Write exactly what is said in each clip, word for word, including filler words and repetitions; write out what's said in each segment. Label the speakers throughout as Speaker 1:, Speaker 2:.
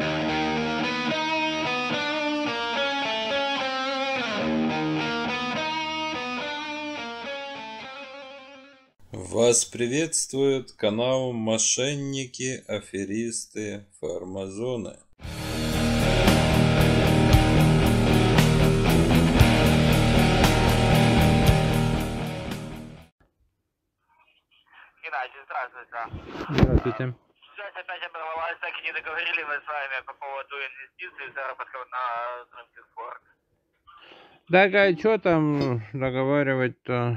Speaker 1: Вас приветствует канал Мошенники, Аферисты, Фармазоны.
Speaker 2: Геннадий, здравствуйте.
Speaker 3: Здравствуйте.
Speaker 2: Связь опять оборвалась, так и не договорили мы с вами по поводу инвестиций и заработков на рынке Форекс.
Speaker 3: Так, а что там договаривать-то?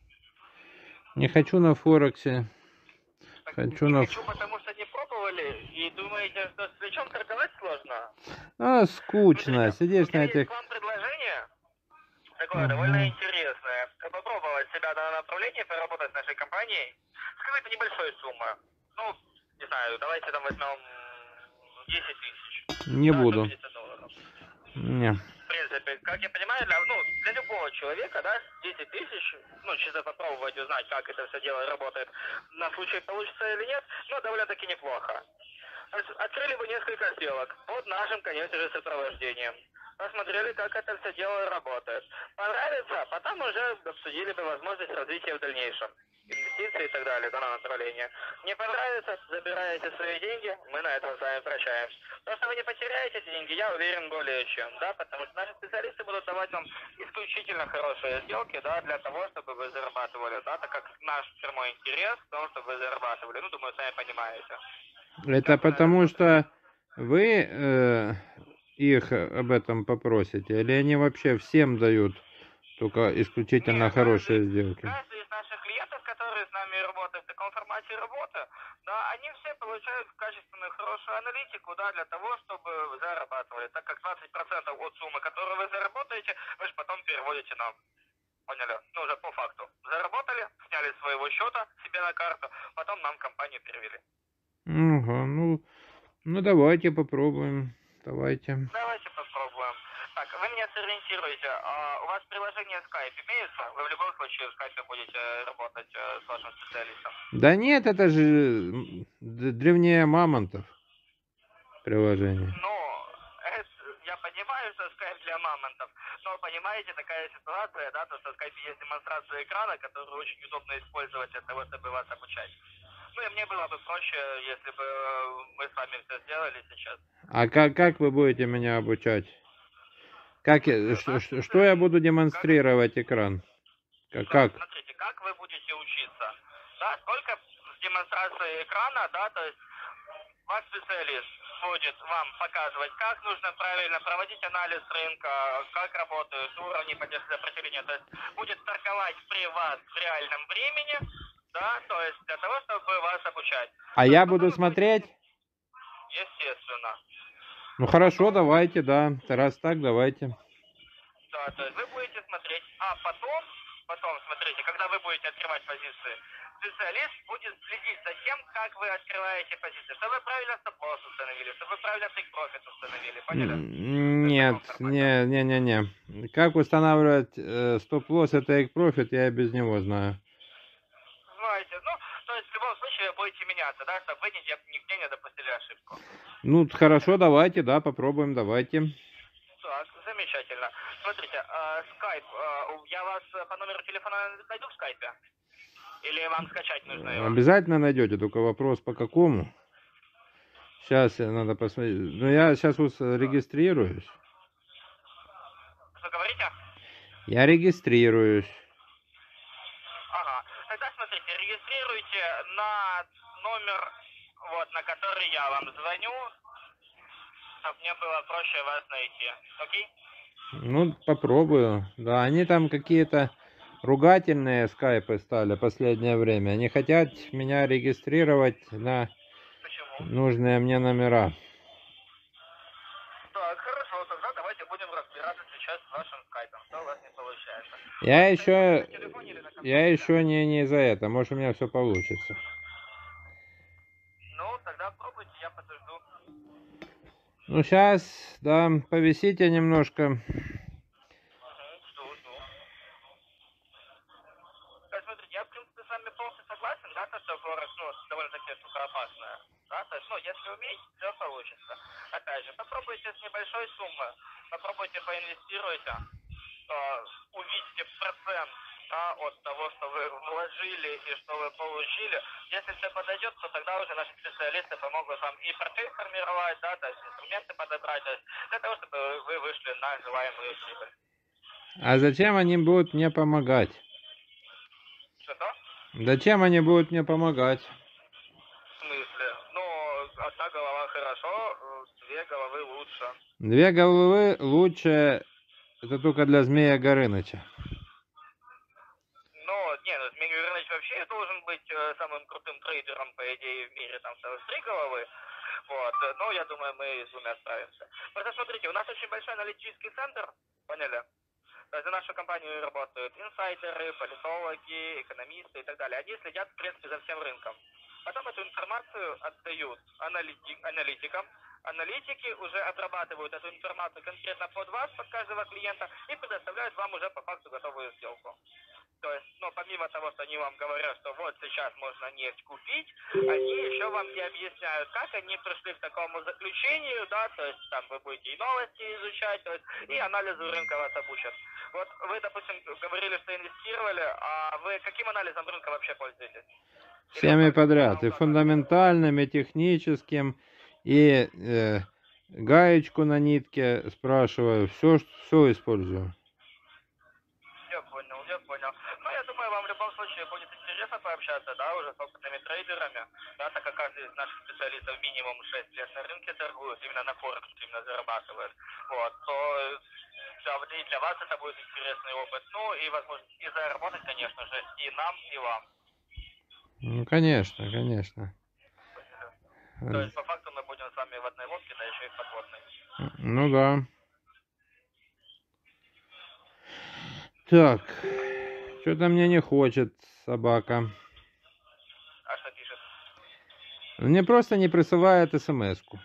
Speaker 3: Не хочу на Форексе.
Speaker 2: Так,
Speaker 3: Хочу
Speaker 2: не
Speaker 3: на...
Speaker 2: хочу, потому что не пробовали и думаете, что с плечом торговать сложно?
Speaker 3: А, скучно.
Speaker 2: Смотрите,
Speaker 3: Сидишь
Speaker 2: у меня
Speaker 3: на
Speaker 2: есть
Speaker 3: этих...
Speaker 2: к вам предложение, такое
Speaker 3: Ага.
Speaker 2: довольно интересное. Попробовать себя на направлении, поработать с нашей компанией с какой-то небольшой суммы. Ну, не знаю, давайте там возьмем десять тысяч.
Speaker 3: Не
Speaker 2: Да,
Speaker 3: буду.
Speaker 2: сто пятьдесят долларов.
Speaker 3: Не.
Speaker 2: В принципе, как я понимаю, для, ну, для любого человека, да, десять тысяч, ну, чисто попробовать узнать, как это все дело работает, на случай получится или нет, ну, довольно-таки неплохо. То есть открыли бы несколько сделок под нашим, конечно же, сопровождением. Посмотрели, как это все дело работает. Понравится, потом уже обсудили бы возможность развития в дальнейшем. Инвестиции и так далее, данное направление. Не понравится, забираете свои деньги, мы на этом с вами прощаемся. То, что вы не потеряете деньги, я уверен более чем, да, потому что наши специалисты будут давать вам исключительно хорошие сделки, да, для того, чтобы вы зарабатывали, да, так как наш прямой интерес в том, чтобы вы зарабатывали. Ну, думаю, сами понимаете.
Speaker 3: Это потому что вы э, их об этом попросите? Или они вообще всем дают только исключительно
Speaker 2: Нет,
Speaker 3: хорошие
Speaker 2: каждый,
Speaker 3: сделки?
Speaker 2: каждый из наших клиентов, которые с нами работают в таком формате работы, да, они все получают качественную, хорошую аналитику, да, для того, чтобы вы зарабатывали, так как двадцать процентов от суммы, которую вы заработаете, вы же потом переводите нам. Поняли? Ну, уже по факту. Заработали, сняли с своего счета себе на карту, потом нам компанию перевели.
Speaker 3: Ага, ну, ну давайте попробуем. Давайте.
Speaker 2: Давайте попробуем. Так, вы меня сориентируете. А у вас приложение Skype имеется? Вы в любом случае в Skype будете работать э, с вашим специалистом?
Speaker 3: Да нет, это же м, д- древнее мамонтов приложение.
Speaker 2: Ну, это, я понимаю, что Skype для мамонтов, но понимаете, такая ситуация, да, то, что в Skype есть демонстрация экрана, которую очень удобно использовать для того, чтобы вас обучать. Ну и мне было бы проще, если бы мы с вами все сделали сейчас.
Speaker 3: А как, как вы будете меня обучать? Как, я- что, что, что я буду демонстрировать экран? Как?
Speaker 2: Да,
Speaker 3: как?
Speaker 2: смотрите, как вы будете учиться? Да, только с демонстрацией экрана, да, то есть ваш специалист будет вам показывать, как нужно правильно проводить анализ рынка, как работают уровни поддержки сопротивления, то есть будет торговать при вас в реальном времени, да, то есть для того, чтобы вас обучать.
Speaker 3: А я буду смотреть?
Speaker 2: Естественно.
Speaker 3: Ну хорошо, давайте, да. Раз так, давайте.
Speaker 2: Да, то есть вы будете смотреть, а потом, потом, смотрите, когда вы будете открывать позиции, специалист будет следить за тем, как вы открываете позиции, чтобы вы правильно стоп-лосс установили, чтобы вы правильно тейк-профит установили, поняли?
Speaker 3: М, Нет, не, не, не, не. Как устанавливать э, стоп-лосс и тейк-профит, я и без него знаю.
Speaker 2: Знаете, ну, то есть в любом случае вы будете меняться, да, чтобы вы нигде, нигде не допустили ошибку.
Speaker 3: Ну, хорошо, давайте, да, попробуем, давайте.
Speaker 2: Так, замечательно. Смотрите, э, скайп, э, я вас по номеру телефона найду в скайпе? Или вам скачать нужно его?
Speaker 3: Обязательно найдете, только вопрос по какому. Сейчас надо посмотреть. Ну, я сейчас вот регистрируюсь.
Speaker 2: Что говорите?
Speaker 3: Я регистрируюсь.
Speaker 2: Ага. Тогда смотрите, регистрируйте на номер, вот, на который я вам звоню, чтобы мне было проще вас найти. Окей?
Speaker 3: Ну, попробую. Да, они там какие-то ругательные скайпы стали последнее время. Они хотят меня регистрировать на
Speaker 2: Почему?
Speaker 3: нужные мне номера.
Speaker 2: Так, хорошо, тогда давайте будем разбираться сейчас с вашим скайпом, что у вас не получается.
Speaker 3: Я
Speaker 2: Вы
Speaker 3: еще,
Speaker 2: на телефоне или на компьютере?
Speaker 3: я еще не, не за это. Может, у меня все получится.
Speaker 2: Ну, тогда пробуйте, я подожду.
Speaker 3: Ну, сейчас, да, повисите немножко.
Speaker 2: Угу, жду, жду. Так, смотрите, я, в принципе, с вами полностью согласен, да, то, что Форекс, ну, довольно-таки штука опасная. Да, то есть, ну, если уметь, все получится. Опять же, попробуйте с небольшой суммы, попробуйте поинвестируйте, э, увидите процент, да, от того, что вы вложили и что вы получили. Если все подойдет, то тогда уже наши специалисты помогут вам и портфель формировать, да, то есть инструменты подобрать, то есть для того, чтобы вы вышли на желаемую прибыль.
Speaker 3: А зачем они будут мне помогать?
Speaker 2: Что-то?
Speaker 3: Зачем они будут мне помогать?
Speaker 2: В смысле? Ну, одна голова хорошо, две головы лучше.
Speaker 3: Две головы лучше, это только для Змея Горыныча.
Speaker 2: Ну, не, ну, Змей Горыныч вообще должен быть э, самым крутым трейдером, по идее, в мире, там, целых три головы. Вот, э, но я думаю, мы с двумя справимся. Просто смотрите, у нас очень большой аналитический центр, поняли? То есть за нашу компанию работают инсайдеры, политологи, экономисты и так далее. Они следят, в принципе, за всем рынком. Потом эту информацию отдают аналити- аналитикам. Аналитики уже отрабатывают эту информацию конкретно под вас, под каждого клиента, и предоставляют вам уже по факту готовую сделку. То есть, ну, помимо того, что они вам говорят, что вот сейчас можно нефть купить, они еще вам и объясняют, как они пришли к такому заключению, да, то есть там вы будете и новости изучать, то есть и анализу рынка вас обучат. Вот вы, допустим, говорили, что инвестировали, а вы каким анализом рынка вообще пользуетесь?
Speaker 3: Всеми подряд, и фундаментальным, и техническим, и э, гаечку на нитке спрашиваю, все, все использую.
Speaker 2: Я понял, я понял. Ну, я думаю, вам в любом случае будет интересно пообщаться, да, уже с опытными трейдерами, да, так как каждый из наших специалистов минимум шесть лет на рынке торгует, именно на Форекс именно зарабатывает, вот, то для, и для вас это будет интересный опыт, ну, и возможность и заработать, конечно же, и нам, и вам.
Speaker 3: Ну, конечно, конечно.
Speaker 2: То есть, по факту, мы будем с вами в одной лодке, да еще и в подводной.
Speaker 3: Ну, да. Так, что-то мне не хочет собака.
Speaker 2: А что пишет?
Speaker 3: Мне просто не присылает смс-ку.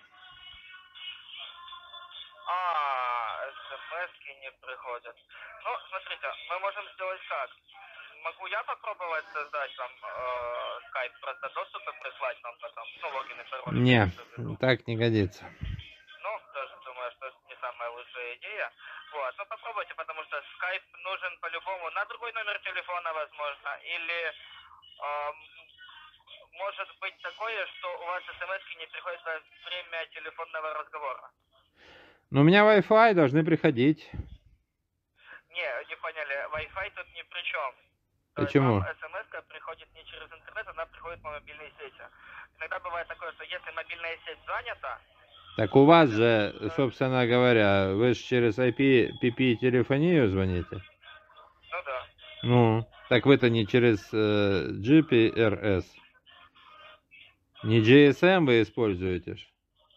Speaker 2: А, смс-ки не приходят. Ну, смотрите, мы можем сделать как? Могу я попробовать создать вам э, скайп, просто доступы прислать вам потом? Ну, логин и пароль.
Speaker 3: Не, так не годится.
Speaker 2: Ну, тоже думаю, что это не самая лучшая идея. Вот, ну попробуйте, потому что скайп нужен по-любому на другой номер телефона, возможно, или эм, может быть такое, что у вас смс-ки не приходят во время телефонного разговора.
Speaker 3: Но у меня Wi-Fi должны приходить.
Speaker 2: Не, не поняли, Wi-Fi тут ни при чем. То
Speaker 3: Почему?
Speaker 2: есть вам смс-ка приходит не через интернет, она приходит по мобильной сети. Иногда бывает такое, что если мобильная сеть занята...
Speaker 3: Так у вас же, собственно говоря, вы же через ай пи телефонию звоните?
Speaker 2: Ну да.
Speaker 3: Ну, так вы-то не через э, джи пи ар эс. Не джи эс эм вы используете ж?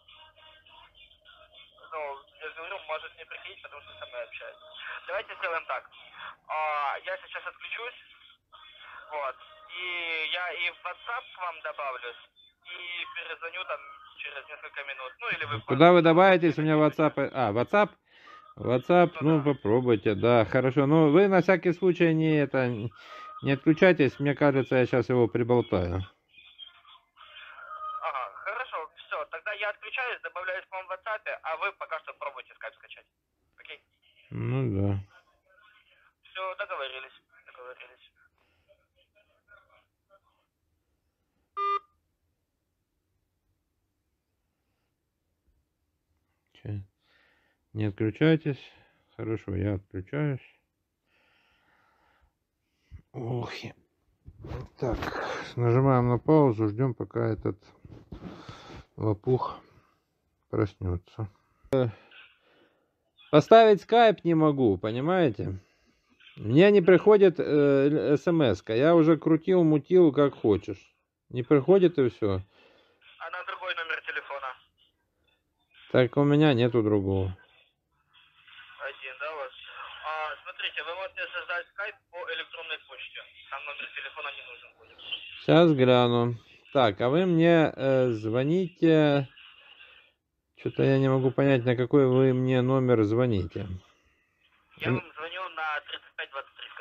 Speaker 2: Ну, я же говорю, может не приходить, потому что со мной общается. Давайте сделаем так. А, я сейчас отключусь. Вот. И я и в WhatsApp к вам добавлюсь. И перезвоню там через несколько минут. Ну, или вы...
Speaker 3: Куда вы добавитесь? У меня WhatsApp... А, WhatsApp? WhatsApp, ну,
Speaker 2: Ну, да.
Speaker 3: попробуйте, да, хорошо. Ну, вы на всякий случай не это... Не отключайтесь, мне кажется, я сейчас его приболтаю.
Speaker 2: Ага, хорошо, все. Тогда я отключаюсь, добавляюсь к вам в WhatsApp, а вы пока что пробуйте скайп скачать. Окей?
Speaker 3: Ну, да.
Speaker 2: Все, договорились. Договорились.
Speaker 3: Че? Не отключайтесь. Хорошо, я отключаюсь. Ох. Так, нажимаем на паузу, ждем, пока этот лопух проснется. Поставить скайп не могу, понимаете? Мне не приходит э, смс-ка. Я уже крутил, мутил, как хочешь. Не приходит и все.
Speaker 2: А на другой номер телефона?
Speaker 3: Так у меня нету другого.
Speaker 2: Один, да, у вас? А, смотрите, вы можете создать скайп по электронной почте. Там номер телефона не нужен будет.
Speaker 3: Сейчас гляну. Так, а вы мне э, звоните... Что-то я не могу понять, на какой вы мне номер звоните.
Speaker 2: Я вам звоню на тридцать пять двадцать три в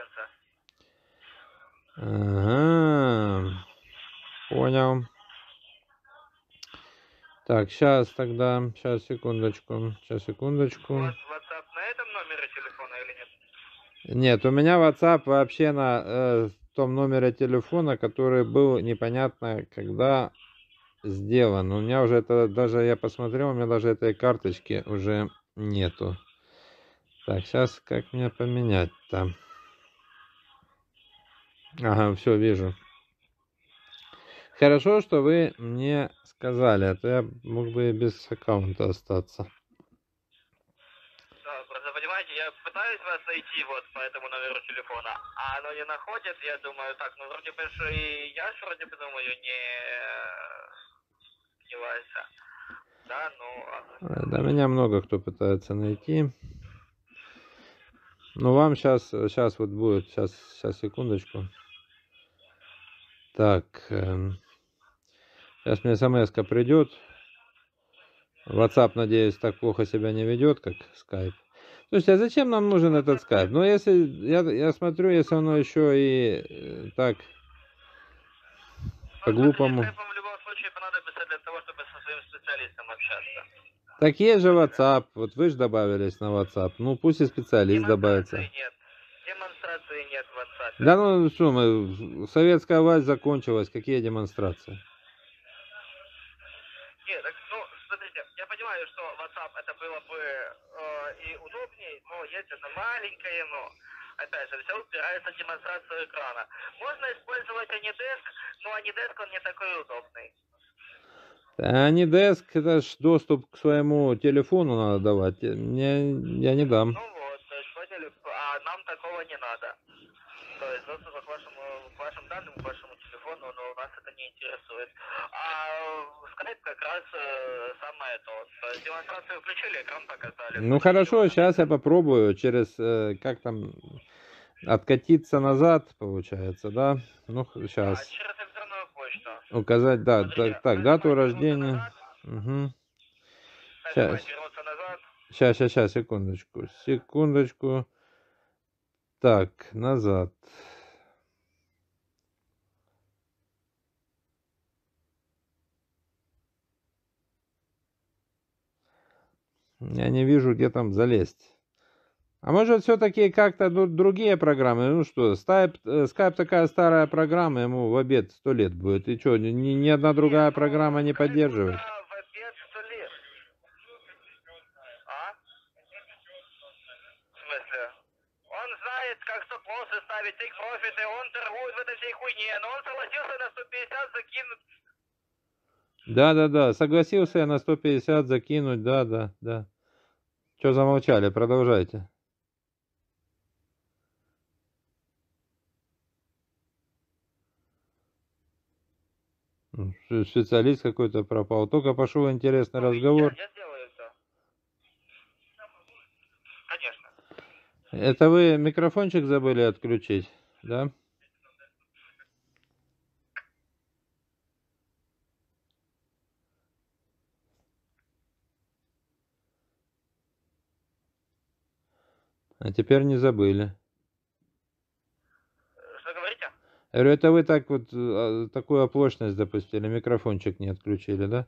Speaker 2: конце.
Speaker 3: Ага. Понял. Так, сейчас тогда, сейчас, секундочку, сейчас,
Speaker 2: У
Speaker 3: секундочку.
Speaker 2: вас WhatsApp на этом номере телефона или нет?
Speaker 3: Нет, у меня WhatsApp вообще на э, том номере телефона, который был непонятно когда сделан. У меня уже это, даже я посмотрел, у меня даже этой карточки уже нету. Так, сейчас как мне поменять-то? Ага, все, вижу. Хорошо, что вы мне сказали, а то я мог бы и без аккаунта остаться.
Speaker 2: Да, просто понимаете, я пытаюсь вас найти вот по этому номеру телефона, а оно не находит, я думаю, так, ну вроде бы, что и я ж вроде бы думаю, не не Вася. Да, ну ладно.
Speaker 3: Да, меня много кто пытается найти. Ну, вам сейчас, сейчас вот будет, сейчас, сейчас, секундочку. Так, эм, сейчас мне смс-ка придет. WhatsApp, надеюсь, так плохо себя не ведет, как Skype. Слушайте, а зачем нам нужен этот Skype? Ну, если, я, я смотрю, если оно еще и э, так,
Speaker 2: Ну, смотрите,
Speaker 3: по-глупому.
Speaker 2: скайп вам в любом случае понадобится для того, чтобы со своим специалистом общаться.
Speaker 3: Так есть же WhatsApp, вот вы же добавились на WhatsApp. Ну, пусть и специалист добавится.
Speaker 2: Демонстрации нет. Демонстрации нет в WhatsApp.
Speaker 3: Да ну что мы, советская власть закончилась, какие демонстрации?
Speaker 2: Нет, так, ну, смотрите, я понимаю, что WhatsApp это было бы э, и удобнее, но есть одно маленькое но. Опять же, все упирается в демонстрацию экрана. Можно использовать Anydesk, но Anydesk он не такой удобный.
Speaker 3: А не деск, это ж доступ к своему телефону надо давать. Мне, я не дам.
Speaker 2: Ну вот, то есть поняли, а нам такого не надо. То есть доступ к вашему, к вашим данным, к вашему телефону, но нас это не интересует. А Skype как раз э, самое то. То есть демонстрацию включили, экран показали.
Speaker 3: Ну хорошо, сейчас я попробую через, э, как там, откатиться назад, получается, да? Ну,
Speaker 2: Да,
Speaker 3: сейчас.
Speaker 2: через электронную почту.
Speaker 3: Указать, да,
Speaker 2: Смотрите,
Speaker 3: так, так, дату
Speaker 2: нажимаете вернуться
Speaker 3: рождения.
Speaker 2: назад,
Speaker 3: Угу. Сейчас,
Speaker 2: нажимаете вернуться назад.
Speaker 3: сейчас, сейчас, сейчас, секундочку, секундочку. Так, назад. Я не вижу, где там залезть. А может, все-таки как-то ну, другие программы? Ну что, Skype, э, Skype такая старая программа, ему в обед сто лет будет. И что, ни, ни одна другая
Speaker 2: Нет, ну,
Speaker 3: программа не
Speaker 2: Skype
Speaker 3: поддерживает?
Speaker 2: куда в обед сто лет. А? В смысле? Он знает, как стоп-лоссы ставить, тейк-профиты, он торгует в этой всей хуйне, но он согласился на сто пятьдесят закинуть.
Speaker 3: Да-да-да, согласился я на сто пятьдесят закинуть, да-да, да. Что замолчали, продолжайте. Специалист какой-то пропал. Только пошел интересный
Speaker 2: Ну,
Speaker 3: разговор.
Speaker 2: Я, я сделаю это. Конечно.
Speaker 3: Это вы микрофончик забыли отключить, да? А теперь не забыли.
Speaker 2: Что говорите?
Speaker 3: Я говорю, это вы так вот а, такую оплошность допустили, микрофончик не отключили, да?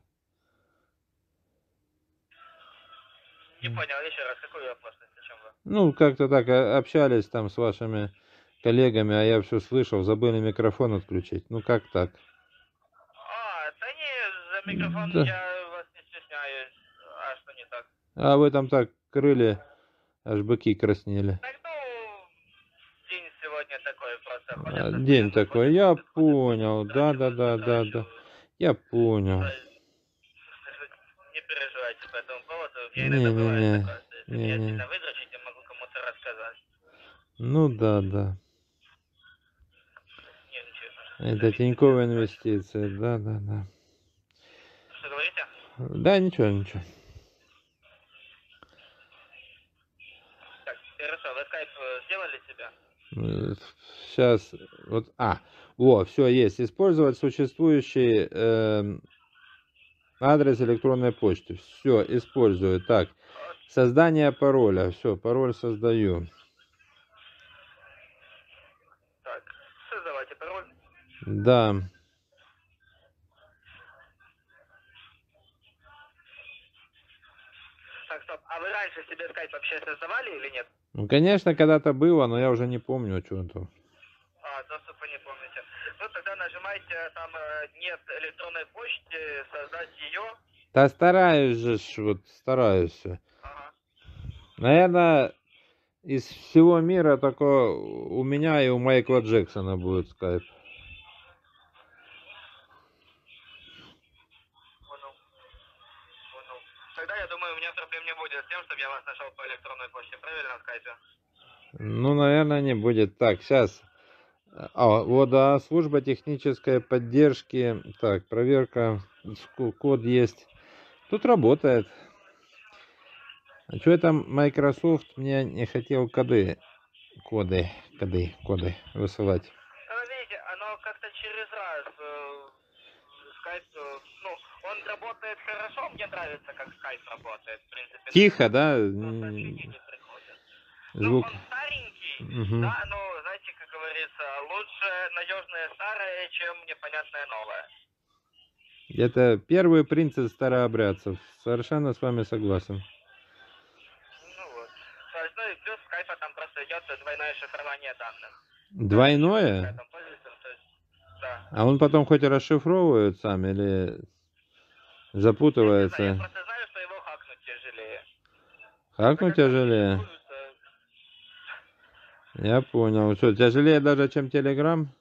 Speaker 2: Не понял, еще раз, какую оплошность, о чем вы?
Speaker 3: Ну, как-то так а, общались там с вашими коллегами, а я все слышал, забыли микрофон отключить. Ну, как так?
Speaker 2: А, да не, за микрофон
Speaker 3: Да.
Speaker 2: я вас не стесняюсь. А что не так?
Speaker 3: А вы там так крыли, аж быки краснели.
Speaker 2: Так, ну, день сегодня такой просто.
Speaker 3: А,
Speaker 2: Ходят,
Speaker 3: день
Speaker 2: ходят,
Speaker 3: такой,
Speaker 2: ходят,
Speaker 3: я
Speaker 2: ходят,
Speaker 3: понял,
Speaker 2: ходят,
Speaker 3: да, да,
Speaker 2: ходят,
Speaker 3: да, да, да. Я понял.
Speaker 2: То есть, не переживайте по этому поводу. Я иногда бывает
Speaker 3: Не-не-не,
Speaker 2: такое, что если меня
Speaker 3: не-не.
Speaker 2: сильно выдрочить, я могу кому-то рассказать.
Speaker 3: Ну да, да.
Speaker 2: Не, ничего.
Speaker 3: Это Тинькофф инвестиции, да, да, да.
Speaker 2: Что говорите?
Speaker 3: Да, ничего, ничего.
Speaker 2: Так, хорошо, вы скайп э, сделали себе?
Speaker 3: Сейчас, вот, а, о, все, есть. Использовать существующий э, адрес электронной почты. Все, использую. Так, создание пароля. Все, пароль создаю.
Speaker 2: Так, создавайте пароль.
Speaker 3: Да.
Speaker 2: так, стоп. А вы раньше себе скайп вообще создавали или нет?
Speaker 3: Ну, конечно, когда-то было, но я уже не помню, что там.
Speaker 2: А, доступа не помните. Ну, тогда нажимайте, там э, нет электронной почты, создать ее.
Speaker 3: Да стараюсь же, ж, вот стараюсь.
Speaker 2: Ага.
Speaker 3: Наверное, из всего мира только у меня и у Майкла Джексона будет скайп.
Speaker 2: Понял. Понял. Тогда, я думаю, у меня проблем не будет с тем, чтобы я вас нашел по электронной почте, правильно, в скайпе?
Speaker 3: Ну, наверное, не будет. Так, сейчас. А, вот, да, служба технической поддержки. Так, проверка. Код есть. Тут работает. А что это Microsoft мне не хотел коды, коды, коды, коды высылать?
Speaker 2: Ну, видите, оно как-то через раз э, скайп, э, ну, он работает хорошо, мне нравится, как скайп работает, в принципе.
Speaker 3: Тихо, да?
Speaker 2: Но сообщения не приходят. Ну,
Speaker 3: Звук.
Speaker 2: он старенький,
Speaker 3: Угу.
Speaker 2: да, но, знаете, как говорится, лучше надежное старое, чем непонятное новое.
Speaker 3: Это первый принцип старообрядцев. Совершенно с вами согласен.
Speaker 2: Ну вот. То есть, ну и плюс скайпа там просто идет двойное шифрование данных.
Speaker 3: Двойное?
Speaker 2: Там пользуется, то есть, да.
Speaker 3: А он потом хоть и расшифровывает сам или
Speaker 2: Я не знаю, я
Speaker 3: запутывается?
Speaker 2: просто знаю, что его хакнуть тяжелее.
Speaker 3: Хакнуть тяжелее?
Speaker 2: Пользуются.
Speaker 3: Я понял. Что, тяжелее даже, чем Telegram?
Speaker 2: М,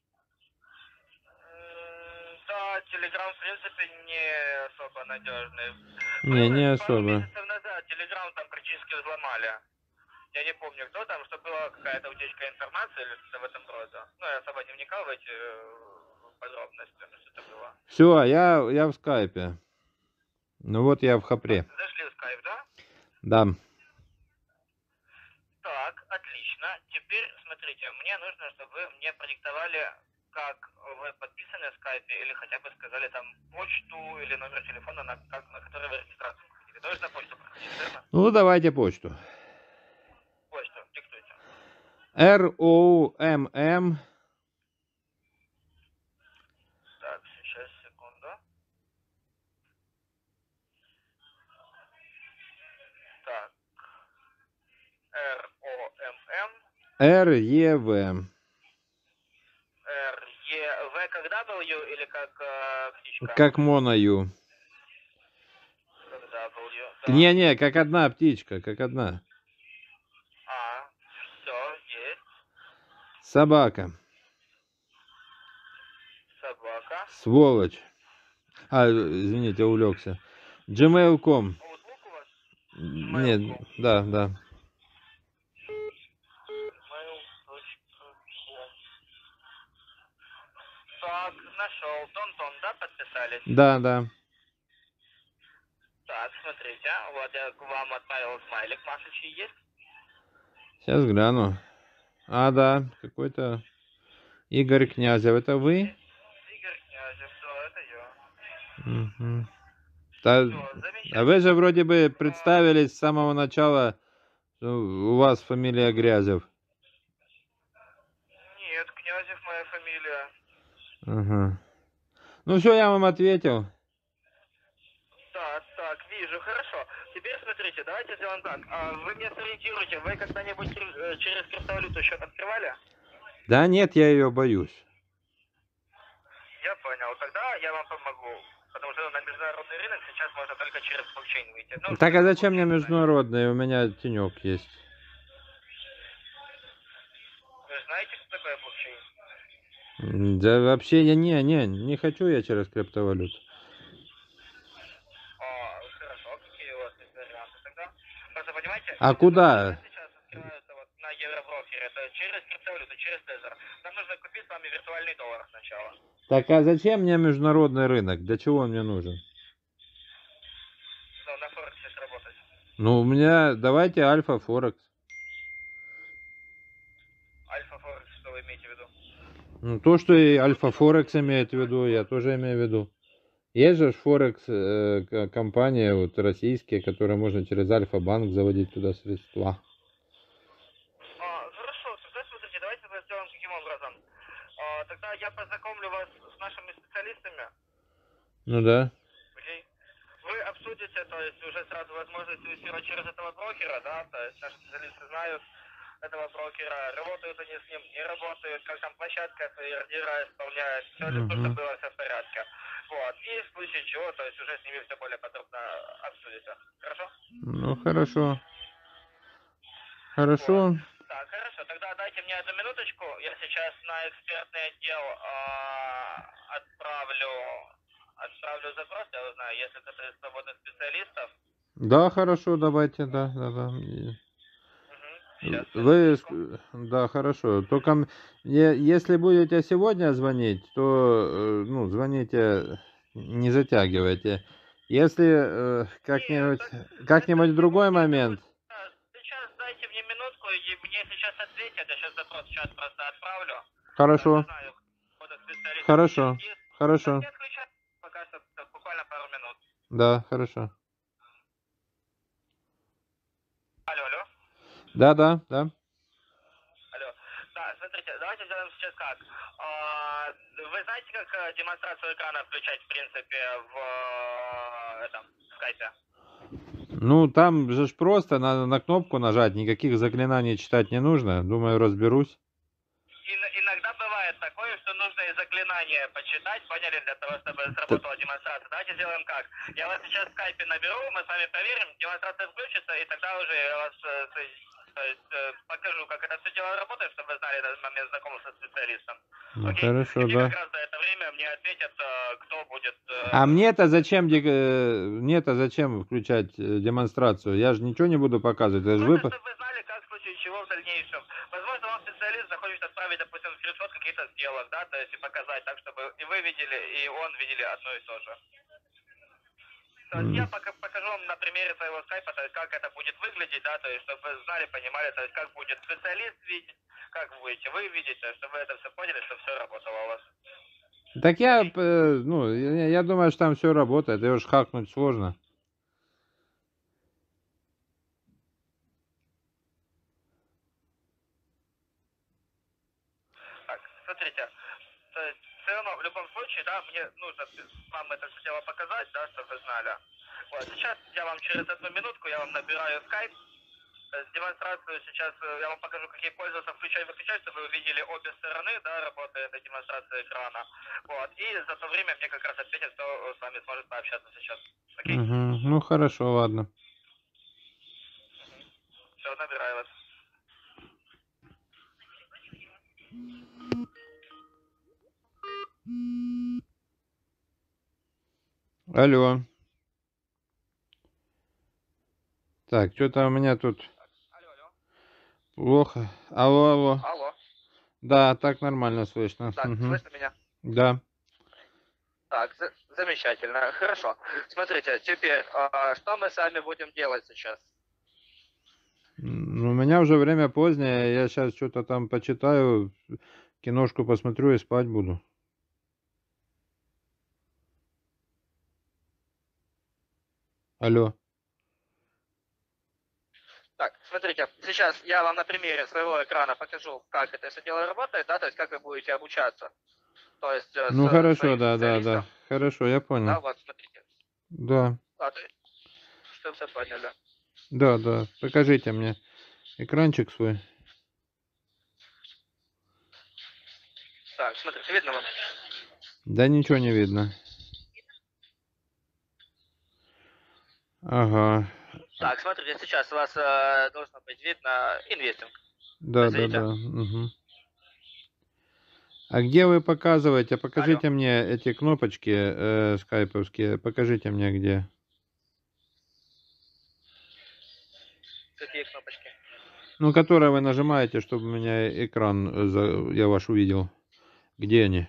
Speaker 2: Да, Telegram, в принципе, не особо надежный.
Speaker 3: Не, не
Speaker 2: Было пару
Speaker 3: особо.
Speaker 2: месяцев назад Telegram там практически взломали. Я не помню, кто там, что была какая-то утечка информации или что-то в этом роде. Ну, я особо не вникал в эти э, подробности, но что-то было.
Speaker 3: Все, я, я в скайпе. Ну вот я в хапре.
Speaker 2: Зашли в скайп, да?
Speaker 3: Да.
Speaker 2: Так, отлично. Теперь, смотрите, мне нужно, чтобы вы мне продиктовали, как вы подписаны в скайпе, или хотя бы сказали там почту или номер телефона, на, как, на который вы регистрацию проходили. То есть на почту проходили, верно?
Speaker 3: Ну давайте почту.
Speaker 2: Почту, диктуйте.
Speaker 3: эр о эм эм.
Speaker 2: Так, сейчас, секунду. Так. эр о эм эм.
Speaker 3: эр е вэ.
Speaker 2: эр е вэ как W или как э, птичка?
Speaker 3: Как Монаю.
Speaker 2: Как W, да.
Speaker 3: Не-не, как одна птичка, как одна.
Speaker 2: А, все, есть.
Speaker 3: Собака.
Speaker 2: Собака.
Speaker 3: Сволочь. А, извините, увлекся. джимейл точка ком.
Speaker 2: Outlook у вас?
Speaker 3: Нет, да, да.
Speaker 2: mail точка ком. Так, нашел. Тон-тон, да, подписались?
Speaker 3: Да, да.
Speaker 2: Так, смотрите, вот я к вам отправил смайлик. Машечки есть?
Speaker 3: Сейчас гляну. А, да, какой-то Игорь Князев. Это вы?
Speaker 2: Игорь Князев, да, это я.
Speaker 3: Угу. Да,
Speaker 2: Всё, замечательно.
Speaker 3: а вы же вроде бы представились с самого начала, что у вас фамилия Грязев.
Speaker 2: Нет, Князев моя фамилия.
Speaker 3: Ага. Ну все, я вам ответил.
Speaker 2: Так, так, вижу, хорошо. Теперь смотрите, давайте сделаем так. А вы мне сориентируете, вы когда-нибудь э, через криптовалюту счет открывали?
Speaker 3: Да нет, я ее боюсь.
Speaker 2: Я понял. Тогда я вам помогу. Потому что на международный рынок сейчас можно только через блокчейн выйти. Ну,
Speaker 3: Так, а
Speaker 2: через
Speaker 3: зачем мне
Speaker 2: блокчейн,
Speaker 3: международный? У меня тенек есть.
Speaker 2: Вы знаете, что такое блокчейн?
Speaker 3: М, Да вообще я не, не, не хочу я через криптовалюту.
Speaker 2: А, хорошо, какие у вас есть варианты тогда? Просто понимаете,
Speaker 3: А
Speaker 2: эти
Speaker 3: куда?
Speaker 2: блокчейны сейчас открываются вот на Евроброкере, это через криптовалюту, через Тезер. Нам нужно купить с вами виртуальный доллар сначала.
Speaker 3: Так, а зачем мне международный рынок? Для чего он мне нужен?
Speaker 2: Ну, на Форексе сработать.
Speaker 3: Ну, у меня, давайте Альфа Форекс.
Speaker 2: Альфа Форекс, что вы имеете в виду?
Speaker 3: Ну, то, что и Альфа Форекс имеет в виду, я тоже имею в виду. Есть же Форекс э, к- компания вот, российские, которые можно через Альфа-банк заводить туда средства.
Speaker 2: А, хорошо, тогда смотрите, давайте мы сделаем таким образом. А, тогда я познакомлю вас с нашими специалистами.
Speaker 3: Ну да.
Speaker 2: Окей? Вы обсудите, то есть уже сразу возможность инвестировать через этого брокера, да, то есть наши специалисты знают этого брокера, работают они с ним, не работают, как там площадка, ордера исполняет, все для того, чтобы было все в порядке. Вот, и в случае чего, то есть уже с ними все более подробно обсудите. Хорошо?
Speaker 3: Ну, хорошо. Хорошо.
Speaker 2: Вот. Так, хорошо, тогда дайте мне одну минуточку, я сейчас на экспертный отдел э, отправлю, отправлю запрос, я узнаю, если кто-то из свободных специалистов.
Speaker 3: Да, хорошо, давайте, да, да, да.
Speaker 2: Сейчас,
Speaker 3: Вы, да, хорошо. Только м- е- если будете сегодня звонить, то, э, ну, звоните, не затягивайте. Если э, как-нибудь, как-нибудь в другой момент.
Speaker 2: Сейчас дайте мне минутку, и мне сейчас ответят, я сейчас запрос сейчас просто отправлю.
Speaker 3: Хорошо.
Speaker 2: Не знаю, кто-то специалист.
Speaker 3: Хорошо.
Speaker 2: И-
Speaker 3: Хорошо.
Speaker 2: Не отключайте, пока что буквально пару минут.
Speaker 3: Да, хорошо.
Speaker 2: Алло, алло.
Speaker 3: Да, да, да.
Speaker 2: Алло. Да, смотрите, давайте сделаем сейчас как. А, Вы знаете, как э, демонстрацию экрана включать, в принципе, в э, этом, в скайпе?
Speaker 3: Ну, там же ж просто надо на кнопку нажать, никаких заклинаний читать не нужно. Думаю, разберусь.
Speaker 2: Ин- иногда бывает такое, что нужно и заклинание почитать, поняли, для того, чтобы сработала демонстрация. Давайте сделаем как. Я вас сейчас в скайпе наберу, мы с вами проверим, демонстрация включится, и тогда уже я вас э, то есть, то есть, э, покажу, как это все дело работает, чтобы вы знали этот момент знакомства со специалистом.
Speaker 3: Ну,
Speaker 2: Окей?
Speaker 3: хорошо,
Speaker 2: И мне
Speaker 3: да.
Speaker 2: как раз за это время мне ответят, э, кто будет... э,
Speaker 3: А мне-то зачем, де- э, мне-то зачем включать э, демонстрацию? Я же ничего не буду показывать. Это же вы...
Speaker 2: Просто,
Speaker 3: по-
Speaker 2: чтобы вы знали, как в случае чего в дальнейшем. Возможно, вам специалист захочет отправить, допустим, скриншот каких-то сделок, да, то есть и показать так, чтобы и вы видели, и он видели одно и то же. То есть я
Speaker 3: М.
Speaker 2: пока покажу вам на примере своего скайпа, то есть как это будет выглядеть, да, то есть чтобы вы знали, понимали, то есть как будет специалист видеть, как будете вы видеть, то есть чтобы вы это все поняли, чтобы все работало у вас.
Speaker 3: Так я, э, ну, я, я думаю, что там все работает. Ее ж хакнуть сложно.
Speaker 2: Так, смотрите, то есть все равно в любом случае, да, мне нужно вам это все дело показать, да, чтобы вы знали. Вот, сейчас я вам через одну минутку, я вам набираю скайп, то есть демонстрацию сейчас, э, я вам покажу, как ей пользоваться, включать, выключать, чтобы вы увидели обе стороны, да, работы этой демонстрации экрана. Вот, и за то время мне как раз ответят, кто с вами сможет пообщаться сейчас. Окей?
Speaker 3: Мгм. Ну, хорошо, ладно.
Speaker 2: Все, набираю вас.
Speaker 3: Алло. Так, что-то у меня тут
Speaker 2: Алло, алло.
Speaker 3: плохо. Алло, алло.
Speaker 2: Алло.
Speaker 3: Да, так нормально слышно.
Speaker 2: Так,
Speaker 3: Мгм.
Speaker 2: слышно меня?
Speaker 3: Да.
Speaker 2: Так, за- замечательно. Хорошо. Смотрите, теперь, а, что мы с вами будем делать сейчас?
Speaker 3: М, У меня уже время позднее. Я сейчас что-то там почитаю, киношку посмотрю и спать буду. Алло.
Speaker 2: Так, смотрите, сейчас я вам на примере своего экрана покажу, как это все дело работает, да, то есть как вы будете обучаться. То есть э,
Speaker 3: Ну
Speaker 2: с
Speaker 3: хорошо,
Speaker 2: своим
Speaker 3: да, да, да.
Speaker 2: специалистом.
Speaker 3: Хорошо, я
Speaker 2: Да,
Speaker 3: понял.
Speaker 2: вот, смотрите.
Speaker 3: Да.
Speaker 2: А, то есть, что все поняли.
Speaker 3: Да, да. Покажите мне экранчик свой.
Speaker 2: Так, смотрите, видно вам?
Speaker 3: Да ничего не видно. Ага.
Speaker 2: Так, смотрите, сейчас у вас э, должно быть видно инвестинг.
Speaker 3: Да, да,
Speaker 2: Видите?
Speaker 3: да. Угу. А где вы показываете? Покажите мне эти кнопочки э, скайповские. Покажите мне где.
Speaker 2: Какие кнопочки?
Speaker 3: Ну, которые вы нажимаете, чтобы у меня экран, э, за- я ваш увидел. Где они?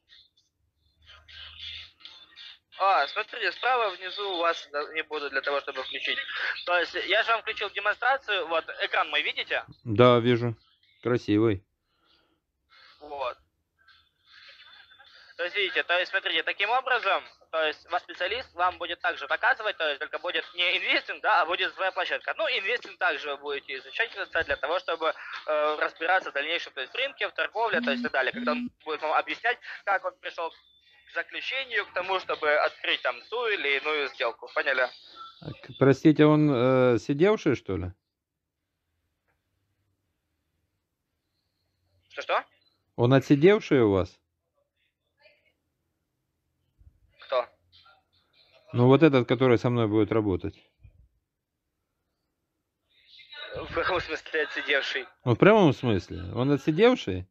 Speaker 2: А, смотрите, справа внизу у вас да, не буду для того, чтобы включить. То есть я же вам включил демонстрацию, вот экран мой видите?
Speaker 3: Да, вижу. Красивый.
Speaker 2: Вот. То есть видите, то есть смотрите, таким образом, то есть ваш специалист вам будет также показывать, то есть только будет не инвестинг, да, а будет своя площадка. Ну, инвестинг также вы будете изучать для того, чтобы э, разбираться в дальнейшем, то есть в рынке, в торговле, то есть и так далее. Когда он будет вам объяснять, как он пришел к заключению, к тому, чтобы открыть там ту или иную сделку. Поняли?
Speaker 3: Простите, он э, сидевший, что ли?
Speaker 2: Что-что?
Speaker 3: Он отсидевший у вас?
Speaker 2: Кто?
Speaker 3: Ну, вот этот, который со мной будет работать.
Speaker 2: В каком смысле отсидевший?
Speaker 3: Ну, в прямом смысле. Он отсидевший?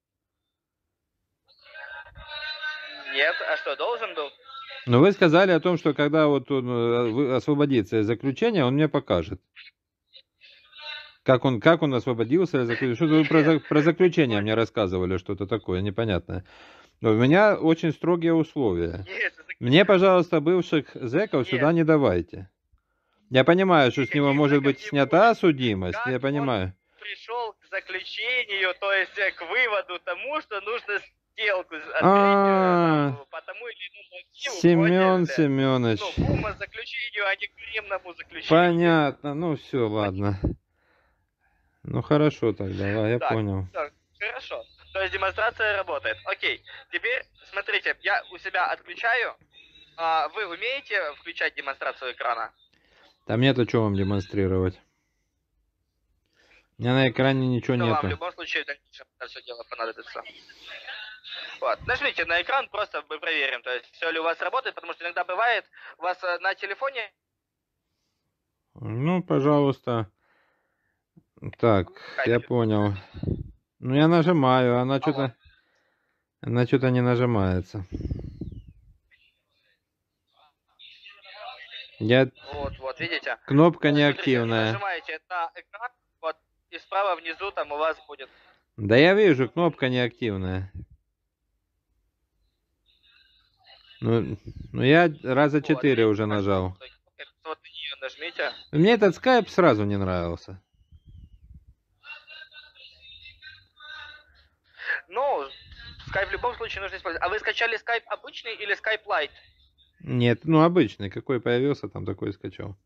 Speaker 2: Нет, а что, должен был?
Speaker 3: Но вы сказали о том, что когда вот он э, вы- освободится из заключения, он мне покажет. Как он, как он освободился из заключения. Что-то вы про, за- про заключение мне рассказывали, что-то такое непонятное. Но у меня очень строгие условия.
Speaker 2: Нет,
Speaker 3: Мне, пожалуйста, бывших зэков
Speaker 2: Нет.
Speaker 3: сюда не давайте. Я понимаю, что с него
Speaker 2: Никаких
Speaker 3: может
Speaker 2: зэков
Speaker 3: быть
Speaker 2: не
Speaker 3: снята
Speaker 2: будет.
Speaker 3: судимость,
Speaker 2: Как
Speaker 3: я
Speaker 2: он
Speaker 3: понимаю.
Speaker 2: пришел к заключению, то есть э, к выводу тому, что нужно сделку открыть
Speaker 3: А,
Speaker 2: э, там, по тому или иному активу,
Speaker 3: Семен
Speaker 2: поняли?
Speaker 3: Семенович.
Speaker 2: Ну, кума заключению, а не к тюремному заключению.
Speaker 3: Понятно, ну все, ладно. Ну хорошо тогда, ла- я
Speaker 2: Так,
Speaker 3: понял.
Speaker 2: так, хорошо. То есть демонстрация работает. Окей. Теперь, смотрите, я у себя отключаю. А вы умеете включать демонстрацию экрана?
Speaker 3: Там нету чего вам демонстрировать. У меня на экране ничего
Speaker 2: Ну, вам в
Speaker 3: нету.
Speaker 2: любом случае дальнейшее все дело понадобится. Вот. Нажмите на экран, просто мы проверим, то есть все ли у вас работает, потому что иногда бывает, у вас э, на телефоне...
Speaker 3: Ну, пожалуйста. Так, я
Speaker 2: Кабель.
Speaker 3: понял. Ну, я нажимаю, она
Speaker 2: Алло.
Speaker 3: что-то... Она что-то не нажимается. Я...
Speaker 2: Вот, вот, видите?
Speaker 3: Кнопка
Speaker 2: Смотрите,
Speaker 3: неактивная.
Speaker 2: нажимаете на экран, вот, и справа внизу там у вас будет...
Speaker 3: Да я вижу, кнопка неактивная. Ну, ну я раза
Speaker 2: Вот,
Speaker 3: четыре
Speaker 2: видите,
Speaker 3: уже
Speaker 2: как-
Speaker 3: нажал.
Speaker 2: Вот на нее нажмите.
Speaker 3: Мне этот скайп сразу не нравился.
Speaker 2: Ну, скайп в любом случае нужно использовать. А вы скачали скайп обычный или скайп лайт?
Speaker 3: Нет, ну обычный. Какой появился, там такой скачал.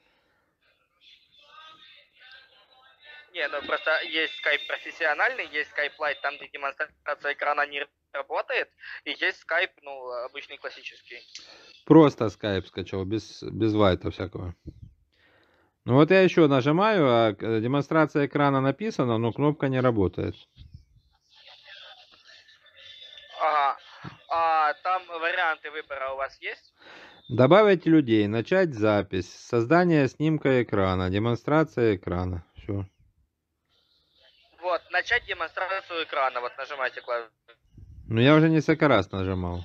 Speaker 2: Не, ну просто есть скайп профессиональный, есть скайп лайт, там, где демонстрация экрана не работает, и есть скайп, ну, обычный классический.
Speaker 3: Просто скайп скачал, без, без лайта всякого. Ну вот я еще нажимаю, а э, демонстрация экрана написана, но кнопка не работает.
Speaker 2: Ага. А там варианты выбора у вас есть?
Speaker 3: Добавить людей, начать запись, создание снимка экрана, демонстрация экрана. Все.
Speaker 2: Вот, начать демонстрацию экрана, вот нажимайте клавишу.
Speaker 3: Ну я уже несколько раз нажимал.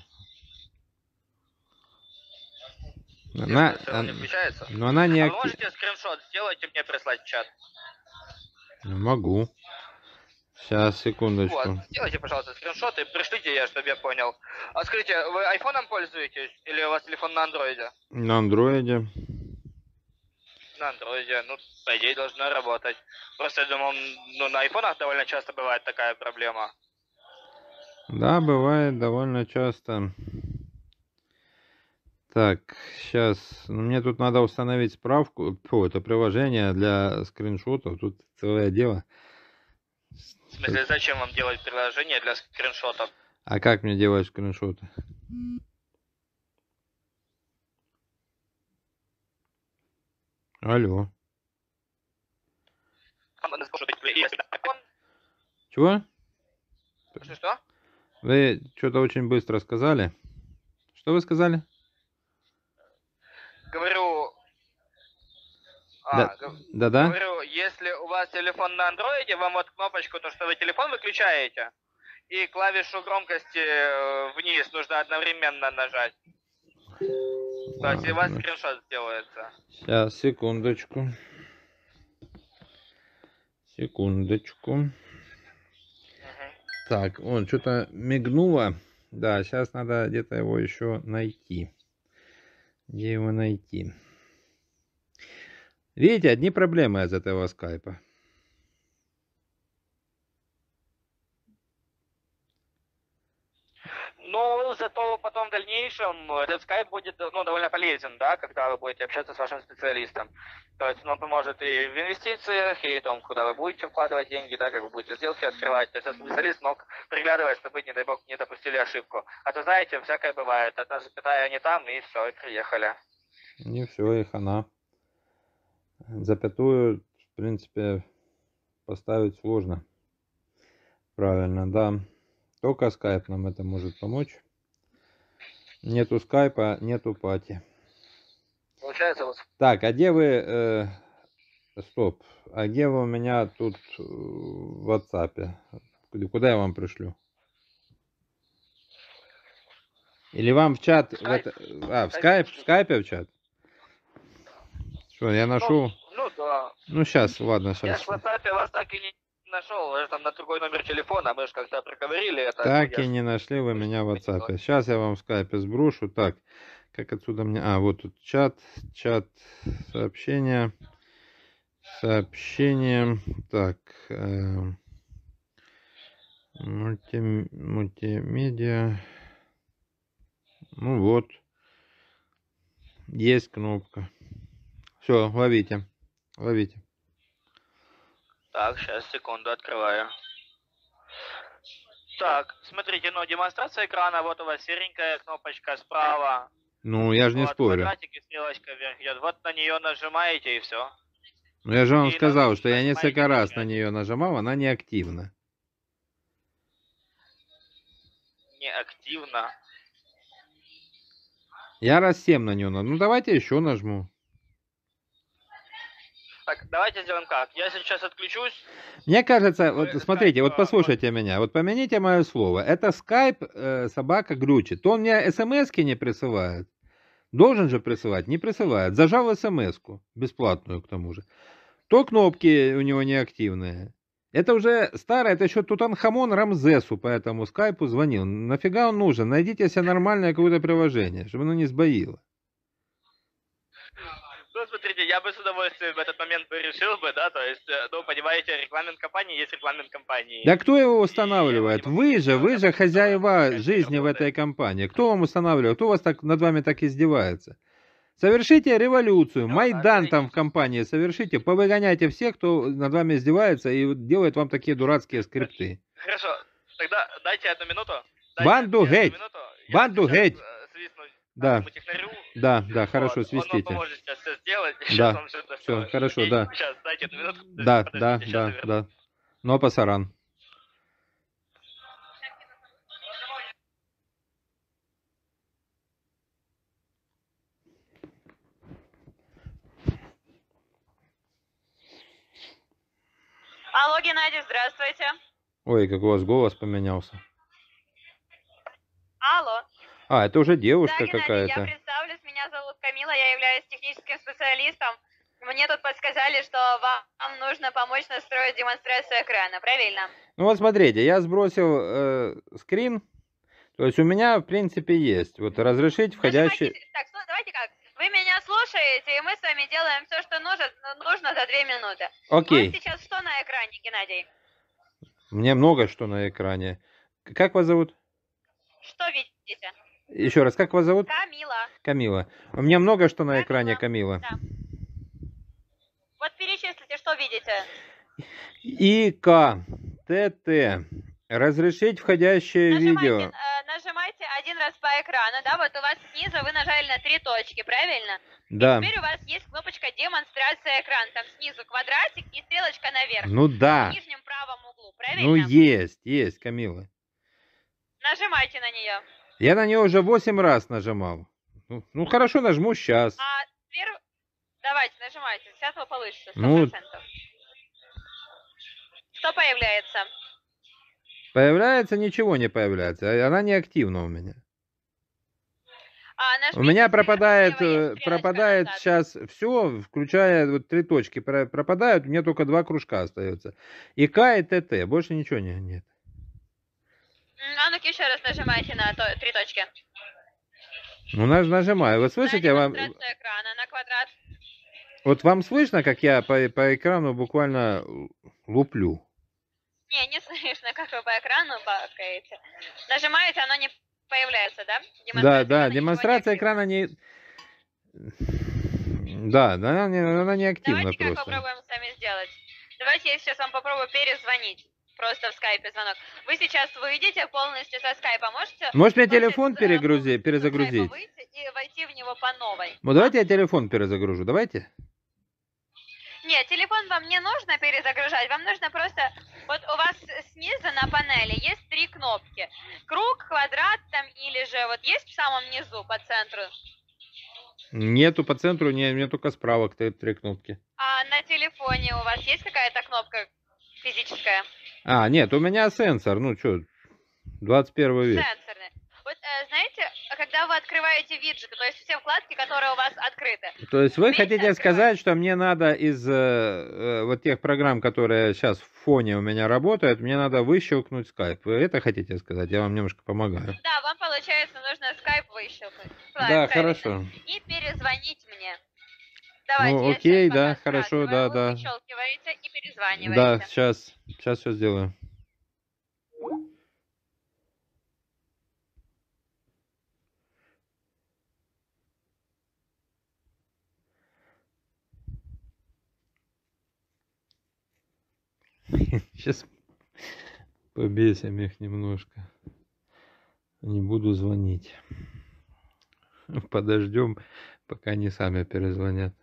Speaker 3: Она,
Speaker 2: Все равно не включается?
Speaker 3: но она не
Speaker 2: А вы
Speaker 3: актив...
Speaker 2: можете скриншот сделать и мне прислать в чат?
Speaker 3: Могу. Сейчас, секундочку.
Speaker 2: Вот, сделайте, пожалуйста, скриншот и пришлите я, чтобы я понял. А скажите, вы айфоном пользуетесь или у вас телефон на андроиде?
Speaker 3: На андроиде.
Speaker 2: На андроиде, ну, по идее, должно работать. Просто я думал, ну, на айфонах довольно часто бывает такая проблема.
Speaker 3: Да, бывает довольно часто. Так, сейчас. Ну, мне тут надо установить справку. Фу, это приложение для скриншотов. Тут целое дело.
Speaker 2: В смысле, зачем вам делать приложение для скриншотов?
Speaker 3: А как мне делать скриншоты? Алло. Чего?
Speaker 2: Что-что?
Speaker 3: Вы что-то очень быстро сказали. Что вы сказали?
Speaker 2: Говорю...
Speaker 3: Да,
Speaker 2: А, г-
Speaker 3: да-да.
Speaker 2: говорю, если у вас телефон на андроиде, вам вот кнопочку, то, что вы телефон выключаете, и клавишу громкости э, вниз нужно одновременно нажать. То есть у вас
Speaker 3: Ладно.
Speaker 2: скриншот сделается.
Speaker 3: Сейчас, секундочку. Секундочку.
Speaker 2: Мгм.
Speaker 3: Так, он что-то мигнуло. Да, сейчас надо где-то его еще найти. Где его найти? Видите, одни проблемы из этого скайпа.
Speaker 2: Ну, Ну, зато потом в дальнейшем этот скайп будет, ну, довольно полезен, да, когда вы будете общаться с вашим специалистом. То есть он поможет и в инвестициях, и в том, куда вы будете вкладывать деньги, да, как вы будете сделки открывать. То есть специалист мог приглядывать, чтобы, не дай бог, не допустили ошибку. А то, знаете, всякое бывает. Одна запятая не там, и все, и приехали.
Speaker 3: Не все, и хана. Запятую, в принципе, поставить сложно. Правильно, да. Только скайп нам это может помочь. Нету скайпа, нету пати.
Speaker 2: Получается вот.
Speaker 3: Так, а где вы... Э, стоп. А где вы у меня тут в WhatsApp? Куда я вам пришлю? Или вам в чат... В это, а, в скайп? В скайпе в чат? Что, я нашел?
Speaker 2: Ну, ну да.
Speaker 3: Ну, сейчас, ладно,
Speaker 2: Я
Speaker 3: сейчас.
Speaker 2: ж в WhatsApp вас так и не нашел, я там на другой номер телефона, мы же как-то проговорили это.
Speaker 3: Так
Speaker 2: ну,
Speaker 3: и
Speaker 2: ж...
Speaker 3: не нашли вы меня в WhatsApp. Сейчас я вам в скайпе сброшу. Так, как отсюда мне... А, вот тут чат, чат, сообщения, сообщения. Так, э, мульти, мультимедиа. Ну вот, есть кнопка. Все, ловите, ловите.
Speaker 2: Так, сейчас, секунду, открываю. Так, смотрите, ну, демонстрация экрана, вот у вас серенькая кнопочка справа.
Speaker 3: Ну, я же не
Speaker 2: вот,
Speaker 3: спорю.
Speaker 2: Квадратик и стрелочка вверх идет. Вот на нее нажимаете и все.
Speaker 3: Ну, я же вам
Speaker 2: и
Speaker 3: сказал,
Speaker 2: на...
Speaker 3: что я несколько раз
Speaker 2: нажимаете.
Speaker 3: на нее нажимал, она не активна.
Speaker 2: Не активно.
Speaker 3: Я раз семь на нее нажму. Ну, давайте еще нажму.
Speaker 2: Так, давайте сделаем как. Я сейчас отключусь.
Speaker 3: Мне кажется, вот
Speaker 2: Вы
Speaker 3: смотрите,
Speaker 2: скайп,
Speaker 3: вот послушайте меня, вот помяните мое слово. Это скайп э, собака глючит. То он мне смс-ки не присылает. Должен же присылать, не присылает. Зажал смс-ку, бесплатную к тому же. То кнопки у него неактивные. Это уже старое, это еще Тутанхамон Рамзесу по этому скайпу звонил. Нафига он нужен? Найдите себе нормальное какое-то приложение, чтобы оно не сбоило.
Speaker 2: Ну, смотрите, я бы с удовольствием в этот момент бы решил бы, да, то есть, ну, понимаете, регламент компании есть регламент компании.
Speaker 3: Да кто его устанавливает? Вы же, вы же хозяева жизни в этой компании. Кто вам устанавливает? Кто у вас так над вами так издевается? Совершите революцию, Майдан там в компании совершите, повыгоняйте всех, кто над вами издевается и делает вам такие дурацкие скрипты.
Speaker 2: Хорошо, тогда дайте одну минуту.
Speaker 3: Дайте Банду геть! Банду геть! Да,
Speaker 2: технарю.
Speaker 3: да, да, хорошо,
Speaker 2: вот,
Speaker 3: свистите.
Speaker 2: Он поможет сейчас все сделать.
Speaker 3: Да,
Speaker 2: он все,
Speaker 3: все, хорошо, да.
Speaker 2: Сейчас, дайте одну минуту.
Speaker 3: Да, да, да, да. Но пасаран.
Speaker 4: Алло, Геннадий, здравствуйте.
Speaker 3: Ой, как у вас голос поменялся.
Speaker 4: Алло.
Speaker 3: А, это уже девушка
Speaker 4: да, Геннадий,
Speaker 3: какая-то.
Speaker 4: Я представлюсь, меня зовут Камила, я являюсь техническим специалистом. Мне тут подсказали, что вам нужно помочь настроить демонстрацию экрана, правильно?
Speaker 3: Ну вот смотрите, я сбросил э, скрин, то есть у меня в принципе есть. Вот разрешить входящий...
Speaker 4: Нажимайте... Так, ну, давайте как, вы меня слушаете, и мы с вами делаем все, что нужно, нужно за две минуты.
Speaker 3: Окей.
Speaker 4: Вот сейчас что на экране, Геннадий?
Speaker 3: Мне много что на экране. Как вас зовут?
Speaker 4: Что видите?
Speaker 3: Еще раз, как вас зовут?
Speaker 4: Камила.
Speaker 3: Камила. У меня много что на
Speaker 4: Камила.
Speaker 3: экране, Камила.
Speaker 4: Да. Вот перечислите, что видите.
Speaker 3: ИК, ТТ, разрешить входящее
Speaker 4: нажимайте,
Speaker 3: видео.
Speaker 4: Э, нажимайте один раз по экрану, да, вот у вас снизу вы нажали на три точки, правильно?
Speaker 3: Да.
Speaker 4: И теперь у вас есть кнопочка демонстрация экрана, там снизу квадратик и стрелочка наверх.
Speaker 3: Ну да.
Speaker 4: В нижнем правом углу, правильно?
Speaker 3: Ну есть, есть, Камила.
Speaker 4: Нажимайте на нее.
Speaker 3: Я на нее уже восемь раз нажимал. Ну, ну хорошо, нажму сейчас.
Speaker 4: А теперь давайте, нажимайте, сейчас вы получится, сто процентов.
Speaker 3: Ну...
Speaker 4: Что появляется?
Speaker 3: Появляется, ничего не появляется. Она не активна у меня.
Speaker 4: А,
Speaker 3: у меня пропадает, пропадает
Speaker 4: назад.
Speaker 3: Сейчас все, включая вот три точки пропадают, у меня только два кружка остается. ИК и ТТ, больше ничего не, нет.
Speaker 4: А ну-ка еще раз нажимайте на то, три точки.
Speaker 3: Ну, нажимаю. Вы слышите?
Speaker 4: На
Speaker 3: вам...
Speaker 4: экрана, на квадрат.
Speaker 3: Вот вам слышно, как я по, по экрану буквально луплю?
Speaker 4: Не, не слышно, как вы по экрану бакаете. Нажимаете, оно не появляется, да?
Speaker 3: Да, да,
Speaker 4: экрана ничего не
Speaker 3: демонстрация
Speaker 4: активно.
Speaker 3: экрана не... Да, да, она не, она не активна
Speaker 4: Давайте как
Speaker 3: просто.
Speaker 4: попробуем с вами сделать. Давайте я сейчас вам попробую перезвонить. Просто в скайпе звонок. Вы сейчас выйдете полностью со скайпа. Можете
Speaker 3: Может мне
Speaker 4: полностью
Speaker 3: телефон
Speaker 4: с- э,
Speaker 3: перегрузи,
Speaker 4: полностью со скайпа
Speaker 3: перезагрузить?
Speaker 4: выйти и войти в него по новой?
Speaker 3: Ну давайте я телефон перезагружу, давайте.
Speaker 4: Нет, телефон вам не нужно перезагружать. Вам нужно просто... Вот у вас снизу на панели есть три кнопки. Круг, квадрат там или же вот есть в самом низу по центру?
Speaker 3: Нету по центру, не, мне только справа три, три кнопки.
Speaker 4: А на телефоне у вас есть какая-то кнопка физическая?
Speaker 3: А, нет, у меня сенсор, ну что, двадцать первый век.
Speaker 4: Сенсорный. Вот э, знаете, когда вы открываете виджеты, то есть все вкладки, которые у вас открыты.
Speaker 3: То есть вы
Speaker 4: Вместе
Speaker 3: хотите
Speaker 4: открывать?
Speaker 3: сказать, что мне надо из э, э, вот тех программ, которые сейчас в фоне у меня работают, мне надо выщелкнуть скайп. Вы это хотите сказать? Я вам немножко помогаю.
Speaker 4: Да, вам получается нужно скайп выщелкнуть.
Speaker 3: Да,
Speaker 4: Правильно.
Speaker 3: хорошо.
Speaker 4: И перезвонить мне. Давайте,
Speaker 3: Ну,
Speaker 4: я
Speaker 3: окей,
Speaker 4: сейчас
Speaker 3: да,
Speaker 4: пока
Speaker 3: хорошо,
Speaker 4: сбрасываю,
Speaker 3: да, да.
Speaker 4: вы выщелкиваете и перезваниваете.
Speaker 3: Да, сейчас, сейчас все сделаю. Сейчас побесим их немножко. Не буду звонить. Подождем, пока они сами перезвонят.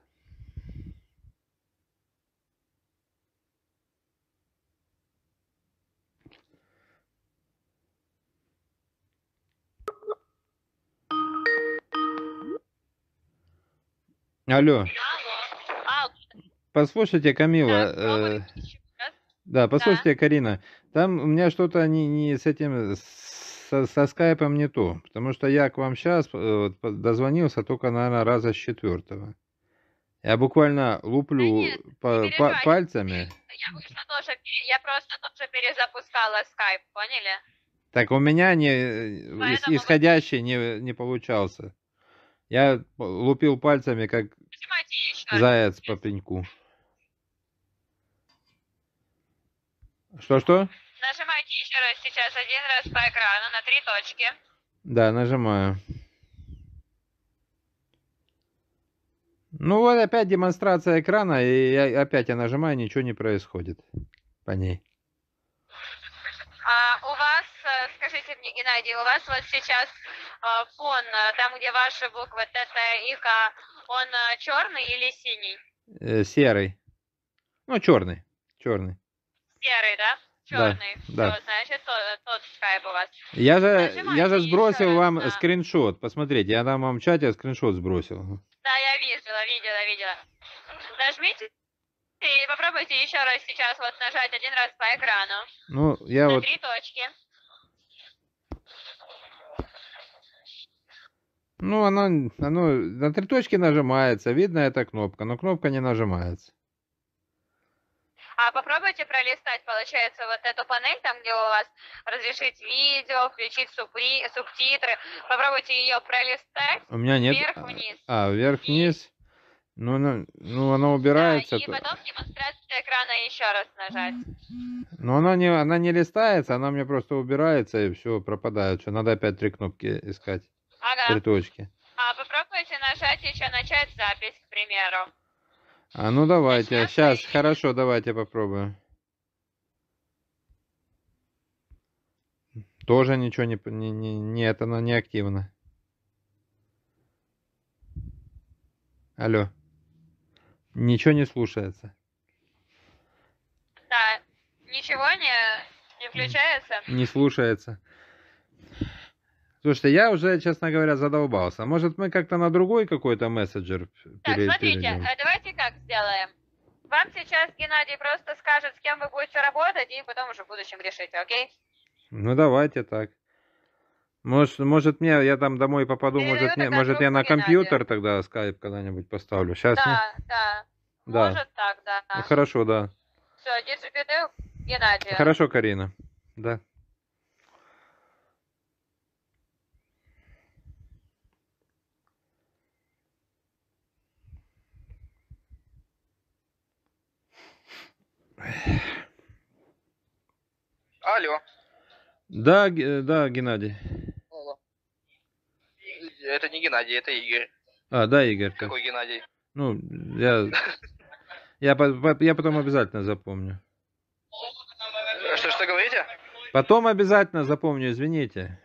Speaker 3: Алло,
Speaker 4: А,
Speaker 3: послушайте, Камила.
Speaker 4: так,
Speaker 3: э,
Speaker 4: пробуйте еще раз.
Speaker 3: Да, послушайте, Карина, там у меня что-то не, не с этим, со, со скайпом не то, потому что я к вам сейчас дозвонился только, наверное, раза с четвертого. Я буквально луплю
Speaker 4: Да нет, не
Speaker 3: по- па-
Speaker 4: переживайте.
Speaker 3: пальцами.
Speaker 4: Я просто тоже, пере- я просто тоже перезапускала скайп, поняли?
Speaker 3: Так у меня не, ис-
Speaker 4: Поэтому
Speaker 3: исходящий не, не получался. Я лупил пальцами, как
Speaker 4: Нажимайте еще раз.
Speaker 3: заяц по пеньку. Что-что?
Speaker 4: Нажимайте еще раз сейчас один раз по экрану на три точки.
Speaker 3: Да, нажимаю. Ну вот опять демонстрация экрана, и я- опять я нажимаю, ничего не происходит по ней.
Speaker 4: А у вас, э, скажите мне, Геннадий, у вас вот сейчас э, фон, э, там, где ваши буквы Т, Т и К, он э, черный или синий?
Speaker 3: Э, серый. Ну, черный. Черный.
Speaker 4: Серый, да?
Speaker 3: Да,
Speaker 4: Черный.
Speaker 3: да.
Speaker 4: Все, значит, тот, тот скайп у вас.
Speaker 3: Я же,
Speaker 4: Нажимайте
Speaker 3: я же
Speaker 4: еще
Speaker 3: сбросил
Speaker 4: раз
Speaker 3: вам
Speaker 4: на-
Speaker 3: скриншот. Посмотрите, я там вам в чате скриншот сбросил.
Speaker 4: Да, я видела, видела, видела. Нажмите и попробуйте еще раз сейчас вот нажать один раз по экрану.
Speaker 3: Ну, я
Speaker 4: на
Speaker 3: вот...
Speaker 4: три точки.
Speaker 3: Ну, оно, оно на три точки нажимается. Видно эта кнопка, но кнопка не нажимается.
Speaker 4: А попробуйте пролистать, получается, вот эту панель, там, где у вас разрешить видео, включить супри, субтитры. Попробуйте ее пролистать.
Speaker 3: У меня нет...
Speaker 4: Вверх-вниз.
Speaker 3: А, вверх-вниз. Ну, ну, ну, оно убирается.
Speaker 4: Да, и
Speaker 3: то-
Speaker 4: потом демонстрация экрана еще раз нажать.
Speaker 3: Но она не, она не листается, она мне просто убирается и все, пропадает. Что надо опять три кнопки искать. Три
Speaker 4: Ага.
Speaker 3: точки.
Speaker 4: А попробуйте нажать еще начать запись, к примеру.
Speaker 3: А ну давайте.
Speaker 4: Начнём
Speaker 3: Сейчас,
Speaker 4: и-
Speaker 3: хорошо, давайте попробуем. Тоже ничего не... п- не, не нет, она не активна. Алло. Ничего не слушается.
Speaker 4: Да. Ничего не, не включается?
Speaker 3: Не слушается. Слушайте, я уже, честно говоря, задолбался. Может, мы как-то на другой какой-то мессенджер
Speaker 4: Так,
Speaker 3: пере-
Speaker 4: смотрите,
Speaker 3: перейдем?
Speaker 4: э, давайте как сделаем. Вам сейчас Геннадий просто скажет, с кем вы будете работать, и потом уже в будущем решите, окей?
Speaker 3: Ну давайте так. Может, может мне, я там домой попаду,
Speaker 4: Передаю
Speaker 3: может, мне,
Speaker 4: тогда
Speaker 3: может я
Speaker 4: трубку
Speaker 3: на компьютер
Speaker 4: Геннадию.
Speaker 3: тогда скайп когда-нибудь поставлю. Сейчас
Speaker 4: Да, да.
Speaker 3: Да.
Speaker 4: Может так, да.
Speaker 3: Ну, хорошо, да.
Speaker 4: Все, держи передаю Геннадию.
Speaker 3: Хорошо, Карина. Да.
Speaker 2: Алло.
Speaker 3: Да, Ге- да, Геннадий.
Speaker 2: Алло. Это не Геннадий, это Игорь.
Speaker 3: А, да, Игорь.
Speaker 2: Какой Геннадий?
Speaker 3: Ну, я, я, я потом обязательно запомню.
Speaker 2: Что, что говорите?
Speaker 3: Потом обязательно запомню, извините.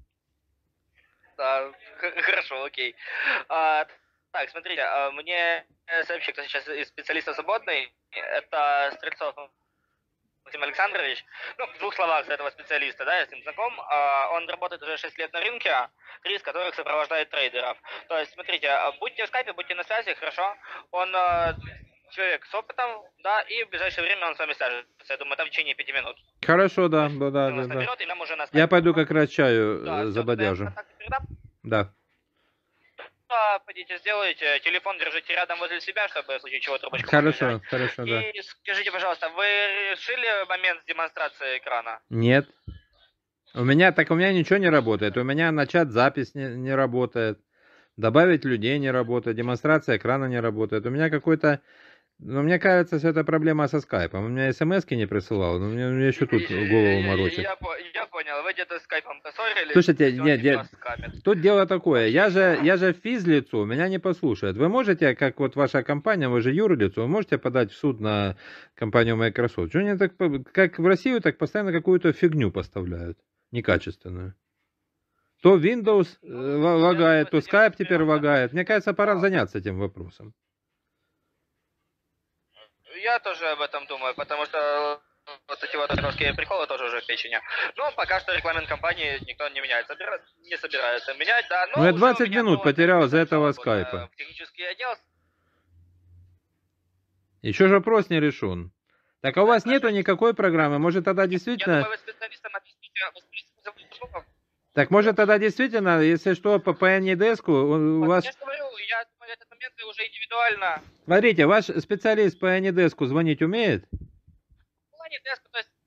Speaker 2: Да, хорошо, окей. А, так, смотрите, мне сообщили, кто сейчас из специалистов свободный, это Стрельцов Максим Александрович. Ну, в двух словах за этого специалиста, да, я с ним знаком. Он работает уже шесть лет на рынке, три из которых сопровождает трейдеров. То есть, смотрите, будьте в скайпе, будьте на связи, хорошо. Он человек с опытом, да, и в ближайшее время он с вами свяжется. Я думаю, там в течение пяти минут.
Speaker 3: Хорошо, да, да, да, да.
Speaker 2: Наберет, и нам уже на
Speaker 3: я пойду как раз чаю
Speaker 2: да,
Speaker 3: забодяжу. Да.
Speaker 2: Да, пойдите, сделайте. Телефон держите рядом возле себя, чтобы в случае чего трубочку
Speaker 3: Хорошо,
Speaker 2: взять.
Speaker 3: хорошо, да.
Speaker 2: И скажите, пожалуйста, вы решили момент с демонстрацией экрана?
Speaker 3: Нет. У меня, так у меня ничего не работает. У меня начать запись не, не работает. Добавить людей не работает. Демонстрация экрана не работает. У меня какой-то... Ну, мне кажется, что это проблема со скайпом. У меня смс-ки не присылал, но мне, мне еще тут голову морочит.
Speaker 2: Я, я понял, вы где-то с скайпом поссорились.
Speaker 3: Слушайте, нет, нет, тут дело такое. Я же, я же физлицо, меня не послушают. Вы можете, как вот ваша компания, вы же юрлицо, вы можете подать в суд на компанию Microsoft? Что они так, как в Россию, так постоянно какую-то фигню поставляют, некачественную. То Windows ну, лагает, то Skype теперь лагает. Мне кажется, пора заняться этим вопросом.
Speaker 2: Я тоже об этом думаю, потому что вот эти вот русские приколы тоже уже в печени. Но пока что регламент компании никто не меняет, собира... не собирается менять, да. Но
Speaker 3: ну, я двадцать минут потерял из-за этого скайпа.
Speaker 2: Технический отдел.
Speaker 3: Еще же вопрос не решен. Так а у вас нету никакой программы? Может тогда действительно...
Speaker 2: Я думаю, вы специалистам объясните,
Speaker 3: так может тогда действительно, если что, по Anydesk у вас...
Speaker 2: Я же говорю, я думаю, этот момент уже индивидуально.
Speaker 3: Смотрите, ваш специалист по Anydesk звонить умеет?
Speaker 2: Ну, Anydesk, то есть...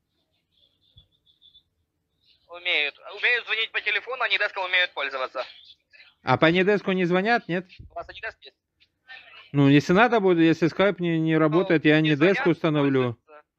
Speaker 2: Умеют. Умеют звонить по телефону, Anydesk умеют пользоваться.
Speaker 3: А по Anydesk не звонят, нет?
Speaker 2: У вас Anydesk есть?
Speaker 3: Ну, если надо будет, если Skype не, не работает, ну, я Anydesk установлю.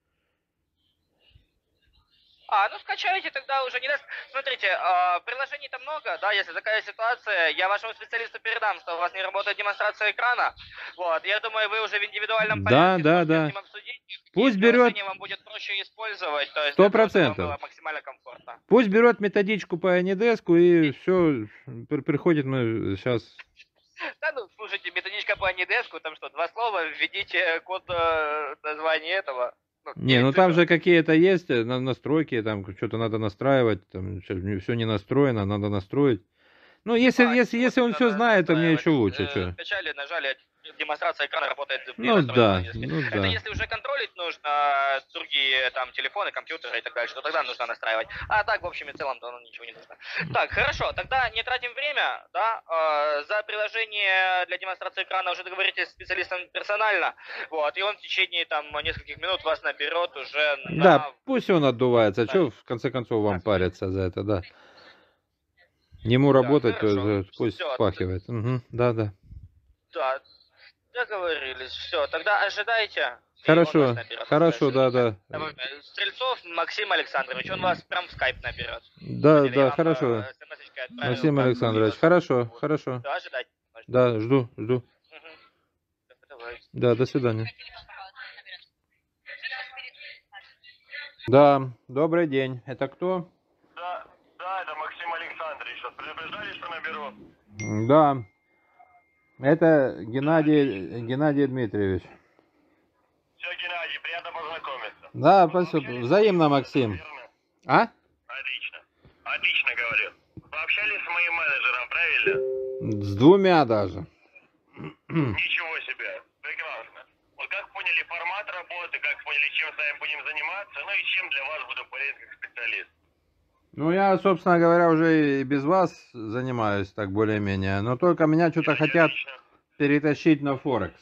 Speaker 2: А, ну скачайте тогда уже не даст. Смотрите, э, приложений-то много, да, если такая ситуация, я вашему специалисту передам, что у вас не работает демонстрация экрана. Вот, я думаю, вы уже в индивидуальном порядке
Speaker 3: да, да, да.
Speaker 2: с ним обсудить.
Speaker 3: Пусть берет.
Speaker 2: Вам будет проще использовать, то есть
Speaker 3: сто процентов.
Speaker 2: было максимально комфортно.
Speaker 3: Пусть берет методичку по Anydesk и все, приходит мы сейчас.
Speaker 2: Да, ну, слушайте, методичка по Anydesk, там что, два слова, введите код э, названия этого. Ну,
Speaker 3: не, ну там же какие-то есть настройки, там что-то надо настраивать, там все не настроено, надо настроить. Ну, если, а, если, если он все знает, то мне еще лучше. Э,
Speaker 2: скачали, нажали, демонстрация экрана работает.
Speaker 3: Ну да, ну
Speaker 2: это
Speaker 3: да.
Speaker 2: если уже контролить нужно другие там телефоны, компьютеры и так дальше, то тогда нужно настраивать. А так, в общем и целом, то ничего не нужно. Так, хорошо, тогда не тратим время, да, э, за приложение для демонстрации экрана уже договоритесь с специалистом персонально, вот, и он в течение там нескольких минут вас наберет уже на...
Speaker 3: Да, пусть он отдувается, да. Что в конце концов вам париться за это, да. Ему да, работать, хорошо. Пусть все. Впахивает. Угу, да, да.
Speaker 2: Да, договорились. Все, тогда ожидайте.
Speaker 3: Хорошо, хорошо, да, да.
Speaker 2: Стрельцов Максим Александрович, он вас прям в скайп наберет.
Speaker 3: Да, Или да, хорошо. Максим Александрович, хорошо, хорошо.
Speaker 2: Да, ожидать.
Speaker 3: Да, жду, жду.
Speaker 2: Угу.
Speaker 3: Да, до свидания. Да, добрый день. Это кто?
Speaker 5: Да, да, это Максим Александрович. Вас предупреждали, что наберу?
Speaker 3: Да. Это Геннадий, Геннадий Дмитриевич.
Speaker 5: Все, Геннадий, приятно познакомиться.
Speaker 3: Да, спасибо. Взаимно, Максим. А?
Speaker 5: Отлично. Отлично, говорю. Вы общались с моим менеджером, правильно?
Speaker 3: С двумя даже.
Speaker 5: Ничего себе. Прекрасно. Вот как поняли формат работы, как поняли, чем с вами будем заниматься, ну и чем для вас буду полезен как специалист.
Speaker 3: Ну, я, собственно говоря, уже и без вас занимаюсь так более-менее, но только меня что-то хотят отлично. перетащить на Форекс.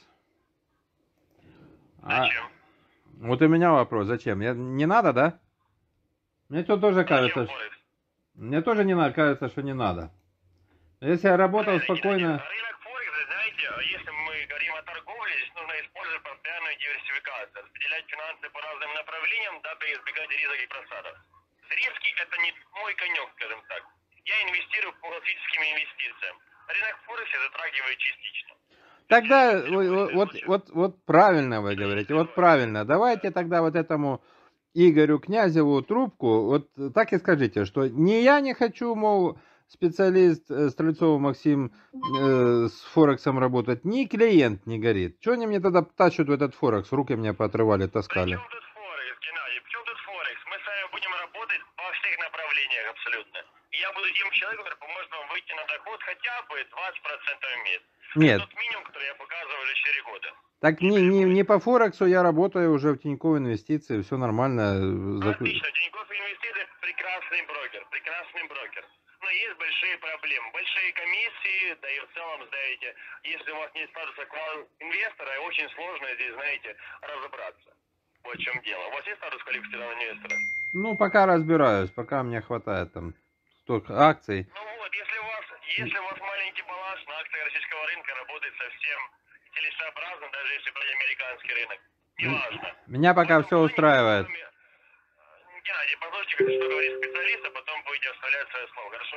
Speaker 5: Зачем?
Speaker 3: А, вот у меня вопрос, зачем? Я, не надо, да? Мне тут тоже кажется, что... Мне тоже не надо, кажется, что не надо. Если я работал Правильно, спокойно...
Speaker 5: Рынок Форекс, знаете, если мы говорим о торговле, здесь нужно использовать постоянную диверсификацию, распределять финансы по разным направлениям, дабы избегать рисок и просадок. Риски это не мой конек, скажем так. Я инвестирую по классическим инвестициям. рынок Форексе затрагивает частично.
Speaker 3: Тогда вот, вот, вот, вот правильно вы говорите, вот правильно. Давайте тогда вот этому Игорю Князеву трубку, вот так и скажите, что не я не хочу, мол, специалист э, Стрельцов Максим э, с Форексом работать, ни клиент не горит. Что они мне тогда тащат в этот Форекс? Руки мне поотрывали, таскали.
Speaker 5: Причем тут Форекс, Геннадий? Причем тут Форекс? Мы с вами будем работать во всех направлениях абсолютно. И я буду тем человеком, который поможет вам выйти на доход хотя бы двадцать процентов в месяц.
Speaker 3: Нет.
Speaker 5: Это тот минимум, который я показываю уже четыре года.
Speaker 3: Так не, не, не по Форексу я работаю уже в Тинькофф Инвестиции, все нормально.
Speaker 5: Отлично, Тинькофф Инвестиции прекрасный брокер, прекрасный брокер. Но есть большие проблемы, большие комиссии, да и в целом, знаете, если у вас нет статуса инвестора, очень сложно здесь, знаете, разобраться. Вот в чем дело. У вас есть статус квалифицированного инвестора?
Speaker 3: Ну, пока разбираюсь, пока мне хватает там столько акций.
Speaker 5: Ну вот, если у вас, если у вас маленький баланс на акциях российского рынка работает совсем целесообразно, даже если брать американский рынок. Неважно.
Speaker 3: Меня пока все устраивает.
Speaker 5: Геннадий, послушайте, что говорит специалист, а потом будете вставлять свое слово, хорошо?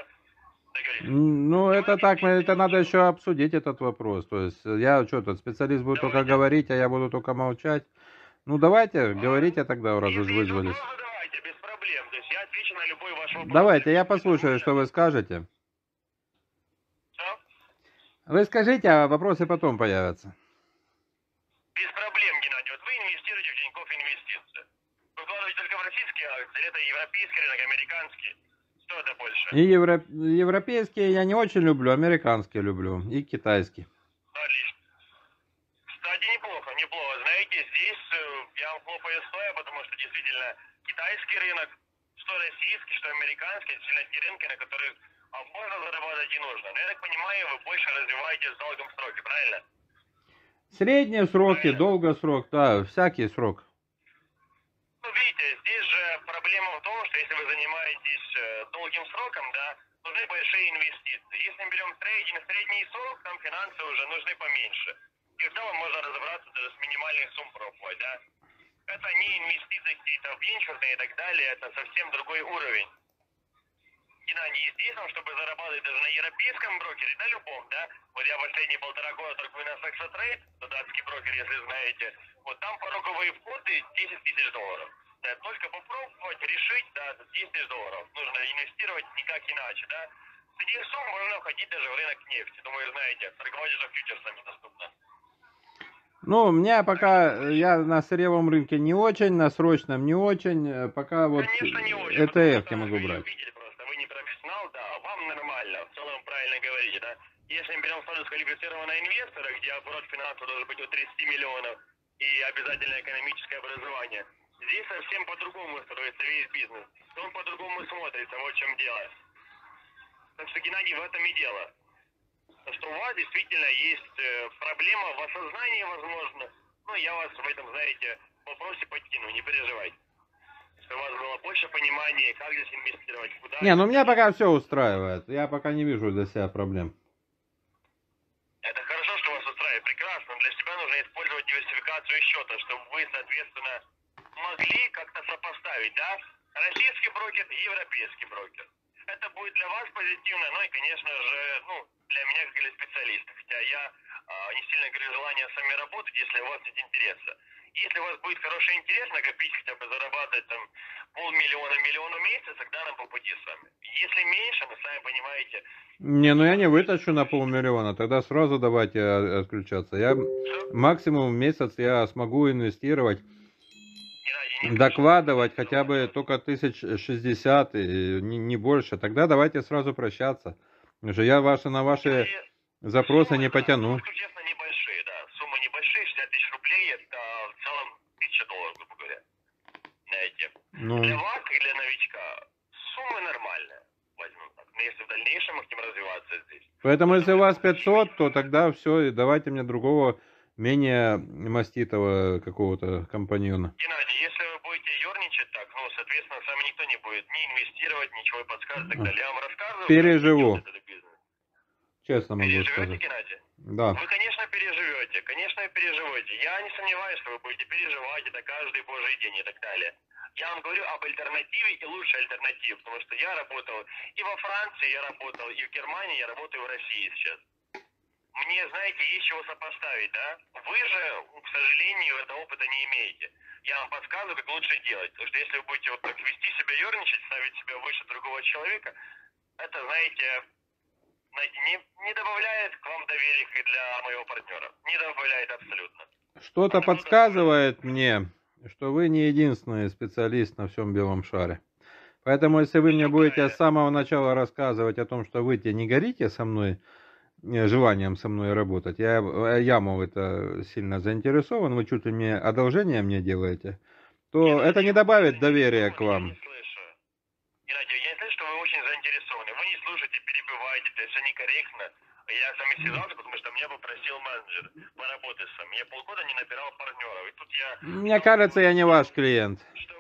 Speaker 3: Ну, это так, это надо еще обсудить этот вопрос. То есть, я что тут, специалист будет только говорить, а я буду только молчать. Ну, давайте, говорите тогда, раз уж вызвались.
Speaker 5: Давайте, без проблем. То есть, я отвечу на любой ваш вопрос.
Speaker 3: Давайте, я послушаю, что вы скажете.
Speaker 5: Что?
Speaker 3: Вы скажите, а вопросы потом появятся.
Speaker 5: Без проблем, Геннадий. Вот вы инвестируете в Тинькофф Инвестиции. Вы вкладываете только в российские акции, или это европейский рынок, американский? Что это больше?
Speaker 3: И евро... европейские я не очень люблю, американские люблю, и китайские.
Speaker 5: Отлично. Кстати, неплохо, неплохо. Знаете, здесь я вам хлопаю стоя, потому что действительно китайский рынок, что российский, что американский, действительно те рынки, на которых можно зарабатывать и нужно. Но я так понимаю, вы больше развиваетесь в долгом сроке, правильно?
Speaker 3: Средние сроки, долгосрок, да, всякий срок.
Speaker 5: Ну, видите, здесь же проблема в том, что если вы занимаетесь долгим сроком, да, нужны большие инвестиции. Если мы берем трейдинг, средний срок, там финансы уже нужны поменьше. И в целом можно разобраться даже с минимальных сумм пробовать, да. Это не инвестиции какие-то венчурные и так далее, это совсем другой уровень. Геннадий, и здесь, чтобы зарабатывать даже на европейском брокере, на любом, да, вот я последние полтора года торгую на Саксотрейд, датский брокер, если знаете, вот там пороговые входы десять тысяч долларов. Да, только попробовать, решить, да, десять тысяч долларов. Нужно инвестировать никак иначе, да. С этих сумм можно входить даже в рынок нефти, думаю, знаете, торговать уже фьючерсами доступно.
Speaker 3: Ну, у меня пока, я на сырьевом рынке не очень, на срочном не очень, пока вот
Speaker 5: Конечно, не очень,
Speaker 3: и ти эф могу
Speaker 5: вы
Speaker 3: брать.
Speaker 5: Видели просто, вы не профессионал, да, вам нормально, в целом правильно говорите, да. Если мы берем статус квалифицированного инвестора, где оборот финансов должен быть от тридцати миллионов и обязательное экономическое образование, здесь совсем по-другому строится весь бизнес. Он по-другому смотрится, вот в чем дело. Так что, Геннадий, в этом и дело. Что у вас действительно есть э, проблема в осознании, возможно. Ну, я вас в этом, знаете, вопросе подкину, не переживайте. Что у вас было больше понимания, как здесь инвестировать, куда...
Speaker 3: Не, ну меня пока все устраивает. Я пока не вижу для себя проблем.
Speaker 5: Это хорошо, что вас устраивает, прекрасно. Для себя нужно использовать диверсификацию счета, чтобы вы, соответственно, могли как-то сопоставить, да? Российский брокер и европейский брокер. Это будет для вас позитивно, ну и, конечно же, ну, для меня как для специалиста. Хотя я а, не сильно горю желание с вами работать, если у вас нет интереса. Если у вас будет хороший интерес накопить, хотя бы зарабатывать там полмиллиона, миллиона в месяц, тогда нам по пути с вами. Если меньше, вы сами понимаете...
Speaker 3: Не, ну я не вытащу на полмиллиона, тогда сразу давайте отключаться. Я максимум в месяц я смогу инвестировать, докладывать хотя бы только тысяч шестьдесят, не, не больше. Тогда давайте сразу прощаться. Уже я ваши, на ваши запросы не потяну.
Speaker 5: Суммы, честно, небольшие, да. Суммы небольшие, шестьдесят тысяч рублей, это в целом тысяча долларов, грубо говоря. Знаете.
Speaker 3: Ну...
Speaker 5: Для вас, как для новичка, суммы нормальные. Возьмем так. Но если в дальнейшем мы хотим развиваться здесь.
Speaker 3: Поэтому если у вас пятьсот, то тогда все, и давайте мне другого, менее маститого какого-то компаньона.
Speaker 5: Геннадий, если вы будете ерничать так, ну, соответственно, с вами никто не будет ни инвестировать, ничего подсказывать и так далее. Я вам рассказываю.
Speaker 3: Переживу. Честно могу
Speaker 5: Переживете,
Speaker 3: сказать.
Speaker 5: Геннадий?
Speaker 3: Да.
Speaker 5: Вы, конечно, переживете. Конечно, переживете. переживете. Я не сомневаюсь, что вы будете переживать это каждый божий день и так далее. Я вам говорю об альтернативе и лучшей альтернативе, потому что я работал и во Франции, я работал и в Германии, я работаю в России сейчас. Мне, знаете, есть чего сопоставить, да? Вы же, к сожалению, этого опыта не имеете. Я вам подсказываю, как лучше делать. Потому что если вы будете вот так вести себя, ерничать, ставить себя выше другого человека, это, знаете, знаете не, не добавляет к вам доверия и для моего партнера. Не добавляет абсолютно.
Speaker 3: Что-то подсказывает мне, что вы не единственный специалист на всем белом шаре. Поэтому, если вы мне будете с самого начала рассказывать о том, что вы-то не горите со мной, желанием со мной работать, я, я, мол, это сильно заинтересован, вы чуть ли не одолжение мне делаете, то Геннадий, это не добавит доверия к вам.
Speaker 5: Я не слышу. Геннадий, я не слышу, что вы очень заинтересованы. Вы не слушаете, перебиваете, это все некорректно. Я с вами связался, потому что меня попросил менеджер поработать с вами. Я полгода не набирал партнеров. И тут я...
Speaker 3: Мне кажется, я не ваш клиент.
Speaker 5: Что...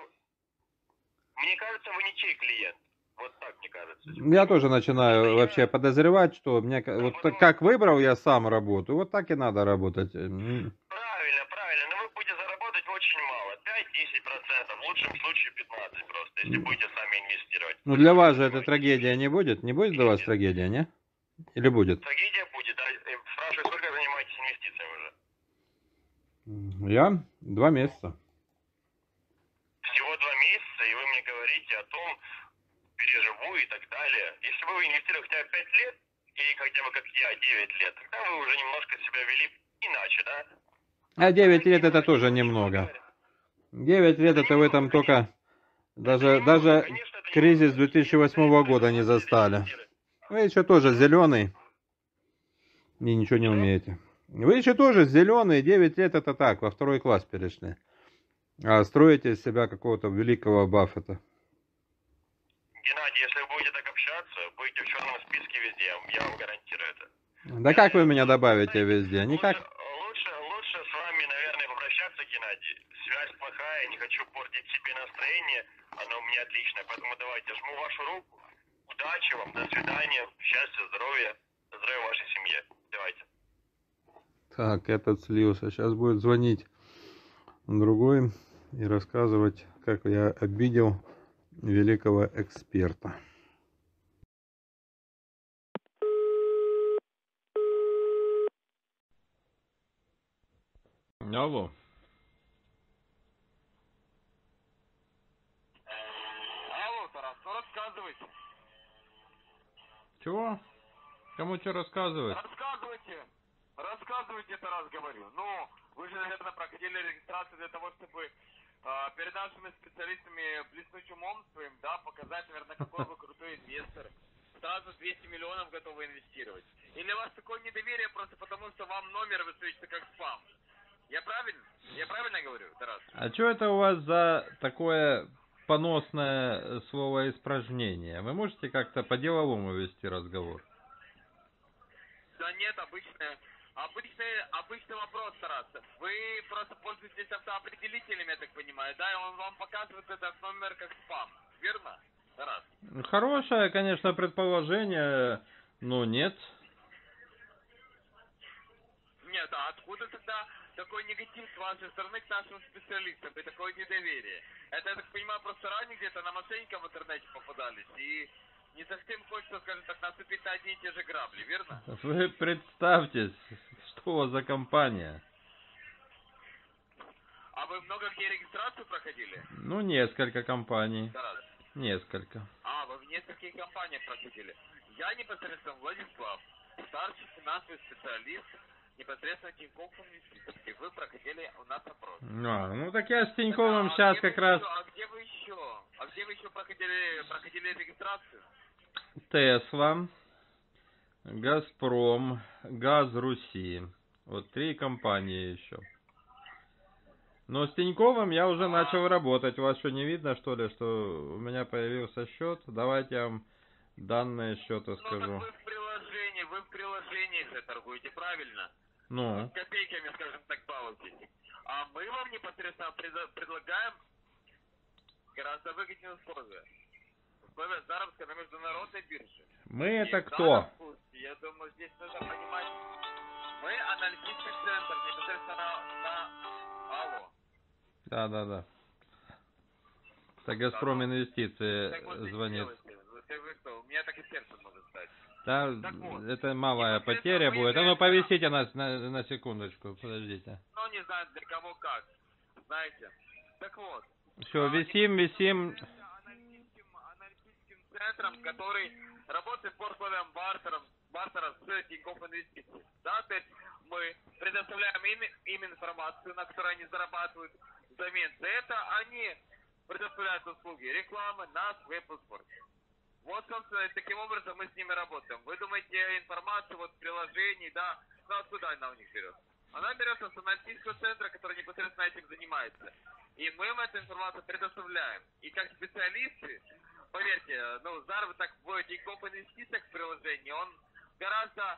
Speaker 5: Мне кажется, вы не чей клиент. Вот так, мне кажется.
Speaker 3: Я тоже начинаю я... вообще подозревать, что мне да, вот потом... как выбрал я сам работу, вот так и надо работать.
Speaker 5: Правильно, правильно. Но вы будете заработать очень мало. пять-десять процентов. В лучшем случае пятнадцать просто, если будете сами инвестировать.
Speaker 3: Ну для вас же эта трагедия не будет? Не будет для вас трагедия, не? Или будет?
Speaker 5: Трагедия будет, да. Спрашиваю, сколько занимаетесь инвестициями уже?
Speaker 3: Я? Два месяца.
Speaker 5: Всего два месяца, и вы мне говорите о том, переживу и так далее. Если бы вы инвестировали хотя бы пять лет, или хотя бы как я, девять лет, тогда вы уже немножко себя вели иначе, да?
Speaker 3: А девять лет это тоже немного. девять лет это в этом только... Даже, даже кризис две тысячи восьмого года не застали. Вы еще тоже зеленый. И ничего не умеете. Вы еще тоже зеленый. девять лет это так, во второй класс перешли. А строите из себя какого-то великого Баффета.
Speaker 5: Геннадий, если вы будете так общаться, будете в черном списке везде, я вам гарантирую это.
Speaker 3: Да как вы меня добавите везде? Никак.
Speaker 5: Лучше, лучше с вами, наверное, попрощаться, Геннадий. Связь плохая, не хочу портить себе настроение. Оно у меня отличное, поэтому давайте, жму вашу руку. Удачи вам, до свидания, счастья, здоровья, здоровья вашей семье. Давайте.
Speaker 3: Так, этот слился. Сейчас будет звонить другой и рассказывать, как я обидел великого эксперта. Алло.
Speaker 6: Алло, Тарас, ну рассказывайте.
Speaker 3: Чего? Кому что рассказывать?
Speaker 6: Рассказывайте. Рассказывайте, Тарас, говорю. Ну, вы же, наверное, проходили регистрацию для того, чтобы э, перед нашими специалистами блеснуть умом своим, да, показать, наверное, какой вы крутой инвестор. Сразу двести миллионов готовы инвестировать. Или у вас такое недоверие просто потому, что вам номер высвечивается как спам? Я правильно? Я правильно говорю, Тарас?
Speaker 3: А что это у вас за такое поносное словоиспражнение? Вы можете как-то по-деловому вести разговор?
Speaker 6: Да нет, обычное, обычный, обычный вопрос, Тарас. Вы просто пользуетесь автоопределителем, я так понимаю, да? И он вам показывает этот номер как спам, верно, Тарас?
Speaker 3: Хорошее, конечно, предположение, но нет.
Speaker 6: Нет, а откуда тогда такой негатив с вашей стороны к нашим специалистам и такое недоверие? Это, я так понимаю, просто ранее где-то на мошенников в интернете попадались и не совсем хочется, скажем так, наступить на одни и те же грабли, верно?
Speaker 3: Вы представьтесь, что у вас за компания?
Speaker 6: А вы много где регистрацию проходили?
Speaker 3: Ну, несколько компаний.
Speaker 6: Тарас.
Speaker 3: Несколько.
Speaker 6: А, вы в нескольких компаниях проходили. Я непосредственно Владислав, старший финансовый специалист, непосредственно Тинькофф Инвестиции. Вы проходили у нас опрос.
Speaker 3: А, ну так я с Тиньковым
Speaker 6: а
Speaker 3: сейчас как раз...
Speaker 6: Еще, а где вы еще? А где вы еще проходили, проходили регистрацию?
Speaker 3: Тесла, Газпром, Газ Руси. Вот три компании еще. Но с Тиньковым я уже а... начал работать. У вас что, не видно, что ли, что у меня появился счет? Давайте я вам данные счета скажу.
Speaker 6: Ну, так вы в приложении, вы в приложении же торгуете, правильно?
Speaker 3: Ну.
Speaker 6: С копейками, скажем так, балуетесь. А мы вам непосредственно пред- предлагаем гораздо выгоднее условия. Условия заработка на международной бирже.
Speaker 3: Мы
Speaker 6: И
Speaker 3: это кто?
Speaker 6: Случае, я думаю, здесь нужно понимать... Мы аналитический центр, непосредственно на... Алло.
Speaker 3: Да, да, да. Это Газпром инвестиции
Speaker 6: Так вот,
Speaker 3: звонит.
Speaker 6: сделайте. Вы что, у меня так и сердце может стать.
Speaker 3: Да,
Speaker 6: Так вот.
Speaker 3: это малая
Speaker 6: Непосредственно
Speaker 3: потеря
Speaker 6: мы
Speaker 3: будет. А ну
Speaker 6: являемся-
Speaker 3: повисите нас на, на секундочку, подождите.
Speaker 6: Ну, не знаю, для кого как. Знаете. Так вот.
Speaker 3: Все, висим, висим.
Speaker 6: Аналитическим, аналитическим центром, который работает по условиям бартера, бартера с Тинькофф Инвестиции. Да, то есть мы предоставляем им, им информацию, на которой они зарабатывают взамен. За это они предоставляют услуги рекламы на своей платформе. Вот, собственно, таким образом мы с ними работаем. Вы думаете, информацию вот в приложении, да, ну откуда она у них берется? Она берется с аналитического центра, который непосредственно этим занимается. И мы им эту информацию предоставляем. И как специалисты, поверьте, ну, заработок в Тинькофф Инвестициях в приложении, он гораздо,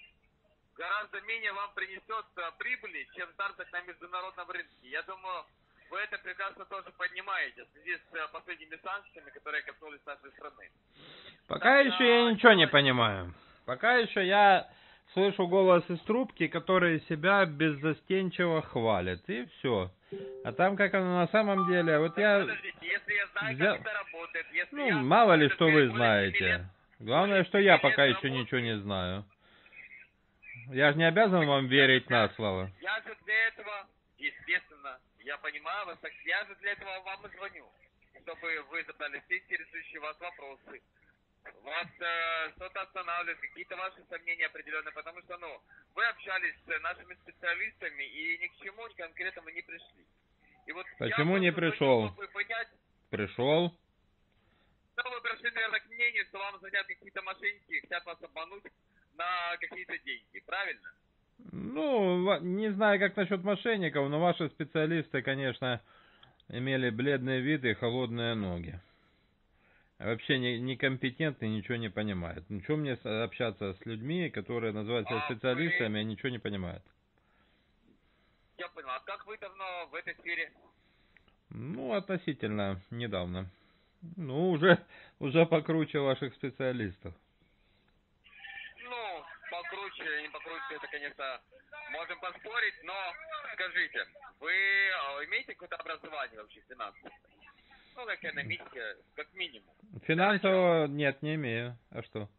Speaker 6: гораздо менее вам принесет а, прибыли, чем заработок на международном рынке. Я думаю, вы это прекрасно тоже понимаете в связи с а, последними санкциями, которые коснулись нашей страны.
Speaker 3: Пока
Speaker 6: Так,
Speaker 3: еще
Speaker 6: а,
Speaker 3: я ничего не
Speaker 6: давайте.
Speaker 3: понимаю. Пока еще я слышу голос из трубки, который себя беззастенчиво хвалит. И все. А там как оно на самом деле, вот я...
Speaker 6: Подождите, если я знаю,
Speaker 3: взял-
Speaker 6: как это работает, если
Speaker 3: Ну,
Speaker 6: я...
Speaker 3: мало ли,
Speaker 6: это
Speaker 3: что вы
Speaker 6: более семи лет,
Speaker 3: знаете. Главное,
Speaker 6: более
Speaker 3: что я
Speaker 6: семи
Speaker 3: пока
Speaker 6: лет
Speaker 3: еще
Speaker 6: работаю.
Speaker 3: ничего не знаю. Я же не обязан вам верить на слово.
Speaker 6: Я же для этого, естественно, я понимаю вас, так я же для этого вам и звоню, чтобы вы задали все интересующие вас вопросы. Вас э, что-то останавливает, какие-то ваши сомнения определенные, потому что, ну, вы общались с нашими специалистами и ни к чему ни конкретному не пришли. И вот
Speaker 3: Почему
Speaker 6: я
Speaker 3: не
Speaker 6: просто
Speaker 3: пришел?
Speaker 6: хочу, чтобы понять,
Speaker 3: Пришел.
Speaker 6: ну, вы пришли, наверное, к мнению, что вам звонят какие-то мошенники и хотят вас обмануть на какие-то деньги, правильно?
Speaker 3: Ну, ва- не знаю, как насчет мошенников, но ваши специалисты, конечно, имели бледный вид и холодные ноги. Вообще не, некомпетентны, ничего не понимают. Ну, что мне с- общаться с людьми, которые называют себя
Speaker 6: А
Speaker 3: специалистами, а ничего не понимают?
Speaker 6: Я понял. А как вы давно в этой сфере?
Speaker 3: Ну, относительно недавно. Ну, уже, уже покруче ваших специалистов.
Speaker 6: Ну, покруче или не покруче, это, конечно, можем поспорить, но скажите, вы а, имеете какое-то образование вообще финансовое? Ну, как экономистка, как минимум.
Speaker 3: Финансового нет, не имею. А что?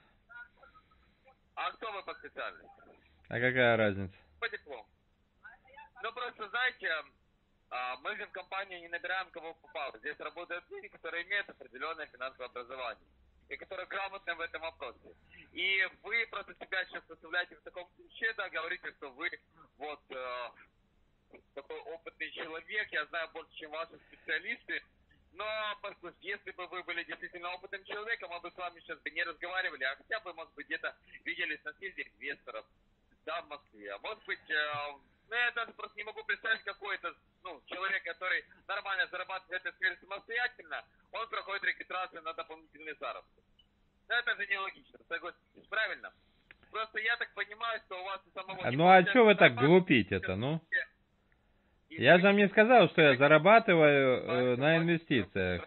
Speaker 6: А кто вы по специальности?
Speaker 3: А какая разница?
Speaker 6: По диплому. Ну, просто, знаете, а, мы же в компании не набираем кого попало. Здесь работают люди, которые имеют определенное финансовое образование. И которые грамотны в этом вопросе. И вы просто себя сейчас выставляете в таком ключе, да, говорите, что вы вот э, такой опытный человек, я знаю больше, чем ваши специалисты. Но, послушайте, если бы вы были действительно опытным человеком, мы бы с вами сейчас бы не разговаривали, а хотя бы, может быть, где-то виделись на съезде инвесторов, да, в Москве. А может быть, э, ну, я даже просто не могу представить какой-то, ну, человек, который нормально зарабатывает в этой сфере самостоятельно, он проходит регистрацию на дополнительный заработок. Ну, это же нелогично, согласитесь, правильно? Просто я так понимаю, что у вас у самого...
Speaker 3: А,
Speaker 6: не
Speaker 3: ну а
Speaker 6: получается
Speaker 3: что вы так
Speaker 6: зарабатывать,
Speaker 3: глупите-то, ну?
Speaker 6: и
Speaker 3: Я
Speaker 6: вы
Speaker 3: же вам не сказал, что я зарабатываю э, на инвестициях.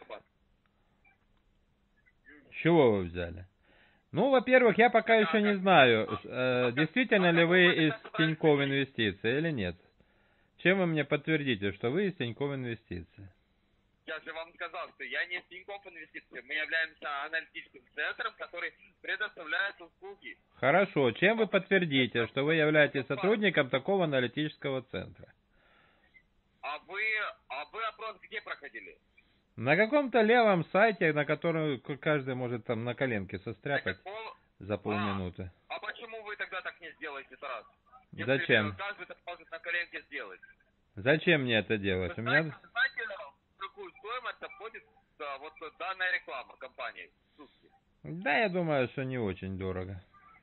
Speaker 3: С чего вы взяли? Ну, во-первых, я пока еще не знаю, э, действительно ли вы из Тинькофф Инвестиции или нет. Чем вы мне подтвердите, что вы из Тинькофф Инвестиции?
Speaker 6: Я же вам сказал, что я не Тинькофф Инвестиции. Мы являемся аналитическим центром, который предоставляет услуги.
Speaker 3: Хорошо, чем вы подтвердите, что вы являетесь сотрудником такого аналитического центра?
Speaker 6: А вы, а вы опрос где проходили?
Speaker 3: На каком-то левом сайте, на котором каждый может там на коленке состряпать
Speaker 6: На каком-
Speaker 3: за полминуты.
Speaker 6: А почему вы тогда так не сделаете, Тарас? Если
Speaker 3: Зачем?
Speaker 6: каждый так может на коленке сделать.
Speaker 3: Зачем мне это делать? У
Speaker 6: Вы
Speaker 3: меня...
Speaker 6: знаете, знаете, в какую стоимость обходит да, вот данная реклама компании в сутки?
Speaker 3: Да, я думаю, что не очень дорого.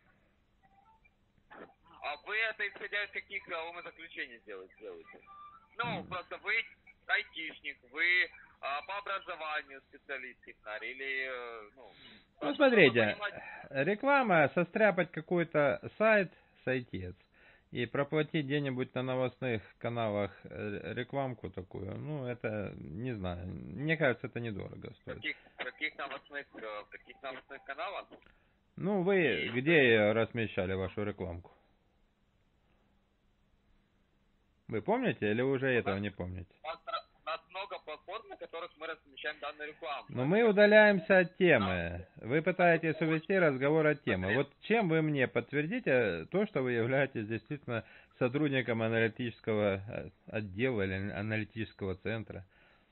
Speaker 6: А вы это исходя из каких а, умозаключений делаете? делаете? Ну, просто вы айтишник, вы а, по образованию специалист технарь или, э, ну...
Speaker 3: Ну,
Speaker 6: чтобы
Speaker 3: смотрите,
Speaker 6: понимать-
Speaker 3: реклама, состряпать какой-то сайт, сайтец, и проплатить где-нибудь на новостных каналах э, рекламку такую, ну, это, не знаю, мне кажется, это недорого стоит.
Speaker 6: Каких, каких новостных, э, каких новостных каналах?
Speaker 3: Ну, вы где размещали вашу рекламку? Вы помните или уже этого не помните?
Speaker 6: У нас, у нас много платформ, на которых мы размещаем данную рекламу.
Speaker 3: Но мы удаляемся от темы. Вы пытаетесь увести разговор от темы. Вот чем вы мне подтвердите то, что вы являетесь действительно сотрудником аналитического отдела или аналитического центра?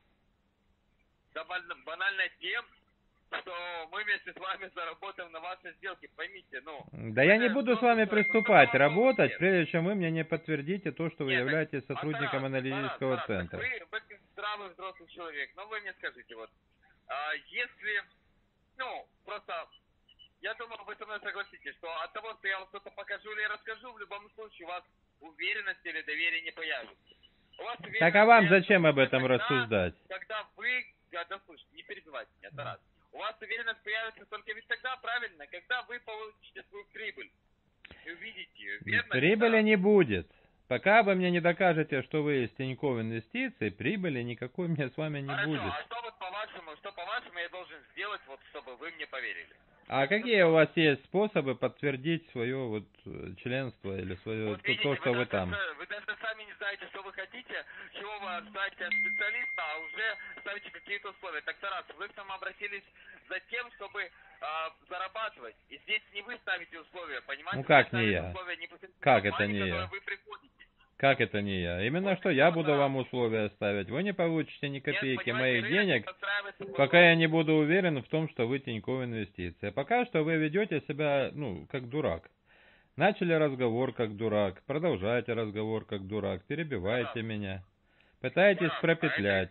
Speaker 6: Да банально тем, что мы вместе с вами заработаем на вашей сделке, поймите, ну...
Speaker 3: Да я не буду с вами приступать работать, прежде чем вы мне не подтвердите то, что вы
Speaker 6: Нет,
Speaker 3: являетесь
Speaker 6: так,
Speaker 3: сотрудником
Speaker 6: а Тарас,
Speaker 3: аналитического
Speaker 6: Тарас, Тарас,
Speaker 3: центра.
Speaker 6: Вы, вы здравый взрослый человек, но вы мне скажите, вот, а, если, ну, просто, я думаю, вы со мной согласитесь, что от того, что я вам что-то покажу или расскажу, в любом случае у вас уверенность или доверие не появится. У вас
Speaker 3: Так а вам
Speaker 6: появится
Speaker 3: зачем об
Speaker 6: только
Speaker 3: этом
Speaker 6: тогда,
Speaker 3: рассуждать?
Speaker 6: Когда вы, да, да, слушайте, не перебивайте меня, Тарас. У вас уверенность появится только ведь тогда, правильно, когда вы получите свою прибыль. И увидите ее, верно?
Speaker 3: Прибыли
Speaker 6: Да.
Speaker 3: не будет. Пока вы мне не докажете, что вы из Тинькофф Инвестиций, прибыли никакой мне с вами не
Speaker 6: Хорошо,
Speaker 3: будет.
Speaker 6: а что вот по-вашему, что по-вашему я должен сделать, вот, чтобы вы мне поверили?
Speaker 3: А какие у вас есть способы подтвердить свое вот членство или свое
Speaker 6: Вот
Speaker 3: то,
Speaker 6: видите,
Speaker 3: то, что вы
Speaker 6: даже,
Speaker 3: там?
Speaker 6: Вы даже сами не знаете, что вы хотите, чего вы ожидаете от специалиста, а уже ставите какие-то условия. Так, Тарас, вы к нам обратились за тем, чтобы а, зарабатывать. И здесь не вы ставите условия, понимаете?
Speaker 3: Ну как
Speaker 6: Вы
Speaker 3: не
Speaker 6: ставите
Speaker 3: я?
Speaker 6: условия непосредственно
Speaker 3: Как это
Speaker 6: компании,
Speaker 3: не
Speaker 6: к которой
Speaker 3: я?
Speaker 6: вы приходите.
Speaker 3: Как это не я? Именно
Speaker 6: Вот
Speaker 3: что я
Speaker 6: что,
Speaker 3: буду
Speaker 6: да.
Speaker 3: вам условия ставить. Вы не получите ни
Speaker 6: Нет,
Speaker 3: копейки
Speaker 6: понимаете,
Speaker 3: моих
Speaker 6: рынок
Speaker 3: денег,
Speaker 6: подстраивается под
Speaker 3: пока я не буду уверен в том, что вы Тинькофф Инвестиции. А пока что вы ведете себя, ну, как дурак. Начали разговор как дурак, продолжаете разговор как дурак, перебиваете
Speaker 6: Тарас,
Speaker 3: меня, пытаетесь
Speaker 6: Тарас, а
Speaker 3: пропетлять.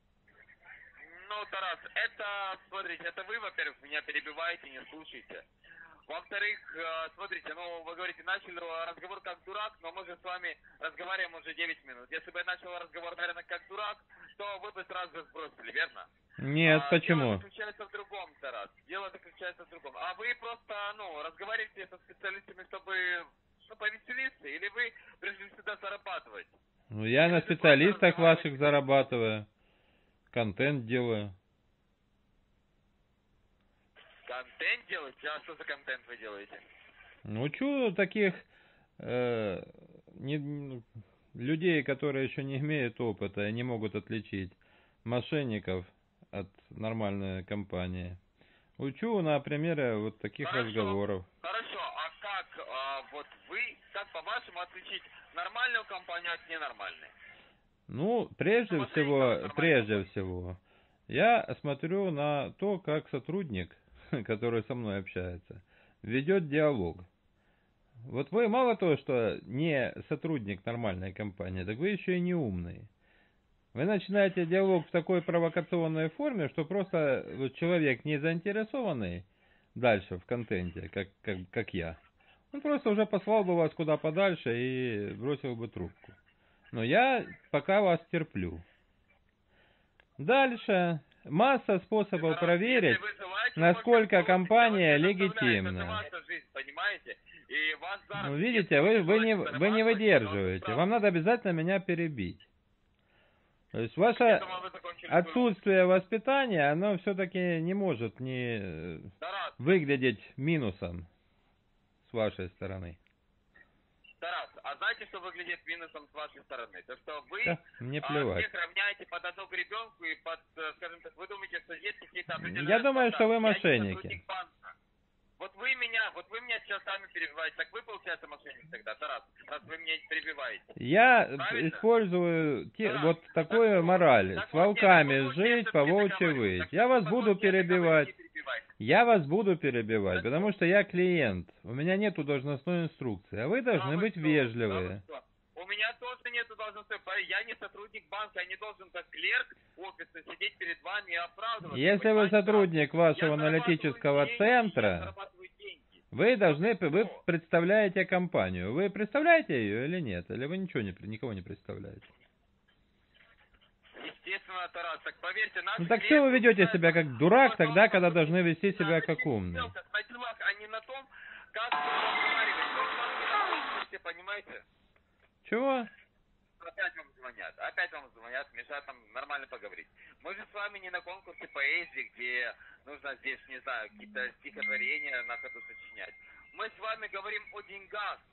Speaker 6: Ну, Тарас, это, смотрите, это вы, во-первых, меня перебиваете, не слушаете. Во-вторых, э, смотрите, ну, вы говорите, начали разговор как дурак, но мы же с вами разговариваем уже девять минут. Если бы я начал разговор, наверное, как дурак, то вы бы сразу же сбросили, верно?
Speaker 3: Нет,
Speaker 6: А,
Speaker 3: почему?
Speaker 6: Дело заключается в другом, Тарас. Дело заключается в другом. А вы просто, ну, разговариваете со специалистами, чтобы, ну, повеселиться, или вы пришли сюда зарабатывать?
Speaker 3: Ну, я на специалистах ваших зарабатываю, контент делаю.
Speaker 6: Контент делаете? А что за контент вы делаете?
Speaker 3: Ну, учу таких э, не, ну, людей, которые еще не имеют опыта и не могут отличить мошенников от нормальной компании. Учу на примере вот таких
Speaker 6: Хорошо.
Speaker 3: разговоров.
Speaker 6: Хорошо, а как а, вот вы, как по-вашему отличить нормальную компанию от ненормальной?
Speaker 3: Ну, прежде
Speaker 6: Посмотрите,
Speaker 3: всего,
Speaker 6: нормально.
Speaker 3: прежде всего, я смотрю на то, как сотрудник, который со мной общается, ведет диалог. Вот вы мало того, что не сотрудник нормальной компании, так вы еще и не умный. Вы начинаете диалог в такой провокационной форме, что просто вот человек не заинтересованный дальше в контенте, как, как, как я, он просто уже послал бы вас куда подальше и бросил бы трубку. Но я пока вас терплю. Дальше масса способов проверить, насколько компания легитимна. Ну, видите, вы, вы, не, вы не выдерживаете. Вам надо обязательно меня перебить. То есть ваше отсутствие воспитания, оно все-таки не может не выглядеть минусом с вашей стороны.
Speaker 6: Тарас, а знаете, что выглядит минусом с вашей стороны? То, что вы
Speaker 3: Да, мне
Speaker 6: а,
Speaker 3: плевать.
Speaker 6: всех равняете под одну гребенку и под, скажем так, вы думаете, что есть какие-то определенные...
Speaker 3: Я думаю, что вы
Speaker 6: стандарты. Я не
Speaker 3: мошенники.
Speaker 6: сотрудник банка. Вот вы меня, вот вы меня сейчас сами перебиваете. Так вы, получается, мошенник тогда, Тарас, раз вы меня перебиваете.
Speaker 3: Я
Speaker 6: Правильно?
Speaker 3: использую те,
Speaker 6: Тарас,
Speaker 3: вот такую
Speaker 6: так вот,
Speaker 3: мораль.
Speaker 6: так
Speaker 3: С
Speaker 6: вот, нет,
Speaker 3: волками
Speaker 6: вы
Speaker 3: жить,
Speaker 6: лучше
Speaker 3: по
Speaker 6: это
Speaker 3: волчьи
Speaker 6: говорите.
Speaker 3: выть.
Speaker 6: Так
Speaker 3: Я
Speaker 6: вы
Speaker 3: вас
Speaker 6: по
Speaker 3: буду
Speaker 6: волчьи это
Speaker 3: перебивать.
Speaker 6: говорите, перебивайте.
Speaker 3: Я вас буду перебивать, потому что я клиент. У меня нету должностной инструкции, а вы должны
Speaker 6: Да вы
Speaker 3: быть
Speaker 6: что,
Speaker 3: вежливые.
Speaker 6: да вы что? У меня тоже нету должностной, я не сотрудник банка, я не должен как клерк офиса сидеть перед вами и оправдываться.
Speaker 3: Если вы
Speaker 6: понимаете,
Speaker 3: сотрудник
Speaker 6: я
Speaker 3: вашего
Speaker 6: зарабатываю
Speaker 3: аналитического
Speaker 6: деньги, я
Speaker 3: центра,
Speaker 6: зарабатываю деньги.
Speaker 3: вы должны, вы
Speaker 6: Что?
Speaker 3: представляете компанию. Вы представляете ее или нет? Или вы ничего не, никого не представляете?
Speaker 6: Естественно, Тарас, так поверьте, наши
Speaker 3: Ну так что
Speaker 6: клиенты
Speaker 3: вы ведете
Speaker 6: знают,
Speaker 3: себя как
Speaker 6: что
Speaker 3: дурак
Speaker 6: вы
Speaker 3: тогда, когда
Speaker 6: должны
Speaker 3: должны вести
Speaker 6: быть
Speaker 3: себя
Speaker 6: на
Speaker 3: как
Speaker 6: таких
Speaker 3: умный?
Speaker 6: сделках, на делах, а не на том, как вы разговариваете. Вы с вами не находитесь, понимаете?
Speaker 3: Чего?
Speaker 6: Опять вам звонят, опять вам звонят, мешают там нормально поговорить. Мы же с вами не на конкурсе поэзии, где нужно здесь, не знаю, какие-то стихотворения на ходу сочинять. Мы с вами говорим о деньгах.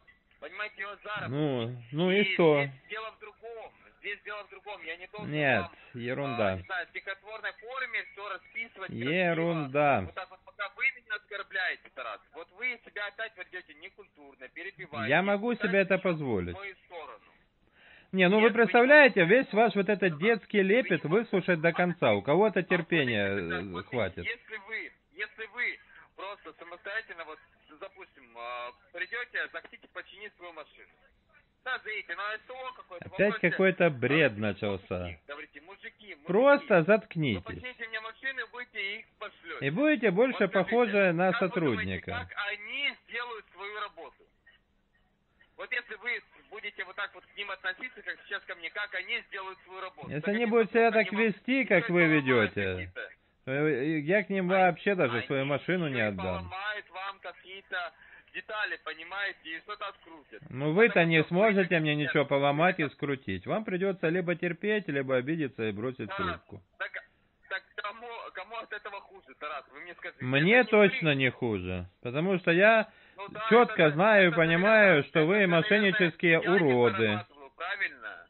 Speaker 6: Понимаете, его заработок.
Speaker 3: Ну, ну и что?
Speaker 6: Здесь дело в другом. Здесь дело в другом. Я не должен
Speaker 3: Нет,
Speaker 6: вам,
Speaker 3: ерунда.
Speaker 6: а, не знаю, в стихотворной форме все расписывать.
Speaker 3: Ерунда.
Speaker 6: Красиво. Вот так вот, пока вы меня оскорбляете, Тарас. Вот вы себя опять ведете некультурно, перебиваете.
Speaker 3: Я могу себе это позволить.
Speaker 6: В мою сторону.
Speaker 3: Не, ну вы представляете, весь ваш вот этот детский лепет выслушать до конца. У кого-то терпения хватит.
Speaker 6: Если вы, если вы просто самостоятельно, вот, допустим, придете, захотите починить свою машину. Да, заедете на СТО какой-то.
Speaker 3: Опять какой-то бред начался.
Speaker 6: Говорите, мужики, мужики.
Speaker 3: Просто
Speaker 6: Вы
Speaker 3: заткнитесь.
Speaker 6: почините мне машины, будете их пошлете.
Speaker 3: И будете больше
Speaker 6: Вот скажите,
Speaker 3: похожи на
Speaker 6: как вы думаете,
Speaker 3: сотрудника.
Speaker 6: как они сделают свою работу? Вот если вы будете вот так вот к ним относиться, как сейчас ко мне, как они сделают свою работу?
Speaker 3: Если
Speaker 6: Так
Speaker 3: они
Speaker 6: они
Speaker 3: будут себя
Speaker 6: просто
Speaker 3: так
Speaker 6: не вам-
Speaker 3: вести,
Speaker 6: не
Speaker 3: как
Speaker 6: то
Speaker 3: вы
Speaker 6: поломают
Speaker 3: ведете,
Speaker 6: какие-то.
Speaker 3: я к ним вообще даже
Speaker 6: Они
Speaker 3: свою машину не
Speaker 6: еще и
Speaker 3: отдам.
Speaker 6: поломают вам какие-то детали, понимаете, и что-то открутят.
Speaker 3: Ну вы-то
Speaker 6: Потому
Speaker 3: не
Speaker 6: что вы
Speaker 3: сможете
Speaker 6: хотите-
Speaker 3: мне ничего поломать и скрутить. Вам придется либо терпеть, либо обидеться и бросить
Speaker 6: Тарас,
Speaker 3: трубку.
Speaker 6: Так, так кому, кому от этого хуже, Тарас? Вы мне скажите.
Speaker 3: Мне
Speaker 6: Это не
Speaker 3: точно
Speaker 6: вы.
Speaker 3: не хуже. Потому что я
Speaker 6: Ну да,
Speaker 3: четко
Speaker 6: это-
Speaker 3: знаю и
Speaker 6: это,
Speaker 3: понимаю,
Speaker 6: наверное,
Speaker 3: что вы
Speaker 6: это,
Speaker 3: мошеннические
Speaker 6: наверное, я не
Speaker 3: уроды.
Speaker 6: зарабатываю, правильно?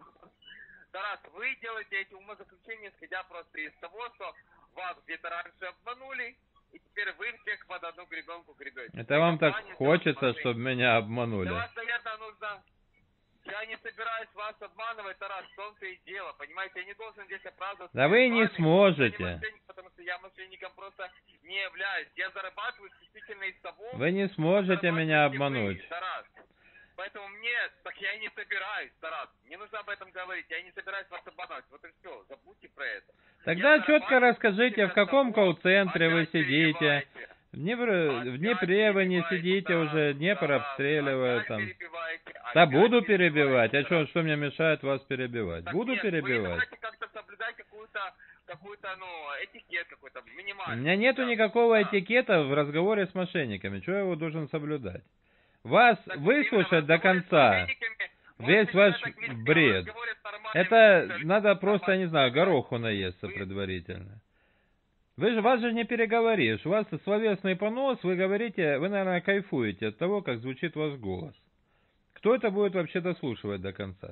Speaker 6: Тарас, вы делаете эти умозаключения, исходя просто из того, что вас где-то раньше обманули, и теперь вы всех под одну гребенку гребете.
Speaker 3: Это вам так
Speaker 6: Компания
Speaker 3: хочется,
Speaker 6: делает
Speaker 3: чтобы меня
Speaker 6: Для
Speaker 3: обманули.
Speaker 6: вас, наверное, нужно... Я не собираюсь вас обманывать, Тарас, в том-то и дело, понимаете? Я не должен здесь оправдываться.
Speaker 3: Да вы
Speaker 6: перед
Speaker 3: не
Speaker 6: вами.
Speaker 3: сможете.
Speaker 6: Я не мошенник, потому что я мошенником просто не являюсь. Я зарабатываю исключительно из того...
Speaker 3: Вы не сможете меня
Speaker 6: зарабатываете
Speaker 3: обмануть.
Speaker 6: вы, Тарас. Поэтому мне... Так я и не собираюсь, Тарас. Не нужно об этом говорить. Я не собираюсь вас обманывать. Вот и все. Забудьте про это.
Speaker 3: Тогда
Speaker 6: Я
Speaker 3: четко
Speaker 6: зарабатываю
Speaker 3: расскажите, в
Speaker 6: исключительно
Speaker 3: каком
Speaker 6: с того,
Speaker 3: колл-центре вы
Speaker 6: опять
Speaker 3: сидите.
Speaker 6: перебиваете.
Speaker 3: В Днепр... в
Speaker 6: Опять
Speaker 3: Днепре вы не
Speaker 6: перебиваете,
Speaker 3: сидите
Speaker 6: Тарас,
Speaker 3: уже, Днепр
Speaker 6: Тарас,
Speaker 3: обстреливают
Speaker 6: опять
Speaker 3: там.
Speaker 6: перебиваете,
Speaker 3: Да
Speaker 6: опять
Speaker 3: буду
Speaker 6: перебиваете,
Speaker 3: перебивать. А что,
Speaker 6: Тарас.
Speaker 3: что мне мешает вас перебивать?
Speaker 6: Так
Speaker 3: Буду
Speaker 6: нет, Вы
Speaker 3: перебивать.
Speaker 6: давайте как-то соблюдать какую-то, какую-то, ну, этикет какой-то
Speaker 3: У
Speaker 6: минимальный.
Speaker 3: меня нету
Speaker 6: Да.
Speaker 3: никакого
Speaker 6: Да.
Speaker 3: этикета в разговоре с мошенниками. Чего я его должен соблюдать? Вас
Speaker 6: Так
Speaker 3: выслушать
Speaker 6: именно в
Speaker 3: до
Speaker 6: разговоре с
Speaker 3: конца.
Speaker 6: мошенниками
Speaker 3: Весь
Speaker 6: можете
Speaker 3: ваш
Speaker 6: себя так вести, а в
Speaker 3: бред.
Speaker 6: разговоре с нормальными
Speaker 3: Это
Speaker 6: людьми
Speaker 3: надо
Speaker 6: нормально.
Speaker 3: просто, не знаю, гороху
Speaker 6: Вы-
Speaker 3: наесться предварительно. Вы же, вас же не переговоришь. У вас словесный понос, вы говорите, вы, наверное, кайфуете от того, как звучит ваш голос. Кто это будет вообще дослушивать до конца?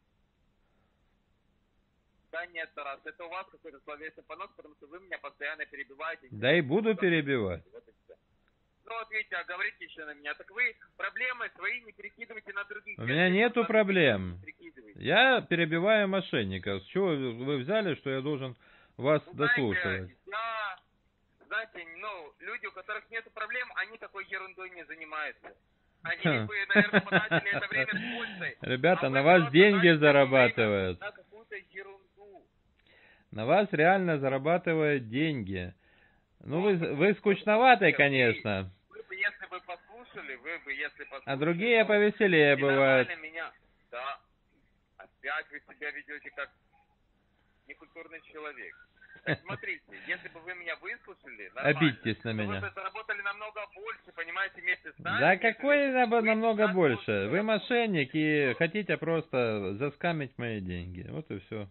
Speaker 6: Да нет, Тарас, это у вас какой-то словесный понос, потому что вы меня постоянно перебиваете.
Speaker 3: Да и буду перебивать.
Speaker 6: Вот и всё. Ну вот видите, а говорите еще на меня. Так вы проблемы свои не перекидывайте на других.
Speaker 3: У
Speaker 6: Я
Speaker 3: меня
Speaker 6: не
Speaker 3: нету
Speaker 6: буду на
Speaker 3: проблем.
Speaker 6: других перекидывать.
Speaker 3: Я перебиваю мошенников. С чего вы взяли, что я должен вас
Speaker 6: Ну,
Speaker 3: дослушивать?
Speaker 6: знаете, я, знаете, ну, люди, у которых нет проблем, они такой ерундой не занимаются. Они
Speaker 3: Ха.
Speaker 6: бы, наверное, потратили это время с пользой.
Speaker 3: Ребята,
Speaker 6: А
Speaker 3: на
Speaker 6: вы
Speaker 3: вас
Speaker 6: просто
Speaker 3: деньги
Speaker 6: тратите
Speaker 3: зарабатывают.
Speaker 6: время на какую-то ерунду.
Speaker 3: На вас реально зарабатывают деньги. Ну, вы, вы скучноватый, конечно.
Speaker 6: Вы бы, если бы послушали, вы бы, если послушали...
Speaker 3: А другие
Speaker 6: то
Speaker 3: повеселее
Speaker 6: и
Speaker 3: бывают.
Speaker 6: нормально меня... Да. Опять вы себя ведете как некультурный человек. Так, смотрите, если бы вы меня выслушали, нормально,
Speaker 3: Обидьтесь на
Speaker 6: то
Speaker 3: меня.
Speaker 6: вы бы заработали намного больше, понимаете, вместе с нами.
Speaker 3: Да
Speaker 6: нежели
Speaker 3: какой на-
Speaker 6: вы
Speaker 3: намного
Speaker 6: нас
Speaker 3: больше?
Speaker 6: будете
Speaker 3: Вы
Speaker 6: заработать.
Speaker 3: мошенник и хотите просто заскамить мои деньги. Вот и все.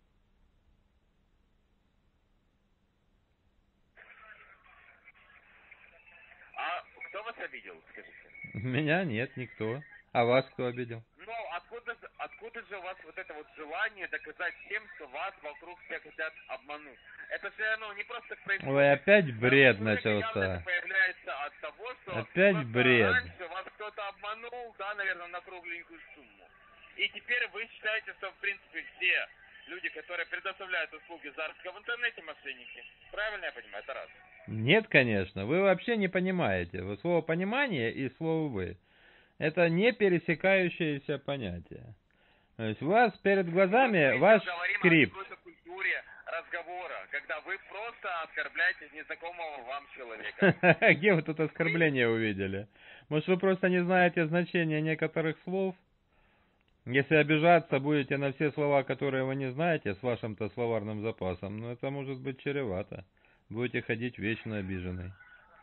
Speaker 6: А кто вас обидел, скажите?
Speaker 3: Меня нет, никто. А вас кто обидел?
Speaker 6: Ну, откуда, же- откуда же у вас вот это вот желание доказать всем, что вас вокруг все хотят обмануть? Это же, ну, не просто так происходит.
Speaker 3: Ой, опять бред
Speaker 6: Э, явно
Speaker 3: начался.
Speaker 6: это появляется от того, что
Speaker 3: Опять
Speaker 6: просто
Speaker 3: бред.
Speaker 6: раньше вас кто-то обманул, да, наверное, на кругленькую сумму. И теперь вы считаете, что, в принципе, все люди, которые предоставляют услуги заработка в интернете, мошенники. Правильно я понимаю, это раз.
Speaker 3: Нет, конечно. Вы вообще не понимаете. Вот слово «понимание» и слово «вы». Это не пересекающиеся понятия. То есть у вас перед глазами
Speaker 6: Мы
Speaker 3: ваш
Speaker 6: говорим
Speaker 3: скрипт.
Speaker 6: о какой-то культуре разговора, когда вы просто оскорбляете незнакомого вам человека.
Speaker 3: Где вы тут оскорбления увидели? Может, вы просто не знаете значения некоторых слов? Если обижаться будете на все слова, которые вы не знаете, с вашим-то словарным запасом, ну это может быть чревато. Будете ходить вечно обиженный.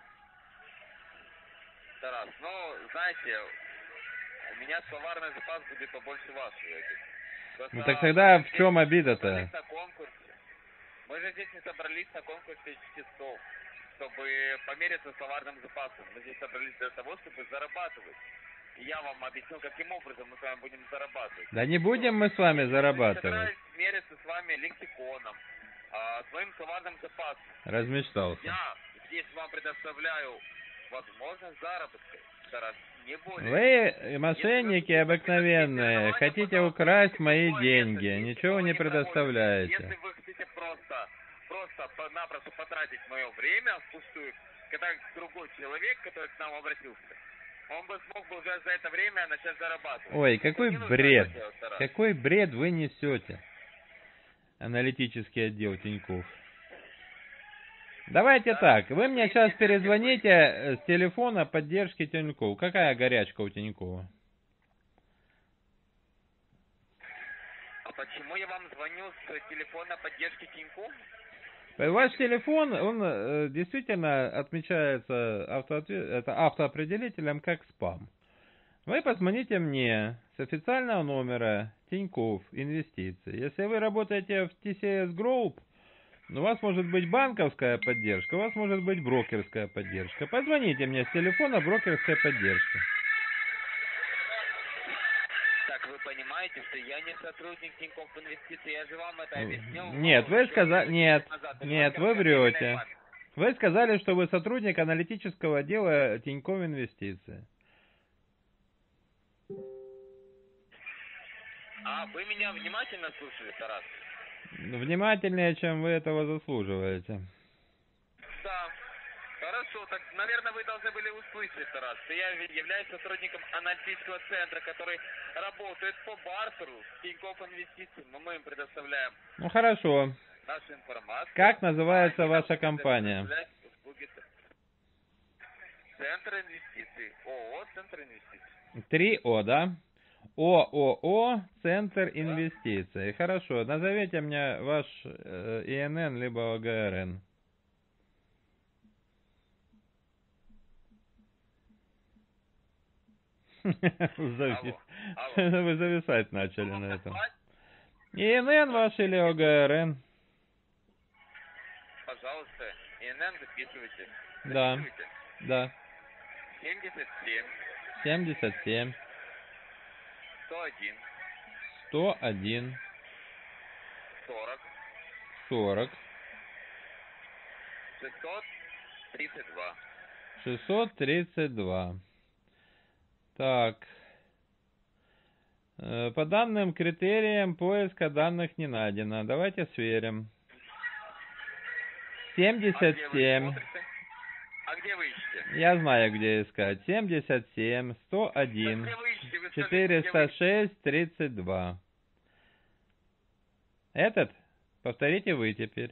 Speaker 6: Тарас, ну, знаете, у меня словарный запас будет побольше вашего. Просто
Speaker 3: Ну так тогда в чем
Speaker 6: мы
Speaker 3: обида-то?
Speaker 6: собрались на конкурсе. Мы же здесь не собрались на конкурсе чтецов, чтобы помериться словарным запасом. Мы здесь собрались для того, чтобы зарабатывать. я вам объяснил, каким образом мы с вами будем зарабатывать.
Speaker 3: Да не будем мы с вами
Speaker 6: Я
Speaker 3: зарабатывать.
Speaker 6: собираюсь мериться с вами лексиконом, а, своим словарным запасом.
Speaker 3: Размечтался.
Speaker 6: Я здесь вам предоставляю возможность заработка. Тарас, не более.
Speaker 3: Вы мошенники обыкновенные, хотите украсть мои деньги, ничего не
Speaker 6: Если
Speaker 3: предоставляете.
Speaker 6: вы хотите просто, просто напросто потратить мое время впустую, когда другой человек, который к нам обратился, он бы смог бы уже за это время начать зарабатывать.
Speaker 3: Ой, какой
Speaker 6: Не нужно
Speaker 3: бред,
Speaker 6: этого делать, Тарас.
Speaker 3: какой бред вы несете, аналитический отдел Тинькофф. Давайте так, вы мне сейчас перезвоните с телефона поддержки Тинькофф. Какая горячка у Тинькова?
Speaker 6: А почему я вам звоню с телефона поддержки Тинькофф?
Speaker 3: Ваш телефон, он э, действительно отмечается автоотве- это автоопределителем как спам. Вы позвоните мне с официального номера Тинькофф Инвестиции. Если вы работаете в ти си эс Group, у вас может быть банковская поддержка, у вас может быть брокерская поддержка. Позвоните мне с телефона брокерской поддержки.
Speaker 6: Так вы понимаете, что я не сотрудник Тинькофф Инвестиций, я же вам это объяснил.
Speaker 3: Нет, вы сказали... Нет, нет, вы врете. Вы сказали, что вы сотрудник аналитического отдела Тинькофф Инвестиции.
Speaker 6: А вы меня внимательно слушали, Тарас?
Speaker 3: Внимательнее, чем вы этого заслуживаете.
Speaker 6: Да. Хорошо, так, наверное, вы должны были услышать, Тарас, что я являюсь сотрудником аналитического центра, который работает по бартеру с Тинькофф Инвестиций, но мы им предоставляем
Speaker 3: Ну хорошо.
Speaker 6: нашу информацию.
Speaker 3: Как называется
Speaker 6: а
Speaker 3: ваша
Speaker 6: они
Speaker 3: компания?
Speaker 6: предоставляют услуги. Центр инвестиций. ООО Центр инвестиций.
Speaker 3: Три О, да? ООО Центр инвестиций. Хорошо. Назовите мне ваш э, И Н Н либо О Г Р Н. Завис-
Speaker 6: Алло, алло.
Speaker 3: Вы зависать начали
Speaker 6: Вам
Speaker 3: на этом.
Speaker 6: назвать?
Speaker 3: И Н Н ваш или О Г Р Н?
Speaker 6: Пожалуйста, И Н Н записывайте.
Speaker 3: Да.
Speaker 6: Записывайте.
Speaker 3: Да.
Speaker 6: семьдесят семь,
Speaker 3: семьдесят семь,
Speaker 6: сто один,
Speaker 3: сто один,
Speaker 6: сорок,
Speaker 3: сорок,
Speaker 6: шестьсот тридцать два.
Speaker 3: шестьсот тридцать два. Так. Э, По данным критериям поиска данных не найдено. Давайте сверим. семьдесят
Speaker 6: А где вы
Speaker 3: семь.
Speaker 6: смотрите? А где вы ищете?
Speaker 3: Я знаю, где искать. семьдесят семь, сто
Speaker 6: Да
Speaker 3: один,
Speaker 6: где вы ищете? Вы скажите, где вы
Speaker 3: четыреста
Speaker 6: ищете?
Speaker 3: шесть, тридцать два. Этот? Повторите вы теперь.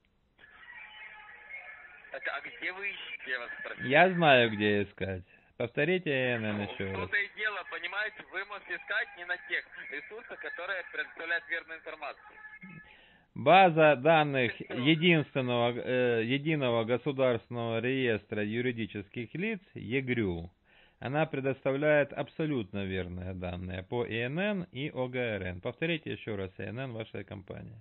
Speaker 6: Так, а где вы ищете, я вас спросил?
Speaker 3: Я знаю, где искать. Повторите И Н Н
Speaker 6: Ну,
Speaker 3: еще
Speaker 6: в
Speaker 3: раз.
Speaker 6: том-то и дело, понимаете, вы можете искать не на тех ресурсах, которые предоставляют верную информацию.
Speaker 3: База данных единственного, э, единого государственного реестра юридических лиц Е Г Р Ю. Она предоставляет абсолютно верные данные по И Н Н и О Г Р Н. Повторите еще раз И Н Н вашей компании.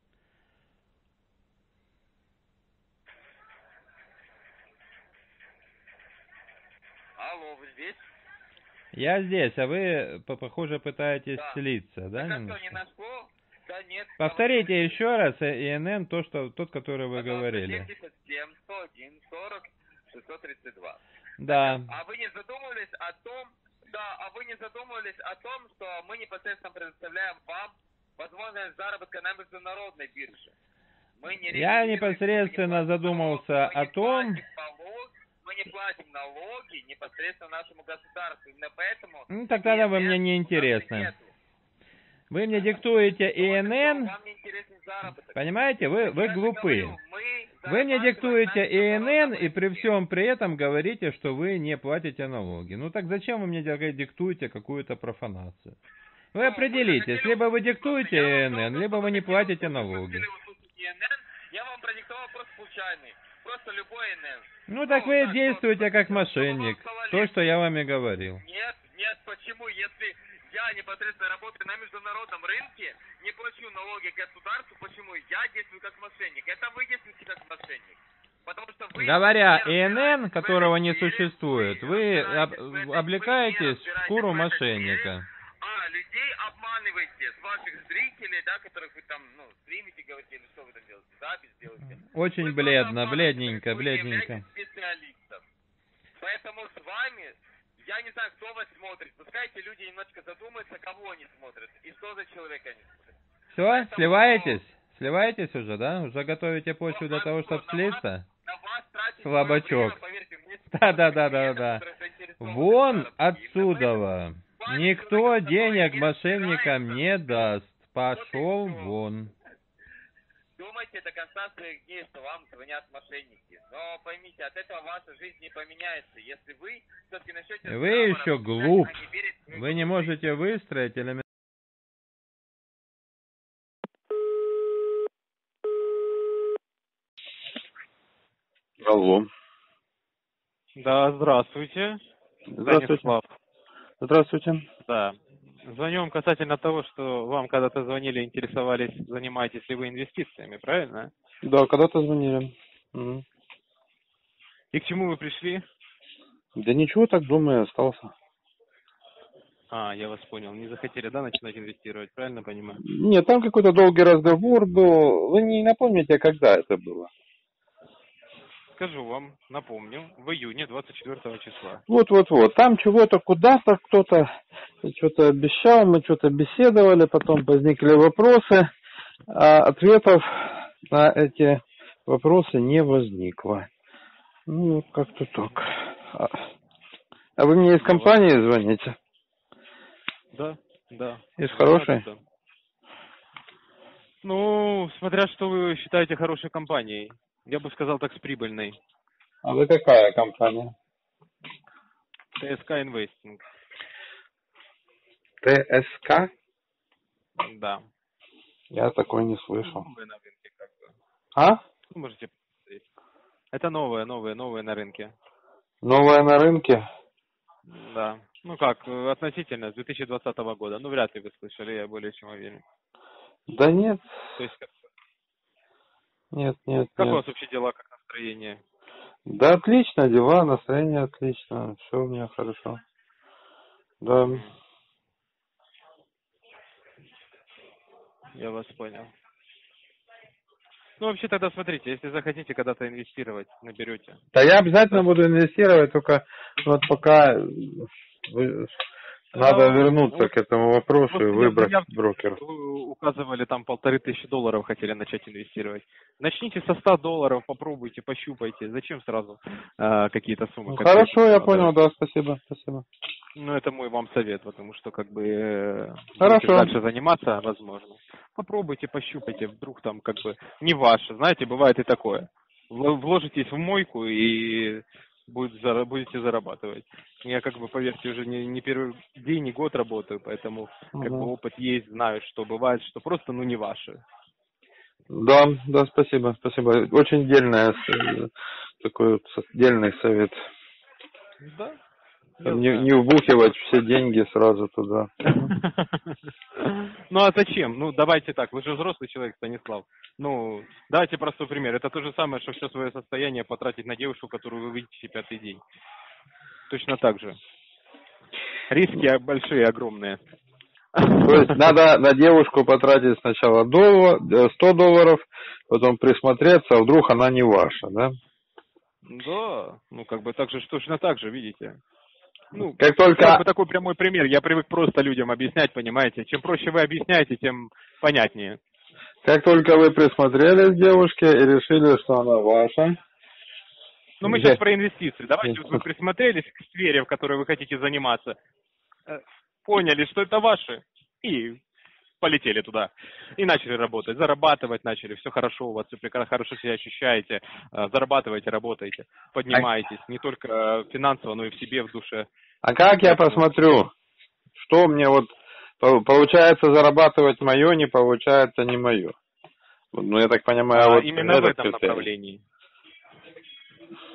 Speaker 6: Алло, вы здесь?
Speaker 3: Я здесь, а вы, по- похоже, пытаетесь
Speaker 6: Да.
Speaker 3: слиться, да?
Speaker 6: Так, а что,
Speaker 3: немножко?
Speaker 6: не нашло? Да нет.
Speaker 3: Повторите еще раз И Н Н, то, что, тот, который вы
Speaker 6: Пожалуйста,
Speaker 3: говорили.
Speaker 6: семьдесят семь, сто один, сорок, шестьсот тридцать два.
Speaker 3: Да.
Speaker 6: А вы не задумывались о том, да, а вы не задумывались о том, что мы непосредственно предоставляем вам возможность заработка на международной бирже? Мы не
Speaker 3: Я
Speaker 6: регулируем,
Speaker 3: непосредственно
Speaker 6: мы не платим
Speaker 3: задумался
Speaker 6: налоги, мы
Speaker 3: о
Speaker 6: не
Speaker 3: том...
Speaker 6: платим налог, мы не платим налоги непосредственно нашему государству. Именно поэтому...
Speaker 3: Ну, так тогда вы мне не интересны. Вы мне диктуете И Н Н,
Speaker 6: Вам не интересен заработок.
Speaker 3: понимаете, вы, вы
Speaker 6: Я же
Speaker 3: глупы.
Speaker 6: говорю, мы
Speaker 3: Вы мне
Speaker 6: зарабатываем
Speaker 3: диктуете
Speaker 6: на
Speaker 3: И Н Н и при
Speaker 6: рынке.
Speaker 3: всем при этом говорите, что вы не платите налоги. Ну так зачем вы мне диктуете какую-то профанацию? Вы
Speaker 6: Ну,
Speaker 3: определитесь,
Speaker 6: хотели
Speaker 3: либо вы
Speaker 6: услышать,
Speaker 3: диктуете
Speaker 6: я
Speaker 3: И
Speaker 6: вам
Speaker 3: Н Н,
Speaker 6: сказал,
Speaker 3: либо
Speaker 6: что
Speaker 3: вы не
Speaker 6: хотели
Speaker 3: платите
Speaker 6: услышать,
Speaker 3: налоги.
Speaker 6: хотели услышать И Н Н, я вам продиктовал просто случайный. Просто любой И Н Н.
Speaker 3: Ну так вы
Speaker 6: так,
Speaker 3: действуете
Speaker 6: просто,
Speaker 3: как
Speaker 6: чтобы вам
Speaker 3: мошенник.
Speaker 6: стало
Speaker 3: То,
Speaker 6: легче.
Speaker 3: что я вам и говорил.
Speaker 6: Нет, нет, почему? Если я непосредственно работаю на международном рынке, не плачу налоги государству, почему? Я действую как мошенник. Это вы действуете как мошенник. Потому что вы...
Speaker 3: Говоря
Speaker 6: не
Speaker 3: ИНН,
Speaker 6: разбираетесь в
Speaker 3: которого
Speaker 6: этой
Speaker 3: не
Speaker 6: сфере,
Speaker 3: существует,
Speaker 6: не
Speaker 3: вы
Speaker 6: разбираетесь
Speaker 3: об-
Speaker 6: в этой-
Speaker 3: облекаетесь
Speaker 6: вы не
Speaker 3: в
Speaker 6: разбираетесь
Speaker 3: шкуру
Speaker 6: в этой сфере,
Speaker 3: мошенника.
Speaker 6: а людей обманываете с ваших зрителей, да, которых вы там, ну, стримите, говорите, или что вы там делаете, запись делаете.
Speaker 3: Очень
Speaker 6: Вы просто
Speaker 3: бледно,
Speaker 6: обманываете,
Speaker 3: бледненько,
Speaker 6: то есть вы не
Speaker 3: бледненько.
Speaker 6: являетесь специалистом. Поэтому с вами, я не знаю, кто вас смотрит, пускайте люди немножко задумаются, кого они смотрят и что за человека они смотрят.
Speaker 3: Все,
Speaker 6: Поэтому,
Speaker 3: сливаетесь? Сливаетесь уже, да? Уже готовите почву для
Speaker 6: а
Speaker 3: того,
Speaker 6: что,
Speaker 3: чтобы
Speaker 6: на
Speaker 3: слиться?
Speaker 6: На вас тратить
Speaker 3: Слабачок.
Speaker 6: свое время, поверьте, мне
Speaker 3: Да, да, да, да, да. Вон отсюда. Никто денег мошенникам не даст. Пошел вон.
Speaker 6: Думайте до конца своих дней, что вам звонят мошенники. Но поймите, от этого ваша жизнь не поменяется. Если вы все-таки начнете...
Speaker 3: Вы еще глуп. Вы не можете выстроить элемент.
Speaker 7: Алло.
Speaker 8: Да, здравствуйте.
Speaker 7: Здравствуйте.
Speaker 8: Станислав.
Speaker 7: Здравствуйте.
Speaker 8: Да. Звоню вам касательно того, что вам когда-то звонили, интересовались, занимаетесь ли вы инвестициями, правильно?
Speaker 7: Да, когда-то звонили. Мгм.
Speaker 8: И к чему вы пришли?
Speaker 7: Да ничего, так дома и остался.
Speaker 8: А, я вас понял. Не захотели, да, начинать инвестировать, правильно понимаю?
Speaker 7: Нет, там какой-то долгий разговор был. Вы не напомните, когда это было?
Speaker 8: Скажу вам, напомню, в июне двадцать четвёртого числа.
Speaker 7: Вот-вот-вот. Там чего-то куда-то кто-то что-то обещал, мы что-то беседовали, потом возникли вопросы, а ответов на эти вопросы не возникло. Ну, как-то так. А а вы мне из компании звоните?
Speaker 8: Да, да.
Speaker 7: Из хорошей?
Speaker 8: Да. Ну, смотря что вы считаете хорошей компанией. Я бы сказал так, с прибыльной.
Speaker 7: А вы какая компания?
Speaker 8: ТСК Инвестинг.
Speaker 7: ТСК?
Speaker 8: Да.
Speaker 7: Я такой не слышал.
Speaker 8: Новые на рынке как бы.
Speaker 7: А?
Speaker 8: Ну, можете посмотреть. Это новые, новые, новые на рынке.
Speaker 7: Новая на рынке?
Speaker 8: Да. Ну как, э, относительно, с две тысячи двадцатого года. Ну, вряд ли вы слышали, я более чем уверен.
Speaker 7: Да нет.
Speaker 8: То есть, как,
Speaker 7: Нет, нет,
Speaker 8: как у
Speaker 7: нет.
Speaker 8: вас вообще дела, как настроение?
Speaker 7: Да отлично, дела, настроение отлично. Все у меня хорошо. Да.
Speaker 8: Я вас понял. Ну, вообще тогда смотрите, если захотите когда-то инвестировать, наберете.
Speaker 7: Да я обязательно буду инвестировать, только вот пока вы- надо
Speaker 8: А,
Speaker 7: вернуться
Speaker 8: вот
Speaker 7: к этому вопросу и
Speaker 8: просто я
Speaker 7: выбрать
Speaker 8: заявке
Speaker 7: брокера.
Speaker 8: Вы указывали там полторы тысячи долларов хотели начать инвестировать. Начните со ста долларов, попробуйте, пощупайте. Зачем сразу э, какие-то суммы?
Speaker 7: Ну,
Speaker 8: как
Speaker 7: хорошо, я
Speaker 8: говорится,
Speaker 7: понял,
Speaker 8: давать?
Speaker 7: да, спасибо, спасибо.
Speaker 8: Ну, это мой вам совет, потому что, как бы, э,
Speaker 7: Хорошо.
Speaker 8: будете дальше заниматься, возможно. Попробуйте, пощупайте, вдруг там, как бы, не ваше. Знаете, бывает и такое. Вы вложитесь в мойку и будет, зара- будете зарабатывать. Я, как бы, поверьте, уже не, не первый день, не год работаю, поэтому, как бы,
Speaker 7: Мгм.
Speaker 8: опыт есть, знаю, что бывает, что просто, ну, не ваше.
Speaker 7: Да, да, спасибо, спасибо. Очень дельный, э, такой вот со- дельный совет.
Speaker 8: Да.
Speaker 7: Там Не, не вбухивать все деньги сразу туда.
Speaker 8: Ну а зачем? Ну давайте так, вы же взрослый человек, Станислав. Ну, давайте простой пример. Это то же самое, что все свое состояние потратить на девушку, которую вы видите пятый день. Точно так же. Риски большие, огромные.
Speaker 7: То есть надо на девушку потратить сначала доллар, э, сто долларов, потом присмотреться, а вдруг она не ваша, да?
Speaker 8: Да, ну как бы так же, точно так же, видите. Ну,
Speaker 7: Как только...
Speaker 8: как бы такой прямой пример, я привык просто людям объяснять, понимаете. Чем проще вы объясняете, тем понятнее.
Speaker 7: Как только вы присмотрелись к девушке и решили, что она ваша...
Speaker 8: Ну, мы
Speaker 7: Я-
Speaker 8: сейчас про инвестиции. Давайте вот вы присмотрелись к сфере, в которой вы хотите заниматься, э, поняли, что это ваши, и полетели туда. И начали работать, зарабатывать начали, все хорошо у вас, все прекрасно, хорошо себя ощущаете, э, зарабатываете, работаете, поднимаетесь, не только э, финансово, но и в себе, в душе.
Speaker 7: А как я посмотрю, что мне вот по- получается зарабатывать мое, не получается не мое? Ну, я так понимаю,
Speaker 8: А,
Speaker 7: вот
Speaker 8: именно в
Speaker 7: этот
Speaker 8: этом
Speaker 7: критерий.
Speaker 8: направлении.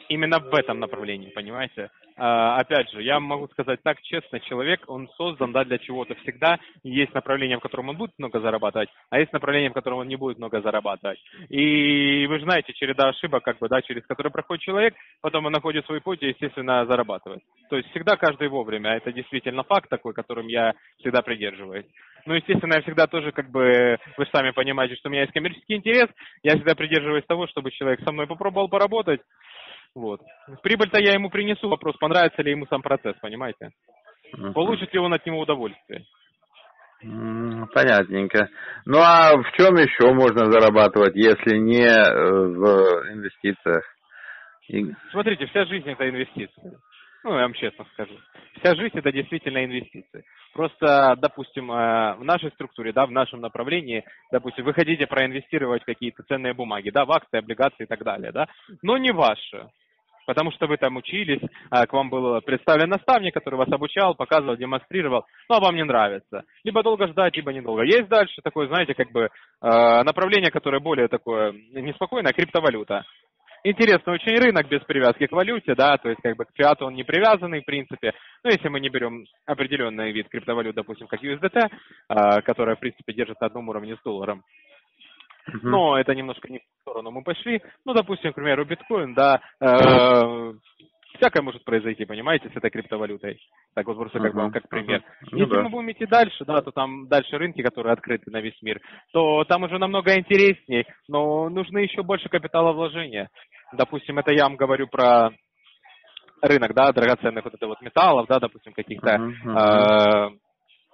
Speaker 8: именно в этом направлении, понимаете? А, опять же, я могу сказать так честно, человек, он создан, да, для чего-то всегда. Есть направление, в котором он будет много зарабатывать, а есть направление, в котором он не будет много зарабатывать. И вы же знаете, череда ошибок, как бы, да, через которые проходит человек, потом он находит свой путь и, естественно, зарабатывает. То есть всегда каждый вовремя. Это действительно факт такой, которым я всегда придерживаюсь. Ну, естественно, я всегда тоже, как бы, вы сами понимаете, что у меня есть коммерческий интерес, я всегда придерживаюсь того, чтобы человек со мной попробовал поработать. Вот. Прибыль-то я ему принесу, вопрос, понравится ли ему сам процесс, понимаете? Uh-huh. Получит ли он от него удовольствие?
Speaker 3: Mm, понятненько. Ну, а в чем еще можно зарабатывать, если не в инвестициях? И...
Speaker 8: Смотрите, вся жизнь это инвестиции. Ну, я вам честно скажу. Вся жизнь это действительно инвестиции. Просто, допустим, в нашей структуре, да, в нашем направлении, допустим, вы хотите проинвестировать в какие-то ценные бумаги, да, в акции, облигации и так далее, да, но не ваши. Потому что вы там учились, к вам был представлен наставник, который вас обучал, показывал, демонстрировал, ну, а вам не нравится. Либо долго ждать, либо недолго. Есть дальше такое, знаете, как бы направление, которое более такое неспокойное, криптовалюта. Интересный очень рынок без привязки к валюте, да, то есть как бы к фиату он не привязанный, в принципе. Ну, если мы не берем определенный вид криптовалют, допустим, как ю эс ди ти, которая, в принципе, держится на одном уровне с долларом. Uh-huh. Но это немножко не в ту сторону мы пошли. Ну, допустим, к примеру, биткоин, да, э, всякое может произойти, понимаете, с этой криптовалютой. Так вот просто как, uh-huh. бы, как пример. Uh-huh. Если uh-huh. мы будем идти дальше, да, то там дальше рынки, которые открыты на весь мир, то там уже намного интересней, но нужны еще больше капиталовложения. Допустим, это я вам говорю про рынок, да, драгоценных вот это вот металлов, да, допустим, каких-то uh-huh. э,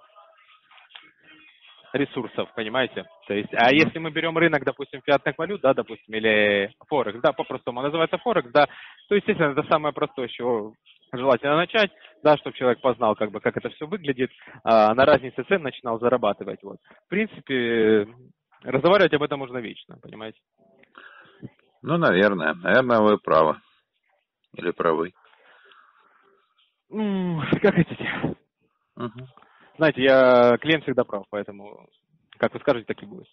Speaker 8: ресурсов, понимаете? То есть, а если мы берем рынок, допустим, фиатных валют, да, допустим, или Форекс, да, по-простому называется Форекс, да, то, естественно, это самое простое, с чего желательно начать, да, чтобы человек познал, как бы, как это все выглядит, а на разнице цен начинал зарабатывать, вот. В принципе, разговаривать об этом можно вечно, понимаете?
Speaker 3: Ну, наверное, наверное, вы правы. Или правы.
Speaker 8: Ну, как хотите.
Speaker 3: Угу.
Speaker 8: Знаете, я клиент всегда прав, поэтому, как вы скажете, так и будет.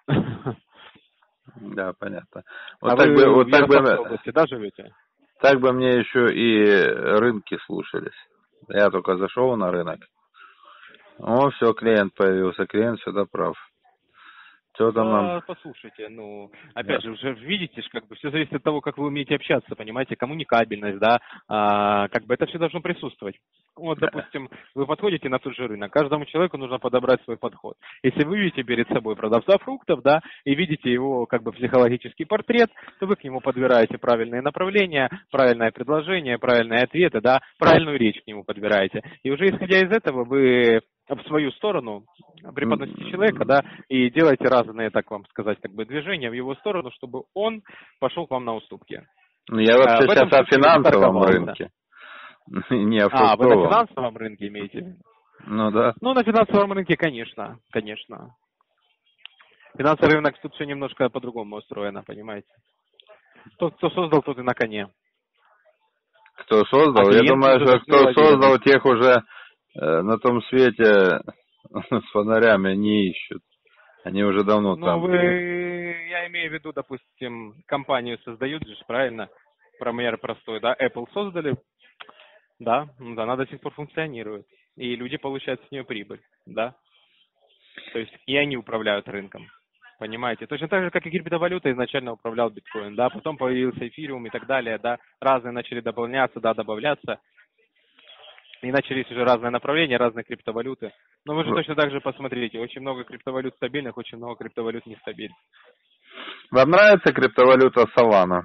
Speaker 3: Да, понятно. Вот
Speaker 8: а
Speaker 3: так
Speaker 8: вы
Speaker 3: бы, вот
Speaker 8: в
Speaker 3: так бы,
Speaker 8: области, да, живете?
Speaker 3: Так бы мне еще и рынки слушались. Я только зашел на рынок. О, все, клиент появился, клиент всегда прав. Что там
Speaker 8: да,
Speaker 3: нам...
Speaker 8: послушайте, ну, опять да. же, уже видите, как бы все зависит от того, как вы умеете общаться, понимаете, коммуникабельность, да, а, как бы это все должно присутствовать. Вот, допустим, вы подходите на тот же рынок, каждому человеку нужно подобрать свой подход. Если вы видите перед собой продавца фруктов, да, и видите его, как бы, психологический портрет, то вы к нему подбираете правильные направления, правильное предложение, правильные ответы, да, правильную речь к нему подбираете. И уже исходя из этого вы в свою сторону преподносите человека, да, и делаете разные, так вам сказать, как бы движения в его сторону, чтобы он пошел к вам на уступки.
Speaker 3: Ну, я вообще а, сейчас о финансовом рынке. Не о фруктовом.
Speaker 8: А, вы на финансовом рынке имеете в виду?
Speaker 3: Ну да.
Speaker 8: Ну, на финансовом рынке, конечно, конечно. Финансовый рынок тут все немножко по-другому устроено, понимаете. Тот, кто создал, тот и на коне.
Speaker 3: Кто создал? А я думаю, что кто создал, тех уже э, на том свете с фонарями не ищут. Они уже давно
Speaker 8: ну,
Speaker 3: там.
Speaker 8: Ну, вы, я имею в виду, допустим, компанию создают же, правильно? Пример простой, да, Apple создали, да, да, она до сих пор функционирует. И люди получают с нее прибыль, да. То есть и они управляют рынком, понимаете? Точно так же, как и криптовалюта изначально управлял биткоин, да, потом появился эфириум и так далее, да, разные начали дополняться, да, добавляться. И начались уже разные направления, разные криптовалюты. Но вы же точно так же посмотрите, очень много криптовалют стабильных, очень много криптовалют нестабильных.
Speaker 3: Вам нравится криптовалюта Solana?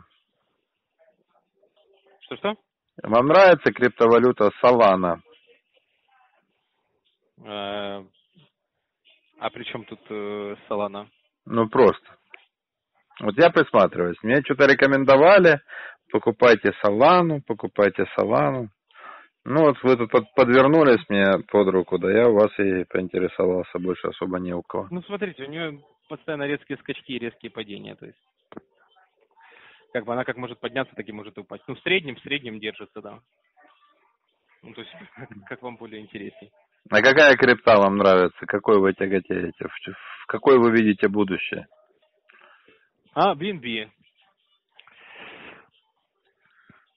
Speaker 8: Что-что?
Speaker 3: Вам нравится криптовалюта Solana?
Speaker 8: А, а при чем тут э, Solana?
Speaker 3: Ну, просто. Вот я присматриваюсь. Мне что-то рекомендовали. Покупайте Solana, покупайте Solana. Ну, вот вы тут подвернулись мне под руку, да я у вас и поинтересовался, больше особо не у кого.
Speaker 8: Ну, смотрите, у нее постоянно резкие скачки и резкие падения, то есть как бы она как может подняться, так и может упасть. Ну, в среднем, в среднем держится, да. Ну, то есть, как, как вам более интересней.
Speaker 3: А какая крипта вам нравится? Какой вы тяготеете? В, в какой вы видите будущее?
Speaker 8: А, би эн би.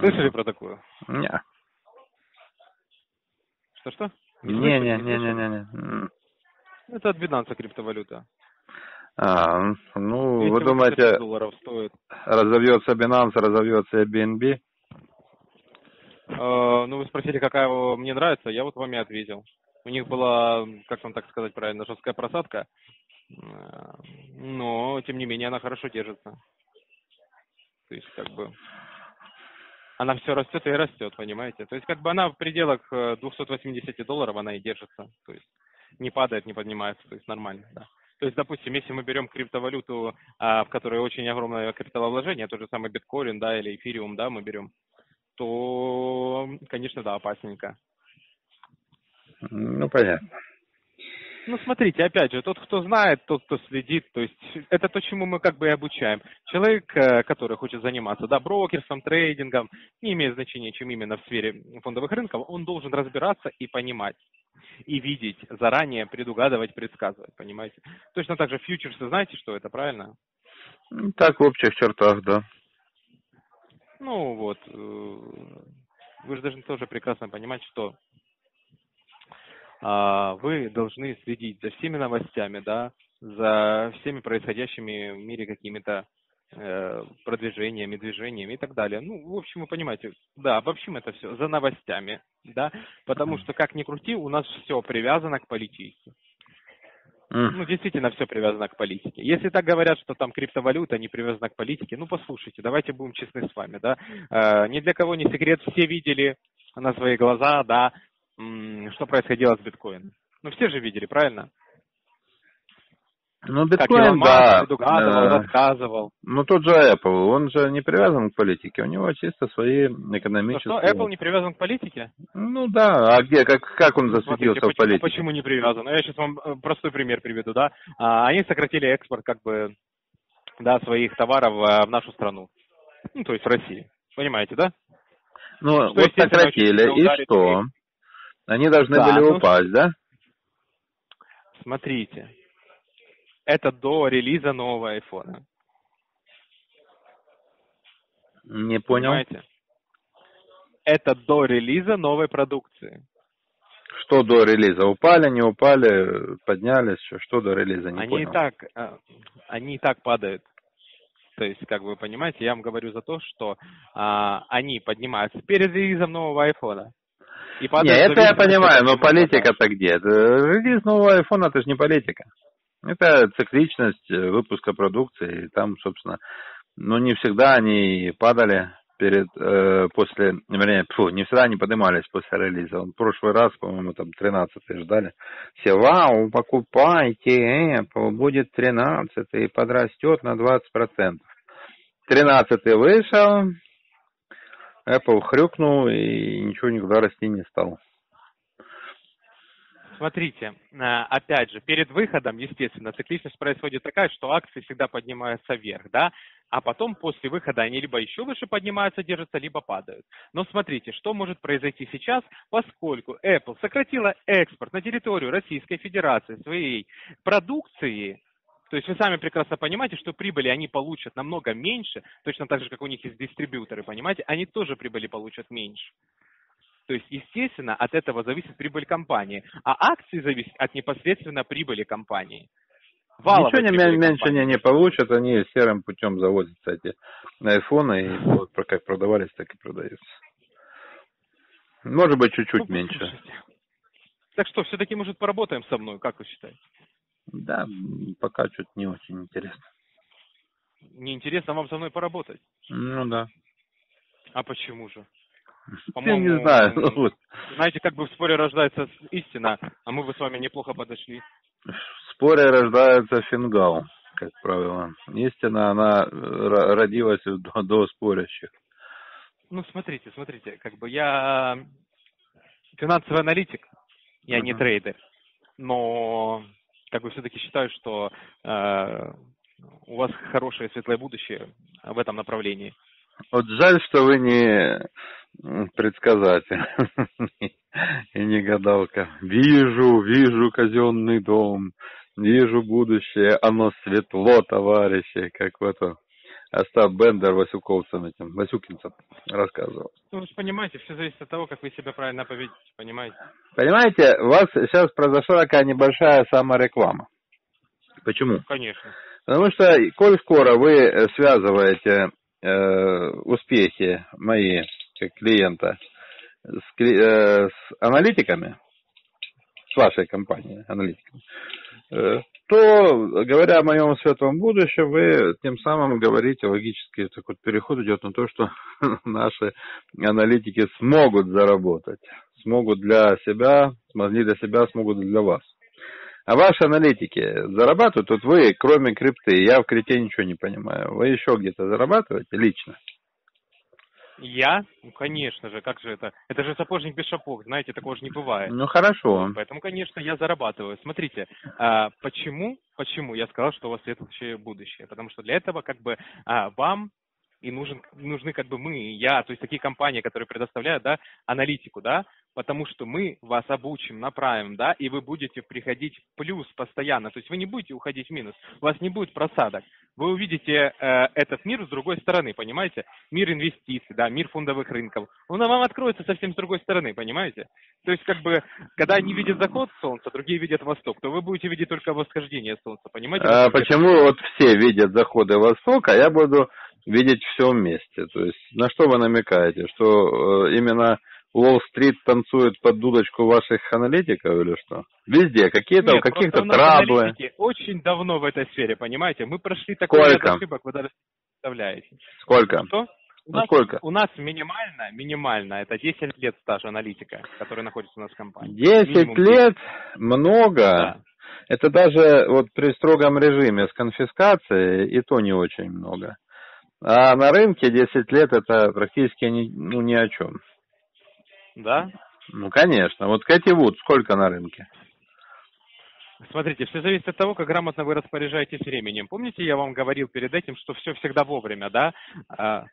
Speaker 8: Слышали про такую?
Speaker 3: Не.
Speaker 8: Что-что?
Speaker 3: Не-не-не-не-не.
Speaker 8: Это от Binance криптовалюта.
Speaker 3: А, ну, вы
Speaker 8: двести восемьдесят
Speaker 3: думаете,
Speaker 8: долларов стоит.
Speaker 3: разовьется Binance, разовьется Airbnb?
Speaker 8: Э, ну, вы спросили, какая его мне нравится, я вот вам и ответил. У них была, как вам так сказать правильно, жесткая просадка, Э, но, тем не менее, она хорошо держится. То есть, как бы, она все растет и растет, понимаете? То есть, как бы она в пределах э, двухсот восьмидесяти долларов, она и держится. То есть, не падает, не поднимается, то есть, нормально, да. То есть, допустим, если мы берем криптовалюту, а, в которой очень огромное капиталовложение, тот же самый биткоин, да, или эфириум, да, мы берем, то, конечно, да, опасненько.
Speaker 3: Ну, понятно.
Speaker 8: Ну, смотрите, опять же, тот, кто знает, тот, кто следит, то есть это то, чему мы как бы и обучаем. Человек, который хочет заниматься, да, брокерством, трейдингом, не имеет значения, чем именно в сфере фондовых рынков, он должен разбираться и понимать, и видеть, заранее предугадывать, предсказывать, понимаете? Точно так же фьючерсы, знаете, что это, правильно?
Speaker 3: Так, в общих чертах, да.
Speaker 8: Ну, вот, вы же должны тоже прекрасно понимать, что вы должны следить за всеми новостями, да, за всеми происходящими в мире какими-то э, продвижениями, движениями и так далее. Ну, в общем, вы понимаете, да, обобщим это все за новостями, да, потому что, как ни крути, у нас все привязано к политике. Ну, действительно, все привязано к политике. Если так говорят, что там криптовалюта не привязана к политике, ну, послушайте, давайте будем честны с вами, да, э, ни для кого не секрет, все видели на свои глаза, да, что происходило с биткоином. Ну, все же видели, правильно?
Speaker 3: Ну, биткоин, да.
Speaker 8: Предугадывал, да. рассказывал.
Speaker 3: Ну, тот же Apple, он же не привязан к политике, у него чисто свои экономические...
Speaker 8: Ну, что, Apple не привязан к политике?
Speaker 3: Ну, да, а где, как, как он засветился
Speaker 8: Смотрите,
Speaker 3: в политике?
Speaker 8: Почему, почему не привязан? Я сейчас вам простой пример приведу, да. А, они сократили экспорт, как бы, да, своих товаров в нашу страну. Ну, то есть в России. Понимаете, да?
Speaker 3: Ну,
Speaker 8: что,
Speaker 3: вот сократили, и что? Их. Они должны да, были ну, упасть, да?
Speaker 8: Смотрите. Это до релиза нового айфона.
Speaker 3: Не понял.
Speaker 8: Понимаете? Это до релиза новой продукции.
Speaker 3: Что до релиза? Упали, не упали, поднялись? Что до релиза? Не
Speaker 8: они
Speaker 3: понял.
Speaker 8: И так, они и так падают. То есть, как вы понимаете, я вам говорю за то, что а, они поднимаются перед релизом нового айфона.
Speaker 3: И не, это я понимаю, но политика-то где? Релиз нового айфона, это же не политика. Это цикличность выпуска продукции. И там, собственно, ну, не всегда они падали перед, э, после, вернее, фу, не всегда они поднимались после релиза. В прошлый раз, по-моему, там тринадцатый ждали. Все, вау, покупайте, Apple, будет тринадцатый, подрастет на двадцать процентов. тринадцатый вышел, Apple хрюкнул и ничего никуда расти не стал.
Speaker 8: Смотрите, опять же, перед выходом, естественно, цикличность происходит такая, что акции всегда поднимаются вверх, да, а потом после выхода они либо еще выше поднимаются, держатся, либо падают. Но смотрите, что может произойти сейчас, поскольку Apple сократила экспорт на территорию Российской Федерации своей продукции. То есть вы сами прекрасно понимаете, что прибыли они получат намного меньше, точно так же, как у них есть дистрибьюторы, понимаете, они тоже прибыли получат меньше. То есть, естественно, от этого зависит прибыль компании, а акции зависят от непосредственно прибыли компании.
Speaker 3: Валовой Ничего не меньше не, не получат, они серым путем завозятся эти айфоны, и вот как продавались, так и продаются. Может быть, чуть-чуть ну, меньше. Слушайте.
Speaker 8: Так что, все-таки, может, поработаем со мной, как вы считаете?
Speaker 3: Да, пока что-то не очень интересно.
Speaker 8: Не интересно вам со мной поработать?
Speaker 3: Ну да.
Speaker 8: А почему же?
Speaker 3: Я не знаю.
Speaker 8: Знаете, как бы в споре рождается истина, а мы бы с вами неплохо подошли.
Speaker 3: В споре рождается фингал, как правило. Истина, она родилась до, до спорящих.
Speaker 8: Ну, смотрите, смотрите, как бы я финансовый аналитик, я uh-huh. не трейдер, но как бы все-таки считаю, что э, у вас хорошее светлое будущее в этом направлении.
Speaker 3: Вот жаль, что вы не предсказатель и не гадалка. Вижу, вижу казенный дом, вижу будущее, оно светло, товарищи, как в этом Остап Бендер Васюковцем этим, Васюкинцем рассказывал.
Speaker 8: Ну, вы же понимаете, все зависит от того, как вы себя правильно поведете, понимаете?
Speaker 3: Понимаете, у вас сейчас произошла такая небольшая самореклама. Почему?
Speaker 8: Конечно.
Speaker 3: Потому что, коль скоро вы связываете э, успехи мои, как клиента, с, э, с аналитиками, с вашей компанией, аналитиками, э, то, говоря о моем светлом будущем, вы тем самым говорите, логически такой переход идет на то, что наши аналитики смогут заработать, смогут для себя, смогли для себя, смогут для вас. А ваши аналитики зарабатывают, вот вы, кроме крипты, я в крипте ничего не понимаю, вы еще где-то зарабатываете лично?
Speaker 8: Я? Ну, конечно же, как же это? Это же сапожник без сапог, знаете, такого же не бывает.
Speaker 3: Ну, хорошо.
Speaker 8: Поэтому, конечно, я зарабатываю. Смотрите, а, почему, почему я сказал, что у вас светлое будущее? Потому что для этого, как бы, а, вам и нужен, нужны, как бы, мы, я, то есть такие компании, которые предоставляют, да, аналитику, да, потому что мы вас обучим, направим, да, и вы будете приходить в плюс постоянно, то есть вы не будете уходить в минус, у вас не будет просадок, вы увидите э, этот мир с другой стороны, понимаете, мир инвестиций, да, мир фондовых рынков, он вам откроется совсем с другой стороны, понимаете, то есть как бы, когда они видят заход солнца, другие видят восток, то вы будете видеть только восхождение солнца, понимаете?
Speaker 3: А почему вот все видят заходы восток, а я буду видеть все вместе, то есть на что вы намекаете, что э, именно Уолл-стрит танцует под дудочку ваших аналитиков или что? Везде, какие-то,
Speaker 8: Нет,
Speaker 3: каких-то траблы.
Speaker 8: Очень давно в этой сфере, понимаете? Мы прошли такой ряд ошибок, вы даже не представляете.
Speaker 3: Сколько?
Speaker 8: Что? У,
Speaker 3: ну,
Speaker 8: нас,
Speaker 3: сколько?
Speaker 8: У нас минимально, минимально, это десять лет стажа аналитика, который находится у нас в компании.
Speaker 3: десять лет? Много?
Speaker 8: Да.
Speaker 3: Это даже вот при строгом режиме с конфискацией и то не очень много. А на рынке десять лет это практически ни, ну, ни о чем.
Speaker 8: Да?
Speaker 3: Ну, конечно. Вот Кэти Вуд сколько на рынке?
Speaker 8: Смотрите, все зависит от того, как грамотно вы распоряжаетесь временем. Помните, я вам говорил перед этим, что все всегда вовремя, да? А...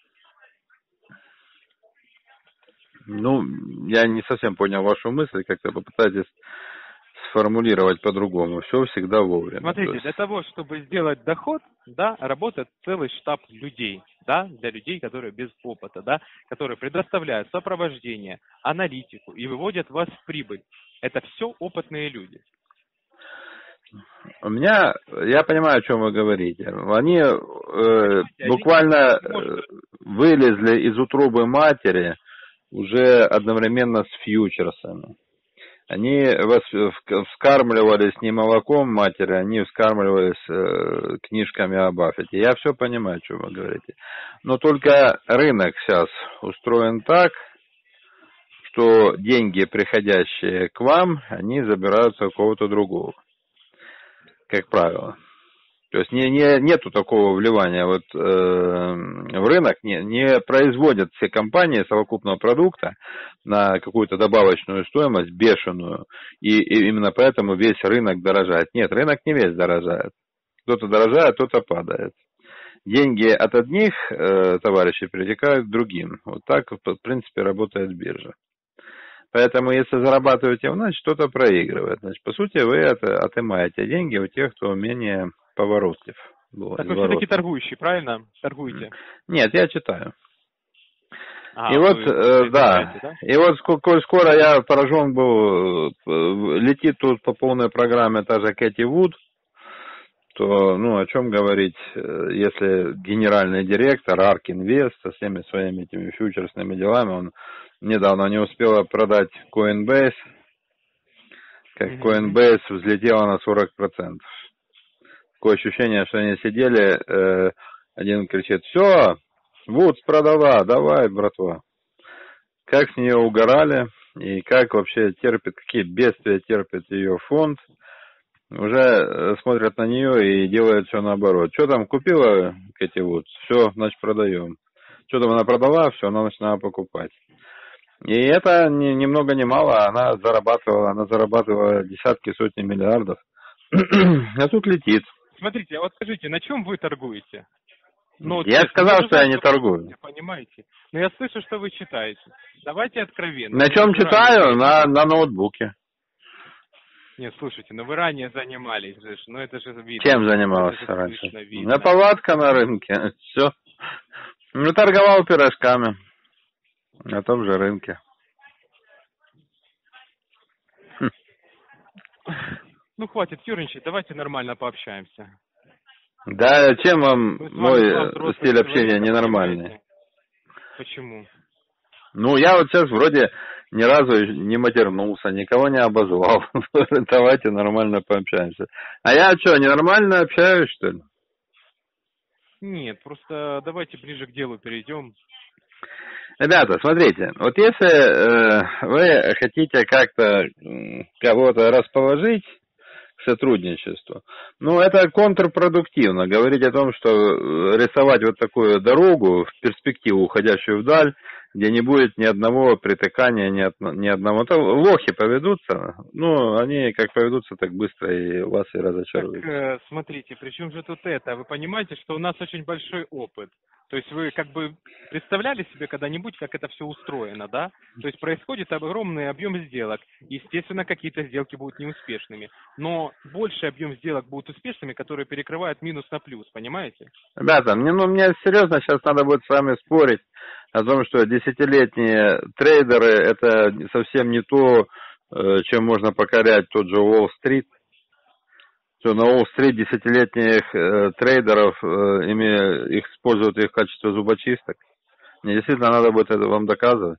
Speaker 3: Ну, я не совсем понял вашу мысль, как-то попытайтесь сформулировать по-другому. Все всегда вовремя.
Speaker 8: Смотрите,
Speaker 3: есть...
Speaker 8: для того, чтобы сделать доход, да, работает целый штаб людей, да, для людей, которые без опыта, да, которые предоставляют сопровождение, аналитику и выводят вас в прибыль. Это все опытные люди.
Speaker 3: У меня, я понимаю, о чем вы говорите. Они э, буквально э, вылезли из утробы матери уже одновременно с фьючерсами. Они вскармливались не молоком матери, они вскармливались э, книжками о Баффете. Я все понимаю, о чем вы говорите. Но только рынок сейчас устроен так, что деньги, приходящие к вам, они забираются у кого-то другого. Как правило. То есть не, не, нету такого вливания вот, э, в рынок, не, не производят все компании совокупного продукта на какую-то добавочную стоимость бешеную, и, и именно поэтому весь рынок дорожает. Нет, рынок не весь дорожает. Кто-то дорожает, кто-то падает. Деньги от одних э, товарищей перетекают к другим. Вот так, в принципе, работает биржа. Поэтому, если зарабатываете, значит, кто-то проигрывает. Значит, по сути, вы это, отымаете деньги у тех, кто менее поворотлив.
Speaker 8: Так вы все-таки торгующий, правильно? Торгуете?
Speaker 3: Нет, я читаю.
Speaker 8: А,
Speaker 3: и вот, э, да. да, и вот сколько скоро я поражен был, летит тут по полной программе та же Кэти Вуд, то, ну, о чем говорить, если генеральный директор Арк Инвест со всеми своими этими фьючерсными делами, он недавно не успела продать Coinbase, как mm-hmm. Coinbase взлетела на сорок процентов. Такое ощущение, что они сидели, э, один кричит: все, Вудс продала, давай, братва. Как с нее угорали, и как вообще терпит, какие бедствия терпит ее фонд. Уже смотрят на нее и делают все наоборот. Что там купила Кэти Вудс? Все, значит, продаем. Что там она продала? Все, она начинала покупать. И это ни, ни много ни мало, она зарабатывала, она зарабатывала десятки, сотни миллиардов. А тут летит.
Speaker 8: Смотрите, а вот скажите, на чем вы торгуете?
Speaker 3: Ну, я честно, сказал, что я не торгую.
Speaker 8: Понимаете? Но я слышу, что вы читаете. Давайте откровенно.
Speaker 3: На чем читаю? На, на ноутбуке.
Speaker 8: Нет, слушайте, ну вы ранее занимались же, ну это же видно.
Speaker 3: Чем занимался
Speaker 8: Это же
Speaker 3: раньше?
Speaker 8: слышно,
Speaker 3: У
Speaker 8: видно.
Speaker 3: меня повадка на рынке. Все. Ну, торговал пирожками. На том же рынке. Хм.
Speaker 8: Ну хватит юрничать, давайте нормально пообщаемся.
Speaker 3: Да, чем вам
Speaker 8: Мы с вами
Speaker 3: мой
Speaker 8: два
Speaker 3: э,
Speaker 8: взрослых
Speaker 3: стиль общения
Speaker 8: человека,
Speaker 3: ненормальный?
Speaker 8: понимаете? Почему?
Speaker 3: Ну, я вот сейчас вроде ни разу не матернулся, никого не обозвал. Давайте нормально пообщаемся. А я что, ненормально общаюсь, что ли?
Speaker 8: Нет, просто давайте ближе к делу перейдем.
Speaker 3: Ребята, смотрите, вот если э, вы хотите как-то э, кого-то расположить к сотрудничеству, ну, это контрпродуктивно. Говорить о том, что рисовать вот такую дорогу в перспективу, уходящую вдаль, где не будет ни одного притыкания, ни, от, ни одного... То лохи поведутся, ну, они как поведутся, так быстро и вас и разочаруют.
Speaker 8: Так, э, смотрите, при чем же тут это? Вы понимаете, что у нас очень большой опыт. То есть вы как бы представляли себе когда-нибудь, как это все устроено, да? То есть происходит огромный объем сделок. Естественно, какие-то сделки будут неуспешными. Но больший объем сделок будут успешными, которые перекрывают минус на плюс, понимаете?
Speaker 3: Ребята, мне, ну, мне серьезно сейчас надо будет с вами спорить о том, что десятилетние трейдеры это совсем не то, чем можно покорять тот же Уолл-стрит. Что на Уолл-стрит десятилетних э, трейдеров, э, ими, их используют их в качестве зубочисток. Мне действительно надо будет это вам доказывать.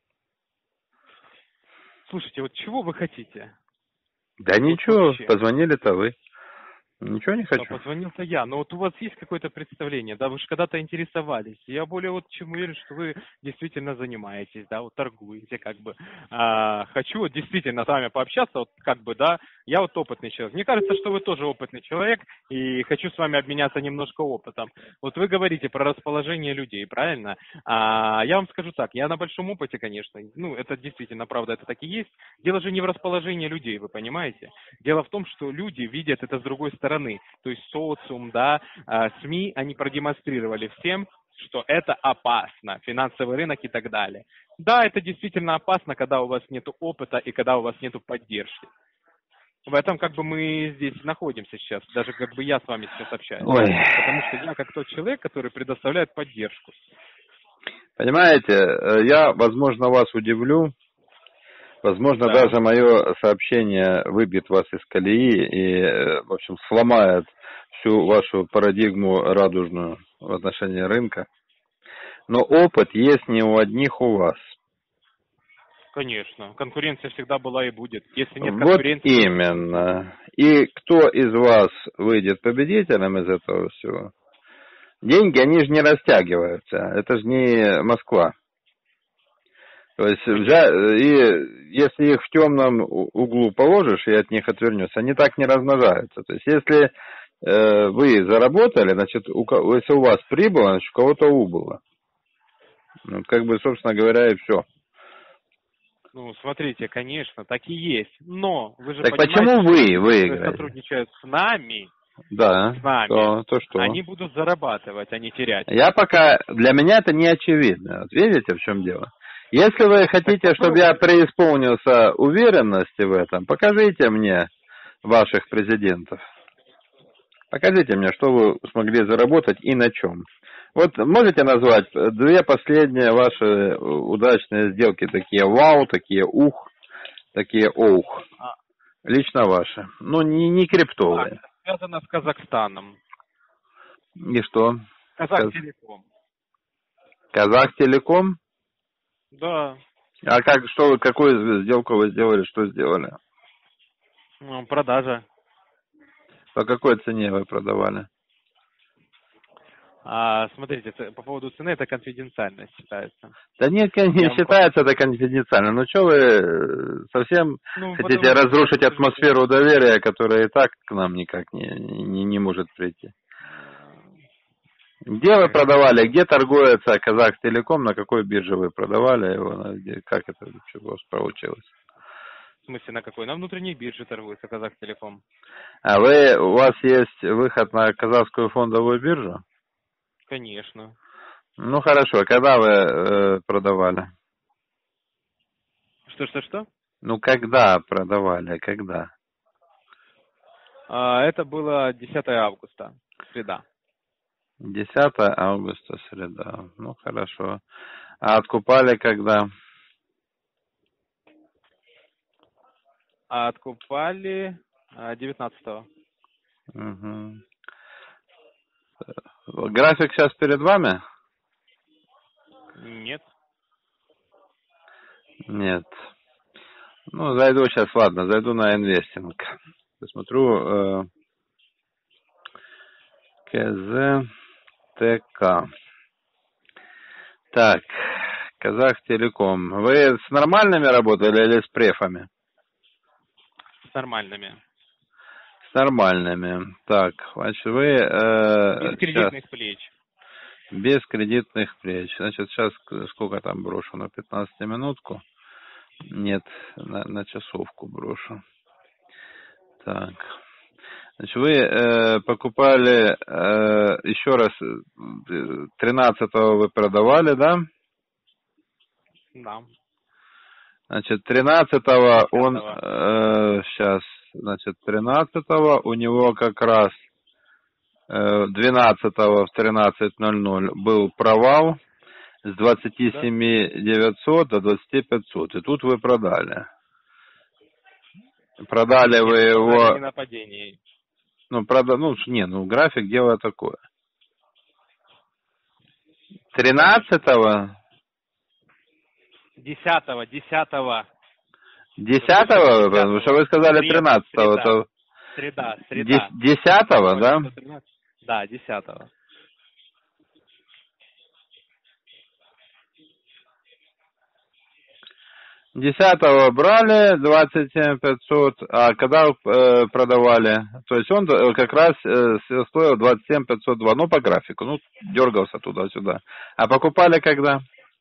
Speaker 8: Слушайте, вот чего вы хотите?
Speaker 3: Да
Speaker 8: вот
Speaker 3: ничего,
Speaker 8: вообще.
Speaker 3: Позвонили-то вы. Ничего не хочу.
Speaker 8: Да, позвонил-то я, но вот у вас есть какое-то представление, да, вы же когда-то интересовались. Я более вот чем уверен, что вы действительно занимаетесь, да, вот торгуете, как бы. А, хочу вот действительно с вами пообщаться, вот как бы, да, я вот опытный человек. Мне кажется, что вы тоже опытный человек, и хочу с вами обменяться немножко опытом. Вот вы говорите про расположение людей, правильно? А, я вам скажу так, я на большом опыте, конечно, ну, это действительно, правда, это так и есть. Дело же не в расположении людей, вы понимаете? Дело в том, что люди видят это с другой стороны. стороны, то есть социум, да, СМИ, они продемонстрировали всем, что это опасно, финансовый рынок и так далее. Да, это действительно опасно, когда у вас нет опыта и когда у вас нет поддержки. В этом как бы мы здесь находимся сейчас, даже как бы я с вами сейчас общаюсь.
Speaker 3: Ой.
Speaker 8: Потому что я как тот человек, который предоставляет поддержку.
Speaker 3: Понимаете, я, возможно, вас удивлю. Возможно,
Speaker 8: Да.
Speaker 3: даже мое сообщение выбьет вас из колеи и, в общем, сломает всю вашу парадигму радужную в отношении рынка. Но опыт есть не у одних у вас.
Speaker 8: Конечно. Конкуренция всегда была и будет. Если нет
Speaker 3: Вот
Speaker 8: конкуренции...
Speaker 3: именно. И кто из вас выйдет победителем из этого всего? Деньги, они же не растягиваются. Это же не Москва. То есть, и если их в темном углу положишь и от них отвернешься, они так не размножаются. То есть, если э, вы заработали, значит, у, если у вас прибыло, значит, у кого-то убыло. Ну, как бы, собственно говоря, и все.
Speaker 8: Ну, смотрите, конечно, так и есть. Но вы же
Speaker 3: так
Speaker 8: понимаете,
Speaker 3: почему вы
Speaker 8: что
Speaker 3: выиграете?
Speaker 8: сотрудничают с нами,
Speaker 3: да,
Speaker 8: с нами,
Speaker 3: то, то что?
Speaker 8: Они будут зарабатывать, а не терять.
Speaker 3: Я пока, для меня это не очевидно. Вот видите, в чем дело? Если вы хотите, чтобы я преисполнился уверенности в этом, покажите мне ваших президентов. Покажите мне, что вы смогли заработать и на чем. Вот можете назвать две последние ваши удачные сделки, такие вау, такие ух, такие оух. Лично ваши. Ну, не, не криптовые.
Speaker 8: А, связано с Казахстаном.
Speaker 3: И что?
Speaker 8: Казахтелеком.
Speaker 3: Казахтелеком?
Speaker 8: Да.
Speaker 3: А как, что вы, какую сделку вы сделали, что сделали?
Speaker 8: Ну, продажа.
Speaker 3: По какой цене вы продавали?
Speaker 8: А, смотрите, по поводу цены, это конфиденциальность считается.
Speaker 3: Да нет, не Я считается вам... это конфиденциально. Ну что вы совсем ну, хотите разрушить атмосферу что... доверия, которая и так к нам никак не, не, не может прийти? Где вы продавали, где торгуется Казахтелеком, на какой бирже вы продавали его, где, как это у вас получилось?
Speaker 8: В смысле, на какой? На внутренней бирже торгуется Казахтелеком.
Speaker 3: А вы, у вас есть выход на казахскую фондовую биржу?
Speaker 8: Конечно.
Speaker 3: Ну хорошо, когда вы э, продавали?
Speaker 8: Что, что, что?
Speaker 3: Ну когда продавали, когда?
Speaker 8: А, это было десятое августа, среда.
Speaker 3: десятое августа, среда. Ну, хорошо. А откупали когда?
Speaker 8: А откупали а, девятнадцатого.
Speaker 3: Угу. График сейчас перед вами?
Speaker 8: Нет.
Speaker 3: Нет. Ну, зайду сейчас, ладно, зайду на инвестинг. Посмотрю э, КЗТК. Так, Казахтелеком. Вы с нормальными работали или с префами?
Speaker 8: С нормальными.
Speaker 3: С нормальными. Так, значит, вы... Э,
Speaker 8: Без кредитных
Speaker 3: сейчас,
Speaker 8: плеч.
Speaker 3: без кредитных плеч. Значит, сейчас сколько там брошу? На пятнадцатиминутку? Нет, на, на часовку брошу. Так. Значит, вы э, покупали, э, еще раз, тринадцатого вы продавали, да?
Speaker 8: Да.
Speaker 3: Значит, тринадцатого он, э, сейчас, значит, тринадцатого у него как раз э, двенадцатого в тринадцать ноль ноль был провал с двадцати семи девятисот до двадцати пятисот. И тут вы продали. Продали вы его...
Speaker 8: Не на падении.
Speaker 3: Ну, правда, ну, не, ну, график дело такое. тринадцатого?
Speaker 8: Десятого, десятого.
Speaker 3: Десятого? Потому что вы сказали тринадцатого.
Speaker 8: Среда,
Speaker 3: то...
Speaker 8: среда, среда.
Speaker 3: Десятого, да?
Speaker 8: Да, десятого.
Speaker 3: Десятого брали, двадцать семь пятьсот, а когда э, продавали? То есть он как раз э, стоил двадцать семь пятьсот два, ну по графику, ну дергался туда-сюда. А покупали когда?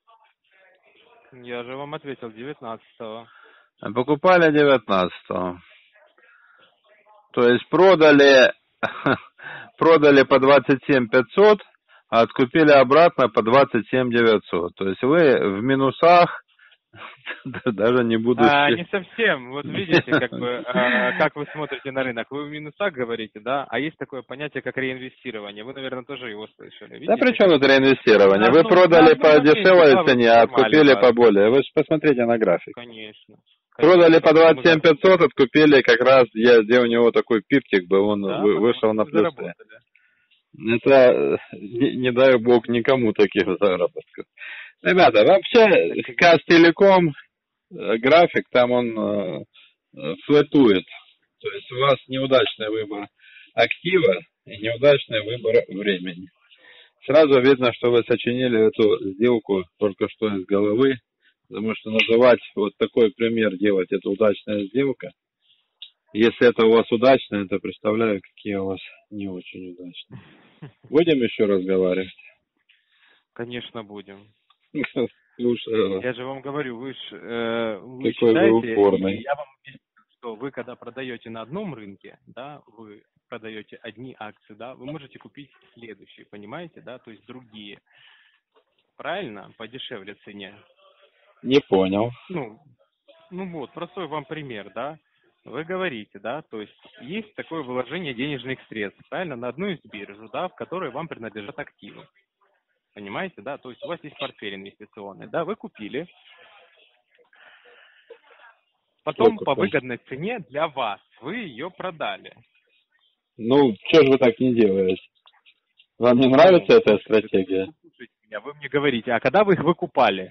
Speaker 8: Я же вам ответил, девятнадцатого.
Speaker 3: А покупали девятнадцатого. То есть продали, продали по двадцать семь пятьсот, а откупили обратно по двадцать семь девятьсот. То есть вы в минусах, даже не буду...
Speaker 8: А, не совсем. Вот видите, как бы, а, как вы смотрите на рынок. Вы в минусах говорите, да? А есть такое понятие, как реинвестирование. Вы, наверное, тоже его слышали. Видите,
Speaker 3: да при чем
Speaker 8: как...
Speaker 3: это реинвестирование? Вы
Speaker 8: ну,
Speaker 3: продали
Speaker 8: да,
Speaker 3: по
Speaker 8: ну,
Speaker 3: дешевой
Speaker 8: да,
Speaker 3: цене, а откупили
Speaker 8: вас.
Speaker 3: по более. Вы же посмотрите на график.
Speaker 8: Конечно.
Speaker 3: Продали
Speaker 8: Конечно,
Speaker 3: по двадцать семь пятьсот, откупили как раз, я, где у него такой пиптик был, он
Speaker 8: да,
Speaker 3: вы, вышел на плюсы.
Speaker 8: Заработали.
Speaker 3: Это, не, не дай бог, никому таких заработков. Ребята, вообще, Казахтелеком, график, там он э, флетует. То есть у вас неудачный выбор актива и неудачный выбор времени. Сразу видно, что вы сочинили эту сделку только что из головы, потому что называть вот такой пример, делать это удачная сделка. Если это у вас удачно, то представляю, какие у вас не очень удачные. Будем еще разговаривать?
Speaker 8: Конечно, будем.
Speaker 3: Слушаю.
Speaker 8: Я же вам говорю, вы, ж, э, вы
Speaker 3: Какой
Speaker 8: считаете,
Speaker 3: вы упорный.
Speaker 8: я вам объясню, что вы когда продаете на одном рынке, да, вы продаете одни акции, да, вы можете купить следующие, понимаете, да, то есть другие. Правильно? По дешевле цене.
Speaker 3: Не понял.
Speaker 8: Ну, ну вот, простой вам пример, да. Вы говорите, да, то есть есть такое вложение денежных средств, правильно, на одну из бирж, да, в которой вам принадлежат активы. Понимаете, да? То есть у вас есть портфель инвестиционный, да, вы купили, потом по выгодной цене для вас вы ее продали.
Speaker 3: Ну, что же вы так не делаете? Вам не нравится ну, эта стратегия?
Speaker 8: Слушайте меня, вы мне говорите, а когда вы их выкупали?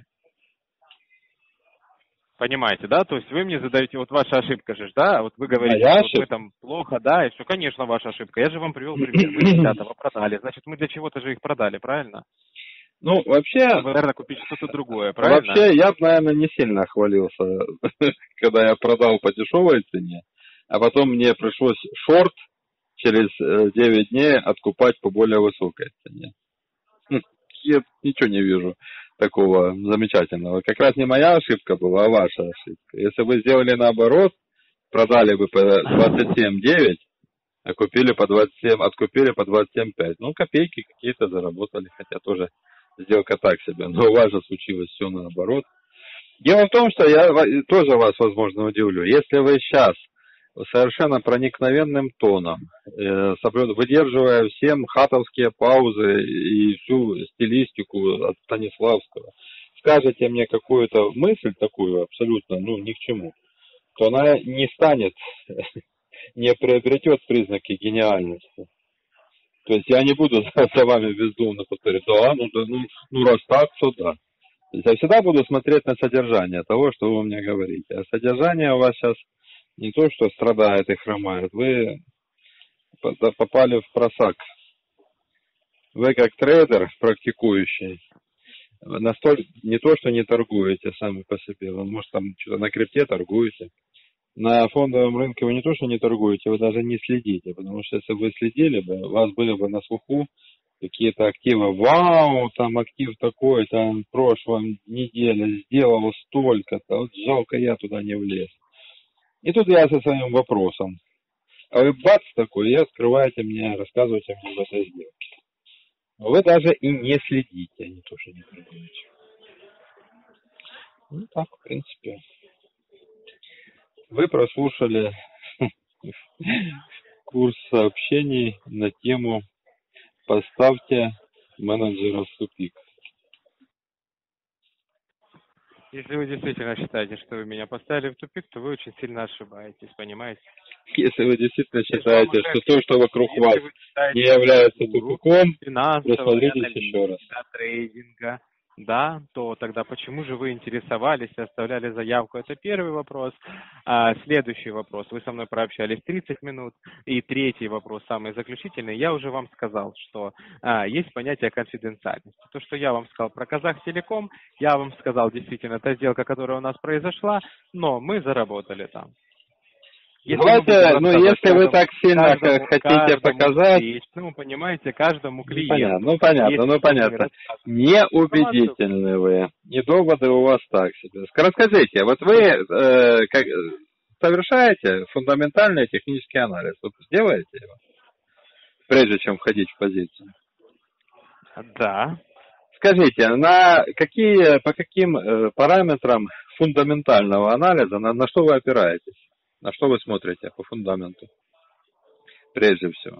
Speaker 8: Понимаете, да? То есть вы мне задаете, вот ваша ошибка же, да? Вот вы говорите,
Speaker 3: а
Speaker 8: что вот вы там плохо, да, и все, конечно, ваша ошибка. Я же вам привел пример. Вы десятого продали, значит, мы для чего-то же их продали, правильно?
Speaker 3: Ну, вообще...
Speaker 8: Вы, наверное, купить что-то другое, правильно?
Speaker 3: Вообще, я бы, наверное, не сильно хвалился, когда я продал по дешевой цене, а потом мне пришлось шорт через девять дней откупать по более высокой цене. Я ничего не вижу такого замечательного. Как раз не моя ошибка была, а ваша ошибка. Если бы сделали наоборот, продали бы по двадцать семь девять, а купили по двадцать семь, откупили по двадцать семь пять. Ну, копейки какие-то заработали, хотя тоже сделка так себе. Но у вас же случилось все наоборот. Дело в том, что я тоже вас, возможно, удивлю. Если вы сейчас совершенно проникновенным тоном, э, соблюд- выдерживая всем хатовские паузы и всю стилистику от Станиславского, скажете мне какую-то мысль такую абсолютно, ну, ни к чему, то она не станет, не приобретет признаки гениальности. То есть я не буду за вами бездумно повторять, да, ну, да, ну, ну раз так, то да. То есть я всегда буду смотреть на содержание того, что вы мне говорите. А содержание у вас сейчас не то, что страдает и хромает, вы попали в просак. Вы как трейдер практикующий, настолько не то, что не торгуете сами по себе, вы, может, там что-то на крипте торгуете. На фондовом рынке вы не то, что не торгуете, вы даже не следите, потому что если бы вы следили бы, у вас были бы на слуху какие-то активы. Вау, там актив такой, там в прошлом неделе сделал столько-то, вот жалко, я туда не влез. И тут я со своим вопросом. А вы бац такой, и открываете мне, рассказываете мне об этой сделке. Вы даже и не следите, а не то, что не торгуете. Ну так, в принципе. Вы прослушали курс сообщений на тему «Поставьте менеджера в тупик».
Speaker 8: Если вы действительно считаете, что вы меня поставили в тупик, то вы очень сильно ошибаетесь, понимаете?
Speaker 3: Если вы действительно считаете, что то, что вокруг вас не является тупиком, присмотритесь еще раз.
Speaker 8: Трейдинга, да, то тогда почему же вы интересовались и оставляли заявку? Это первый вопрос. А, следующий вопрос. Вы со мной прообщались тридцать минут. И третий вопрос, самый заключительный. Я уже вам сказал, что а, есть понятие конфиденциальности. То, что я вам сказал про Казахтелеком, я вам сказал действительно, та сделка, которая у нас произошла, но мы заработали там.
Speaker 3: Если Давайте, ну если каждому, вы так сильно каждому, хотите каждому показать...
Speaker 8: Клиенту, ну, понимаете, каждому клиенту.
Speaker 3: Ну, понятно, ну, понятно. Неубедительны вы, и доводы у вас так себе. Расскажите, вот вы э, как, совершаете фундаментальный технический анализ, вот сделаете его, прежде чем входить в позицию?
Speaker 8: Да.
Speaker 3: Скажите, на какие, по каким э, параметрам фундаментального анализа, на, на что вы опираетесь? На что вы смотрите по фундаменту? Прежде всего.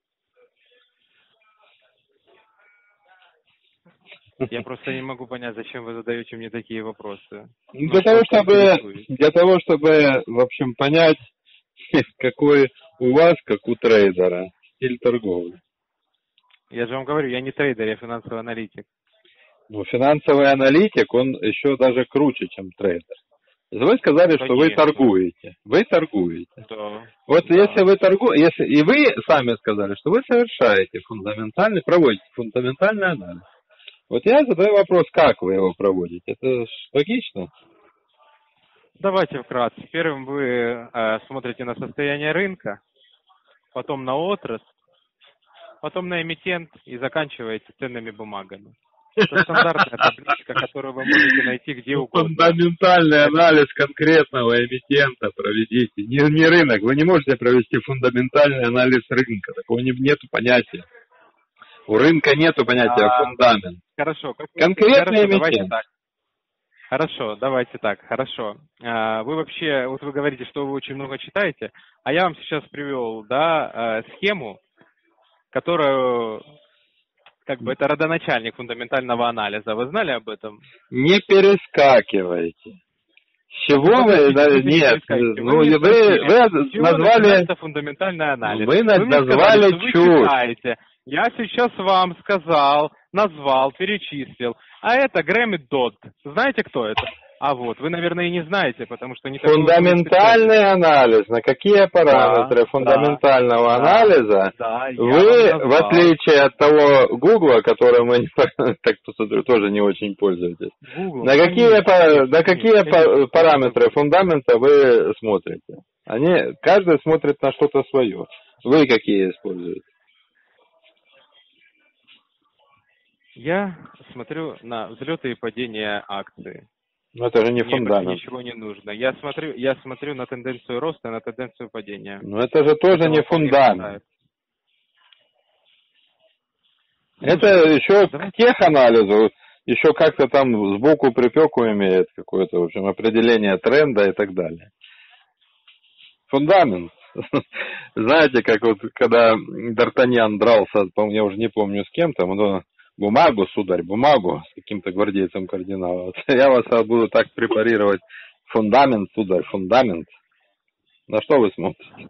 Speaker 8: Я просто не могу понять, зачем вы задаете мне такие вопросы.
Speaker 3: Для того, чтобы, для того, чтобы, в общем, понять, какой у вас, как у трейдера, стиль торговли.
Speaker 8: Я же вам говорю, я не трейдер, я финансовый аналитик.
Speaker 3: Ну, финансовый аналитик, он еще даже круче, чем трейдер. Вы сказали, Конечно. Что вы торгуете. Вы торгуете. Да. Вот да. Если вы торгуете, если и вы сами сказали, что вы совершаете фундаментальный, проводите фундаментальный анализ. Вот я задаю вопрос, как вы его проводите. Это логично?
Speaker 8: Давайте вкратце. Первым вы э, смотрите на состояние рынка, потом на отрасль, потом на эмитент и заканчиваете ценными бумагами. Это стандартная табличка, которую вы можете найти где угодно.
Speaker 3: Фундаментальный анализ конкретного эмитента проведите. Не, не рынок. Вы не можете провести фундаментальный анализ рынка. Такого не, нету понятия. У рынка нету понятия а, фундамент.
Speaker 8: Хорошо.
Speaker 3: Конкретный
Speaker 8: хорошо,
Speaker 3: эмитент.
Speaker 8: Давайте так. Хорошо, давайте так. Хорошо. А, вы вообще, вот вы говорите, что вы очень много читаете, а я вам сейчас привел, да, схему, которую... Как бы это родоначальник фундаментального анализа. Вы знали об этом?
Speaker 3: Не перескакивайте. С чего ну, вы... вы нет, ну, вы, вы, вы назвали...
Speaker 8: Это фундаментальный анализ.
Speaker 3: Вы, вы назвали
Speaker 8: сказали,
Speaker 3: чушь.
Speaker 8: Вы Я сейчас вам сказал, назвал, перечислил. А это Грэм и Додд. Знаете, кто это? А вот, вы, наверное, и не знаете, потому что не
Speaker 3: фундаментальный анализ. На какие параметры да, фундаментального да, анализа да, вы, в отличие от того Гугла, которым вы так посмотрю, тоже не очень пользуетесь, Google, на какие, по, на какие по, параметры фундамента вы смотрите? Они, каждый смотрит на что-то свое. Вы какие используете?
Speaker 8: Я смотрю на взлеты и падения акций.
Speaker 3: Но это же не
Speaker 8: Мне
Speaker 3: фундамент.
Speaker 8: Ничего не нужно. Я смотрю, я смотрю на тенденцию роста, на тенденцию падения.
Speaker 3: Но это же тоже это не фундамент. Не это еще к теханализу, еще как-то там сбоку припеку имеет какое-то, в общем, определение тренда и так далее. фундамент. Знаете, как вот когда Д'Артаньян дрался, по-моему, я уже не помню с кем там, он бумагу, сударь, бумагу с каким-то гвардейцем кардинала. Вот я вас буду так препарировать. Фундамент, сударь, фундамент. На что вы смотрите?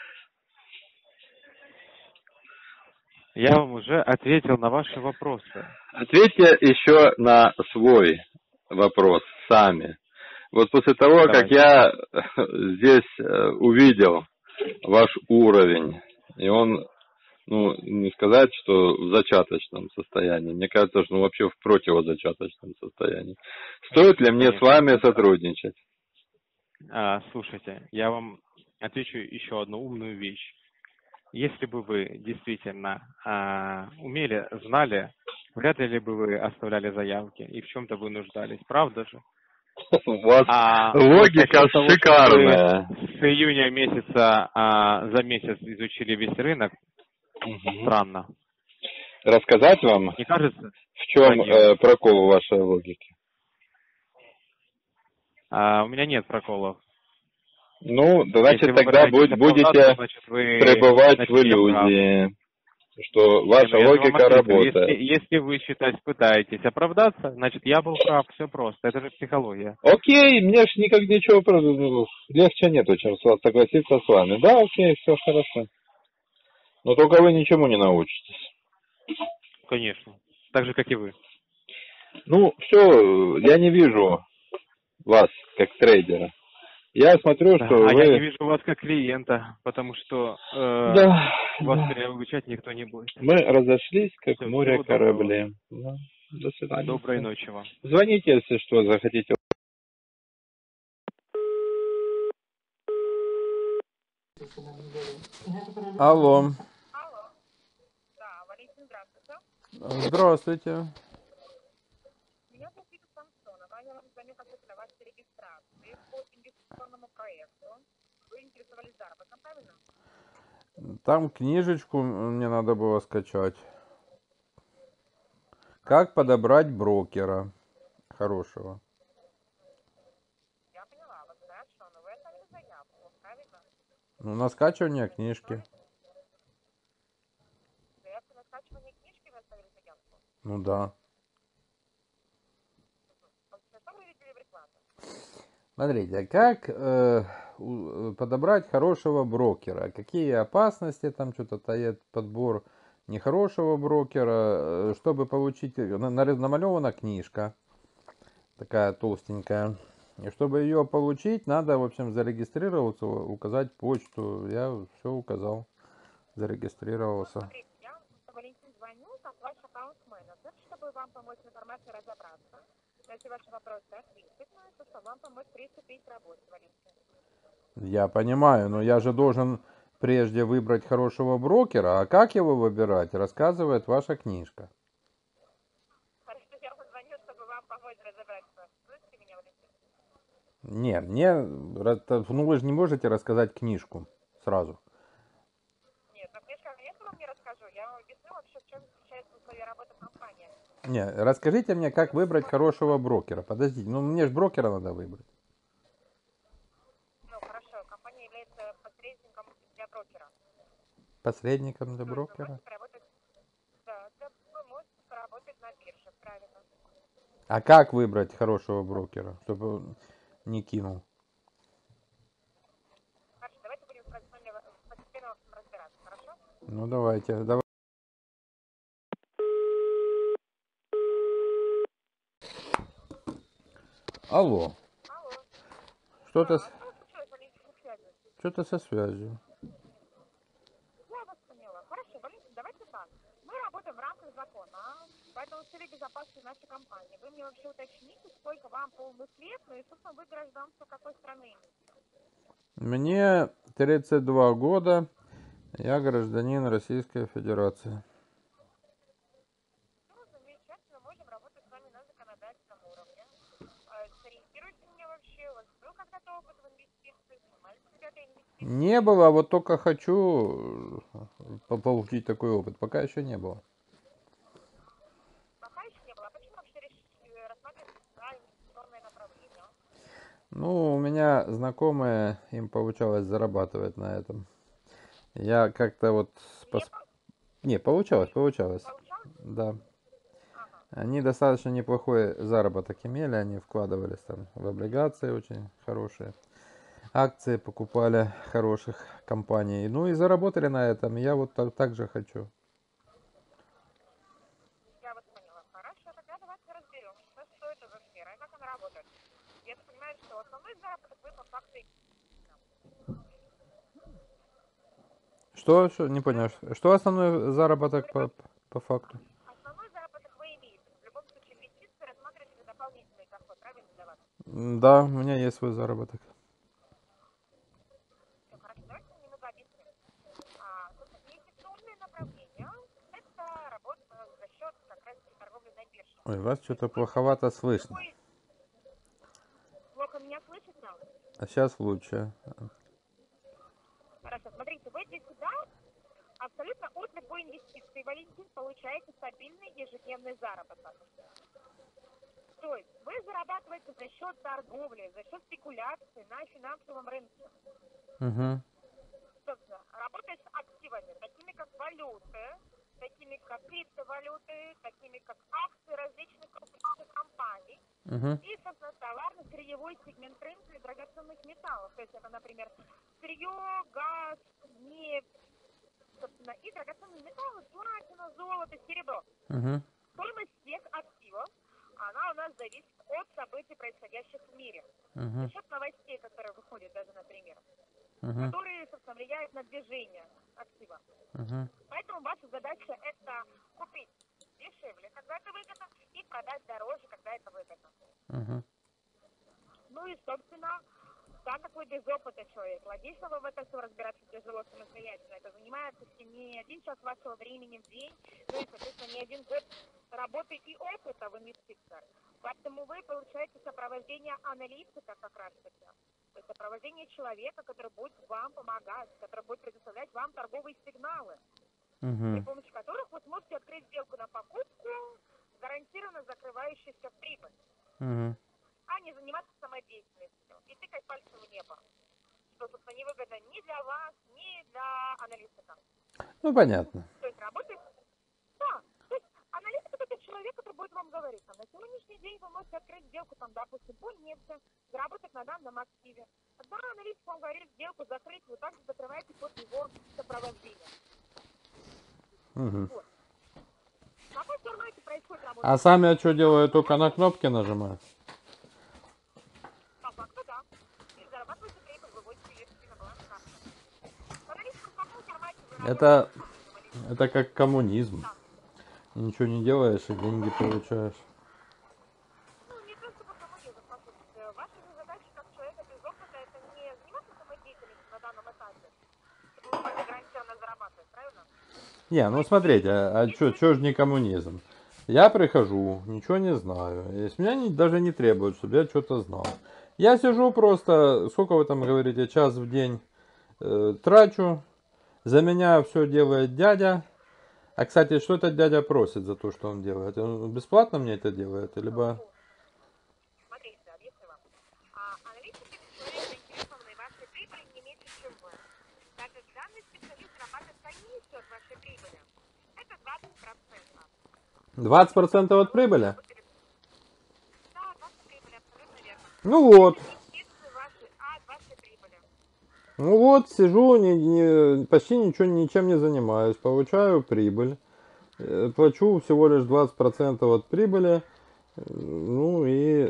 Speaker 8: Я вам уже ответил на ваши вопросы.
Speaker 3: Ответьте еще на свой вопрос сами. Вот после того,
Speaker 8: Давайте.
Speaker 3: как я здесь увидел ваш уровень, и он, ну, не сказать, что в зачаточном состоянии, мне кажется, что ну, вообще в противозачаточном состоянии. Стоит ли мне
Speaker 8: Конечно.
Speaker 3: с вами сотрудничать?
Speaker 8: А, слушайте, я вам отвечу еще одну умную вещь. Если бы вы действительно а, умели, знали, вряд ли бы вы оставляли заявки и в чем-то вы нуждались, правда же?
Speaker 3: У вас
Speaker 8: А,
Speaker 3: логика
Speaker 8: вот того,
Speaker 3: шикарная.
Speaker 8: что вы с июня месяца а, за месяц изучили весь рынок,
Speaker 3: Угу.
Speaker 8: странно.
Speaker 3: Рассказать вам,
Speaker 8: Не кажется?
Speaker 3: в чем э, прокол вашей логики?
Speaker 8: А, у меня нет проколов.
Speaker 3: Ну, значит,
Speaker 8: Если вы
Speaker 3: тогда
Speaker 8: пытаетесь
Speaker 3: будете
Speaker 8: оправдаться, значит, вы,
Speaker 3: пребывать
Speaker 8: значит,
Speaker 3: в
Speaker 8: я прав.
Speaker 3: иллюзии, что ваша
Speaker 8: Я же вам
Speaker 3: логика
Speaker 8: ответил.
Speaker 3: работает.
Speaker 8: Если, если вы считаете, пытаетесь оправдаться, значит, я был прав, все просто. Это же психология.
Speaker 3: Окей, мне ж никак ничего ну, легче нету, чем согласиться с вами. Да, окей, все хорошо. Но только вы ничему не научитесь.
Speaker 8: Конечно. Так же, как и вы.
Speaker 3: Ну, все, я не вижу вас как трейдера. Я смотрю,
Speaker 8: Да,
Speaker 3: что
Speaker 8: а
Speaker 3: вы...
Speaker 8: я не вижу вас как клиента, потому что э,
Speaker 3: Да,
Speaker 8: вас
Speaker 3: да.
Speaker 8: переобучать никто не будет.
Speaker 3: Мы разошлись, как
Speaker 8: Всё,
Speaker 3: море
Speaker 8: всего
Speaker 3: кораблей. Да. До свидания.
Speaker 8: Доброй ночи вам.
Speaker 3: Звоните, если что, захотите. Алло.
Speaker 2: Алло. Да, Валентин, здравствуйте.
Speaker 3: Здравствуйте.
Speaker 2: Меня зовут Вита Самсонова. Я вам звоню как для вашей регистрации по инвестиционному проекту. Вы интересовались заработком, правильно?
Speaker 3: Там книжечку мне надо было скачать. Как подобрать брокера хорошего.
Speaker 2: Я поняла вас, хорошо. Но вы оставили заявку, правильно?
Speaker 3: Ну, на скачивание книжки.
Speaker 2: Заявку на скачивание книжки вы оставили заявку?
Speaker 3: Ну да.
Speaker 2: Что вы видели в рекламе?
Speaker 3: Смотрите, как э, у- подобрать хорошего брокера? Какие опасности там что-то таит подбор нехорошего брокера? э, Чтобы получить... на- на- Намалевана книжка. Такая толстенькая. И чтобы ее получить, надо, в общем, зарегистрироваться, указать почту. Я все указал. Зарегистрировался.
Speaker 2: Смотрите, я вам, Валентин, звоню как ваш аккаунт-менеджер, чтобы вам помочь с информацией разобраться. Если ваши вопросы ответственны, то чтобы вам помочь приступить к работе, Валентин.
Speaker 3: Я понимаю, но я же должен прежде выбрать хорошего брокера. А как его выбирать, рассказывает ваша книжка.
Speaker 2: Хорошо, я вам звоню, чтобы вам помочь разобраться. Слышите меня, Валентин?
Speaker 3: Нет, мне... Ну вы же не можете рассказать книжку сразу.
Speaker 2: Нет, но книжка, конечно, вам не расскажу. Я вам объясню вообще, в чем заключается условия работы компании.
Speaker 3: Не, расскажите мне, как выбрать хорошего брокера. Подождите, ну мне же брокера надо выбрать.
Speaker 2: Ну, хорошо, компания является посредником для брокера.
Speaker 3: Посредником для
Speaker 2: То есть вы
Speaker 3: брокера?
Speaker 2: можете поработать, да, да, вы можете поработать на бирже, правильно.
Speaker 3: А как выбрать хорошего брокера, чтобы он не кинул?
Speaker 2: Хорошо, давайте будем с вами постепенно во всем разбираться, хорошо?
Speaker 3: Ну давайте, давайте. Алло.
Speaker 2: Алло.
Speaker 3: Что-то
Speaker 2: А,
Speaker 3: с...
Speaker 2: что случилось, Валентин, со связью?
Speaker 3: что-то со связью.
Speaker 2: Я вас поняла. Хорошо, Валентин, давайте так. Мы работаем в рамках закона, поэтому в целях безопасности нашей компании. Вы мне вообще уточните, сколько вам полных лет, ну и, собственно, вы гражданство какой страны имеете?
Speaker 3: Мне тридцать два года. Я гражданин Российской Федерации.
Speaker 2: Ну, замечательно, можем работать с вами на законодательном уровне. А, сориентируйте меня вообще, у вас был когда-то опыт в инвестициях, занимались когда-то инвестициями?
Speaker 3: Не было, вот только хочу э, получить такой опыт. Пока еще не было.
Speaker 2: Пока еще не было. А почему вообще решили рассматривать инвестиционное направление?
Speaker 3: Ну, у меня знакомые, им получалось зарабатывать на этом. Я как-то вот... Пос... Не, получалось, получалось. Да. Они достаточно неплохой заработок имели, они вкладывались там в облигации очень хорошие, акции покупали хороших компаний, ну и заработали на этом. Я вот так, так же хочу.
Speaker 9: Я вас поняла. Хорошо, тогда давайте разберем, что, что это за сфера и как она работает. Я так понимаю, что основной заработок вы по факту...
Speaker 3: Что, что? Не понял. Что основной заработок по, по факту?
Speaker 9: Основной заработок вы имеете. В любом случае, инвестиции рассматриваете как дополнительный доход, правильно для вас?
Speaker 3: Да, у меня есть свой заработок.
Speaker 9: Все, хорошо, давайте немного объясним. А, инвестиционное направление – это работа за счет как раз торговли на бирже.
Speaker 3: Ой, вас что-то плоховато слышно.
Speaker 9: Плохо меня слышите?
Speaker 3: А сейчас лучше.
Speaker 9: Хорошо, смотрите, вы здесь сюда абсолютно от любой инвестиции, Валентин, получаете стабильный ежедневный заработок. То есть вы зарабатываете за счет торговли, за счет спекуляции на финансовом рынке.
Speaker 3: Угу.
Speaker 9: Собственно, работая с активами, такими как валюты, такими как криптовалюты, такими как акции различных крупных компаний.
Speaker 3: Угу.
Speaker 9: И, собственно, товарно-сырьевой сегмент рынка и драгоценных металлов. То есть это, например, сырье, газ, нефть, собственно, и драгоценные металлы, платина, золото, серебро.
Speaker 3: Угу.
Speaker 9: Стоимость всех активов, она у нас зависит от событий, происходящих в мире.
Speaker 3: Угу.
Speaker 9: За счет новостей, которые выходят даже, например,
Speaker 3: угу.
Speaker 9: которые, собственно, влияют на движение актива.
Speaker 3: Угу.
Speaker 9: Поэтому ваша задача это купить дешевле, когда это выгодно, и продать дороже, когда это выгодно.
Speaker 3: Угу.
Speaker 9: Ну и, собственно, так как вы без опыта человек, логично вы в этом все разбираться тяжело самостоятельно. Это занимает не один час вашего времени в день, ну и, соответственно, не один год работы и опыта в инвестициях. Поэтому вы получаете сопровождение аналитика как раз таки. То есть сопровождение человека, который будет вам помогать, который будет предоставлять вам торговые сигналы,
Speaker 3: угу.
Speaker 9: при помощи которых вы сможете открыть сделку на покупку, гарантированно закрывающуюся прибыль.
Speaker 3: Угу.
Speaker 9: А не заниматься самодеятельностью и тыкать пальцем в небо, что, собственно, невыгодно ни для вас, ни для аналитика.
Speaker 3: Ну, понятно.
Speaker 9: То есть работает... Да, то есть аналитик это человек, который будет вам говорить, там, на сегодняшний день вы можете открыть сделку, там, допустим, по нефти, заработать на данном активе. Когда аналитик вам говорит сделку закрыть, вы также закрываете под его сопровождение.
Speaker 3: Угу.
Speaker 9: Вот. В какой формате происходит работа?
Speaker 3: А сами я что делаю? Только на кнопки нажимаю?
Speaker 9: По факту, да. И зарабатываете прибыль, выводите ее себе на баланс карты. Аналитик в каком формате вы
Speaker 3: Это,
Speaker 9: работаете?
Speaker 3: это как коммунизм.
Speaker 9: Да.
Speaker 3: Ничего не делаешь и деньги получаешь.
Speaker 9: Ну, не просто по коммунизму, по сути. Ваша же задача как человека без опыта это не заниматься самодеятельностью на данном этапе, чтобы вы могли гарантированно зарабатывать, правильно?
Speaker 3: Не, ну смотрите, а, а что ж не коммунизм? Я прихожу, ничего не знаю. С меня не, даже не требуют, чтобы я что-то знал. Я сижу просто, сколько вы там говорите, час в день э, трачу. За меня все делает дядя. А, кстати, что этот дядя просит за то, что он делает? Он бесплатно мне это делает? Либо...
Speaker 9: Смотрите, объясню вам. А, аналитик это человек, заинтересованный в вашей прибыли не меньше, чем вы. Так как данный специалист зарабатывает комиссию от вашей прибыли. Это двадцать процентов.
Speaker 3: двадцать процентов от прибыли?
Speaker 9: Да, от вашей прибыли, абсолютно верно.
Speaker 3: Ну вот.
Speaker 9: Инвестиции ваши от вашей прибыли.
Speaker 3: Ну вот, сижу, не, не, почти ничего, ничем не занимаюсь, получаю прибыль, э, плачу всего лишь двадцать процентов от прибыли, э, ну и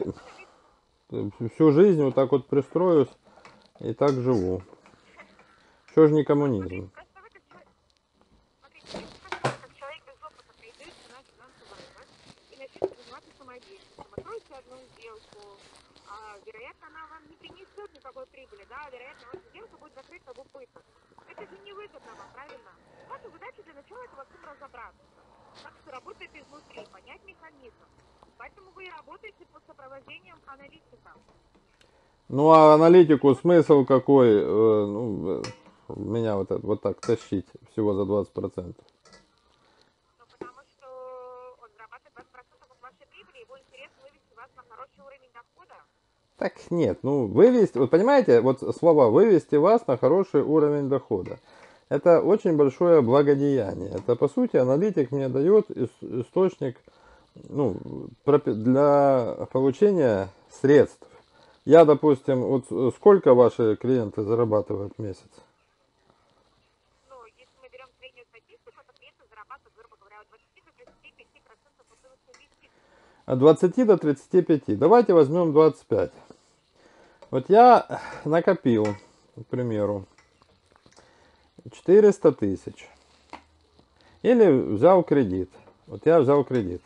Speaker 3: всю жизнь вот так вот пристроюсь и так живу. Что ж не коммунизм?
Speaker 9: Просто вы как человек, смотрите, вы просто как человек без опыта придете на финансовый рынок и начнете заниматься самодеятельностью. Откроете одну сделку, а, вероятно, она вам не принесет никакой прибыли, да, вероятно, ваша сделка будет закрыта в убыток. Это же невыгодно вам, правильно? Ваша задача для начала это во всем разобраться. Как все работает изнутри, понять механизм. Поэтому вы и работаете под сопровождением аналитика.
Speaker 3: Ну а аналитику смысл какой, э, ну, э, меня вот, это, вот так тащить всего за двадцать процентов?
Speaker 9: Ну, потому что он зарабатывает двадцать процентов от вашей прибыли, его интерес вывести вас на хороший уровень дохода.
Speaker 3: Так нет, ну вывести, вот понимаете, вот слово вывести вас на хороший уровень дохода. Это очень большое благодеяние. Это по сути аналитик мне дает источник, ну, для получения средств. Я, допустим, вот сколько ваши клиенты зарабатывают в месяц?
Speaker 9: Ну, если мы берем среднюю статистику, то клиенты зарабатывают, грубо говоря, от двадцати до тридцати пяти процентов от своих инвестиций.
Speaker 3: От двадцати до тридцати пяти. Давайте возьмем двадцать пять. Вот я накопил, к примеру, четыреста тысяч. Или взял кредит. Вот я взял кредит.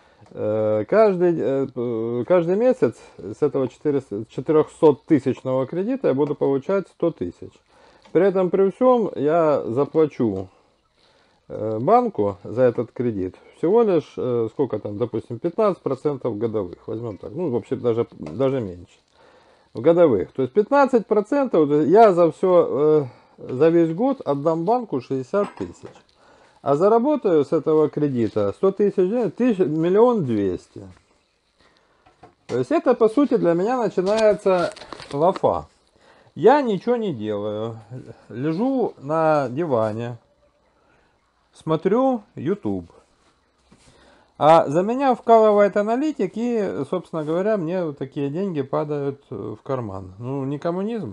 Speaker 3: Каждый, каждый месяц с этого четырехсоттысячного кредита я буду получать сто тысяч. При этом при всем я заплачу банку за этот кредит всего лишь, сколько там, допустим, пятнадцать процентов годовых. Возьмем так, ну вообще даже, даже меньше. В годовых. То есть пятнадцать процентов я за все, за весь год отдам банку шестьдесят тысяч. А заработаю с этого кредита сто тысяч, тысяч, миллион двести. То есть это по сути для меня начинается лафа. Я ничего не делаю. Лежу на диване. Смотрю YouTube. А за меня вкалывает аналитик и, собственно говоря, мне вот такие деньги падают в карман. Ну, не коммунизм.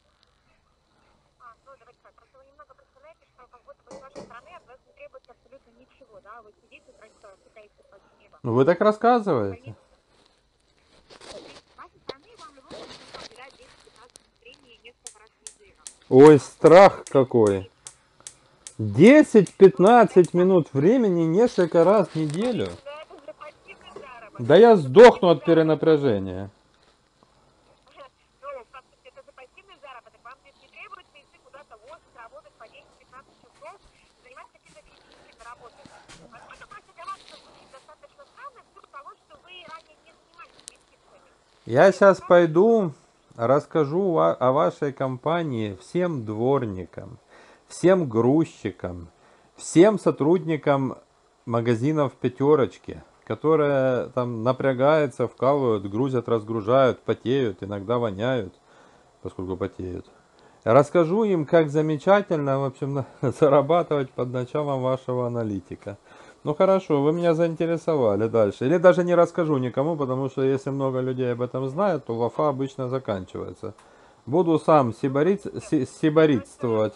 Speaker 3: Ну, вы так рассказываете. Ой, страх какой. десять-пятнадцать минут времени несколько раз в неделю. Да я сдохну от перенапряжения. Я сейчас пойду расскажу о вашей компании всем дворникам, всем грузчикам, всем сотрудникам магазинов «Пятерочки», которые там напрягаются, вкалывают, грузят, разгружают, потеют, иногда воняют, поскольку потеют. Расскажу им, как замечательно, в общем, зарабатывать под началом вашего аналитика. Ну хорошо, вы меня заинтересовали дальше. Или даже не расскажу никому, потому что если много людей об этом знают, то лафа обычно заканчивается. Буду сам сиборит, си, сиборитствовать.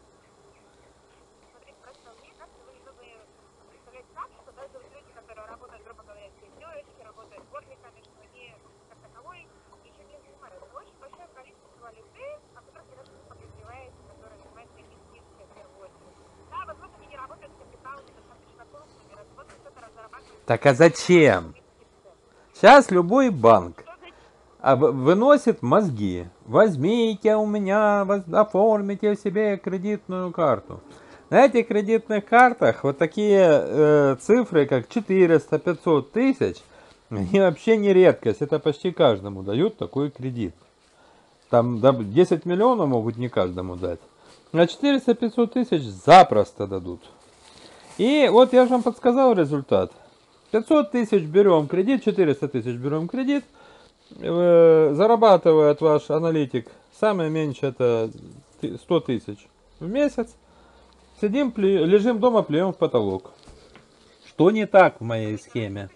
Speaker 3: Так а зачем? Сейчас любой банк выносит мозги. Возьмите у меня, оформите себе кредитную карту. На этих кредитных картах вот такие э, цифры, как четыреста-пятьсот тысяч, они вообще не редкость. Это почти каждому дают такой кредит. Там десять миллионов могут не каждому дать. А четыреста-пятьсот тысяч запросто дадут. И вот я же вам подсказал результат. пятьсот тысяч берем кредит, четыреста тысяч берем кредит, э, зарабатывает ваш аналитик, самое меньшее это сто тысяч в месяц, сидим, плю, лежим дома, плюем в потолок. Что не так в моей схеме?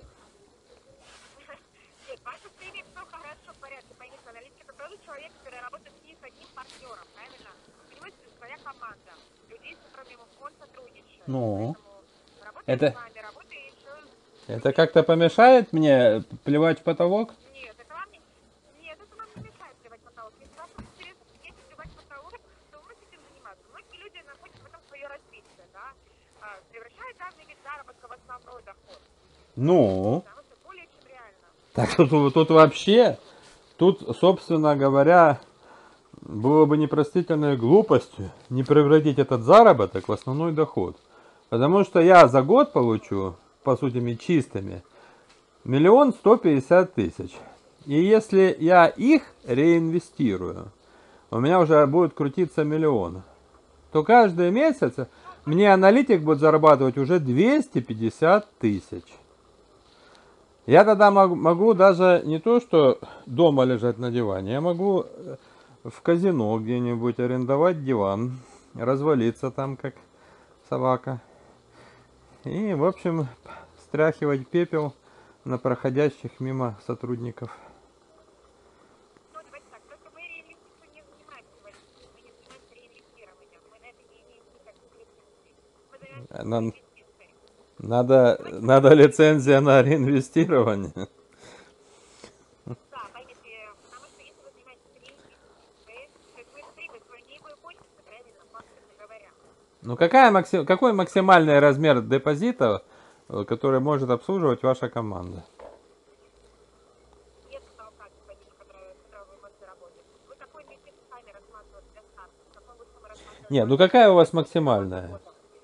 Speaker 3: Ну, это... Это как-то помешает мне плевать в потолок?
Speaker 9: Нет, это вам не, нет, это вам не мешает плевать в потолок. Если вам интересно сидеть и плевать в потолок, то вы можете этим заниматься. Многие люди находят в этом свое развитие, да, превращают данный вид заработка в основной доход.
Speaker 3: Ну?
Speaker 9: Да, это более чем реально.
Speaker 3: Так тут, тут вообще, тут, собственно говоря, было бы непростительной глупостью не превратить этот заработок в основной доход. Потому что я за год получу, по сути, чистыми, миллион сто пятьдесят тысяч. И если я их реинвестирую, у меня уже будет крутиться миллион, то каждый месяц мне аналитик будет зарабатывать уже двести пятьдесят тысяч. Я тогда могу, могу даже не то, что дома лежать на диване, я могу э, в казино где-нибудь арендовать диван, развалиться там, как собака. И, в общем, стряхивать пепел на проходящих мимо сотрудников.
Speaker 9: Ну, давайте так, только мы реинвестицией не занимаемся, Валентин. Мы не занимаемся реинвестированием. Мы на это не имеем никаких лицензий. Мы занимаемся
Speaker 3: Нам
Speaker 9: инвестицией.
Speaker 3: надо, надо лицензия на реинвестирование.
Speaker 9: Да, поймите, потому что если вы занимаетесь реинвестицией, то есть вы эту прибыль свою не выходите, правильно, фактически говоря.
Speaker 3: Ну какая максим, какой максимальный размер депозита, э, который может обслуживать ваша команда?
Speaker 9: Нет потолка депозита, который, который вы можете работать. Вы какой инвестицию сами рассматриваете для старта? Какой вы сумму рассматриваете?
Speaker 3: Нет, ну какая у вас максимальная?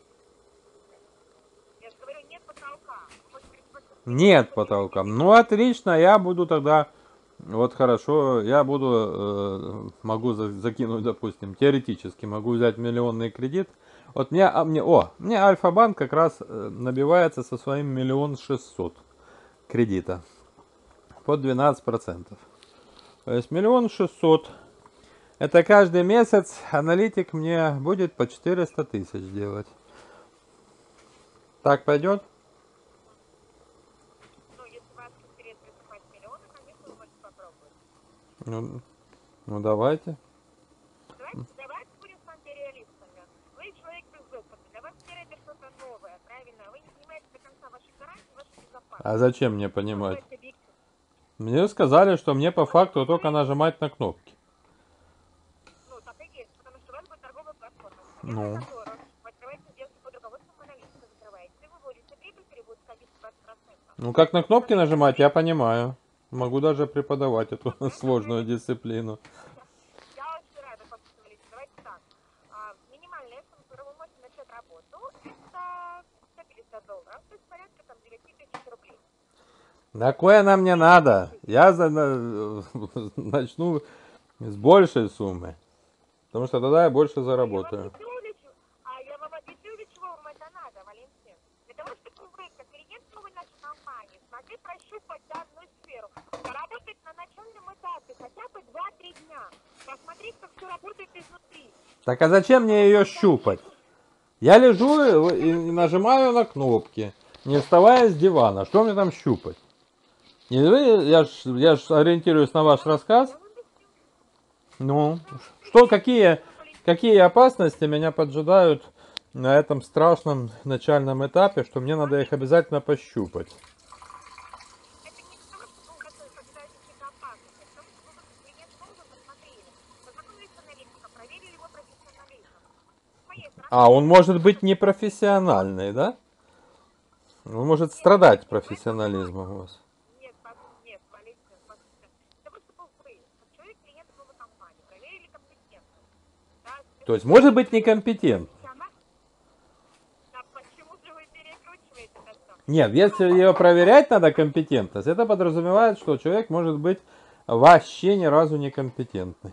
Speaker 9: Я же говорю, нет потолка. Вы можете предположить,
Speaker 3: Нет потолка. Ну отлично, я буду тогда, вот хорошо, я буду, э, могу за- закинуть, допустим, теоретически могу взять миллионный кредит. Вот мне, а мне, о, мне Альфа-банк как раз э, набивается со своим миллион шестьсот кредита под двенадцать процентов. То есть миллион шестьсот. Это каждый месяц аналитик мне будет по четыреста тысяч делать. Так пойдет?
Speaker 9: ну, если вас интерес приступать к миллиону, конечно, вы можете попробовать.
Speaker 3: Ну, ну давайте.
Speaker 9: Давайте, давайте будем с вами реалистами. Вы человек без опыта. Для вас вера это что-то новое, правильно? Вы не понимаете до конца ваших гарантий, вашей безопасности.
Speaker 3: А зачем мне понимать?
Speaker 9: Давайте объективно.
Speaker 3: Мне сказали, что мне по факту только нажимать на кнопки.
Speaker 9: Ну, так и есть, потому что у вас будет торговая платформа.
Speaker 3: Ну.
Speaker 9: На которую вы открываете сделки под руководством аналитика, закрываете, выводите прибыль, перевод комиссии двадцать процентов.
Speaker 3: Ну как на кнопки нажимать, я понимаю. Могу даже преподавать эту сложную дисциплину.
Speaker 9: Я очень рада, пожалуйста, Валерий. Давайте так. А, минимальная сумма, которую вы можете начать работу, это сто пятьдесят долларов, то есть порядка там девять тысяч рублей.
Speaker 3: Такое нам не надо. Я за- на- начну с большей суммы. Потому что тогда я больше заработаю.
Speaker 9: Я вам объясню, для чего- а я вам объясню, для чего вам это надо, Валентин. Для того, чтобы вы, как клиент новой нашей компании, смогли прощупать данную сферу, поработать на начальном этапе хотя бы два-три дня, посмотреть, как все работает изнутри.
Speaker 3: Так а зачем мне ее щупать? Я лежу и и нажимаю на кнопки, не вставая с дивана. Что мне там щупать? Не вы, я ж, я ж ориентируюсь на ваш рассказ. Ну, что, какие, какие опасности меня поджидают на этом страшном начальном этапе, что мне надо их обязательно пощупать?
Speaker 9: Это не то, что вы готовы побеждать какие-то опасности, это то, что вы как клиент новый посмотрели, познакомились с аналитиком, проверили его профессионализм. С моей стороны,
Speaker 3: А, он может быть непрофессиональный, да? Он может страдать профессионализмом у вас.
Speaker 9: нет, пос- нет, Валентин, послушайте, для того, чтобы вы, как человек, клиент новой компании, проверили компетентность. Да,
Speaker 3: То есть может быть некомпетент.
Speaker 9: профессионал- да почему же вы перекручиваете это все?
Speaker 3: Нет, если ее проверять надо компетентность, это подразумевает, что человек может быть вообще ни разу не компетентный.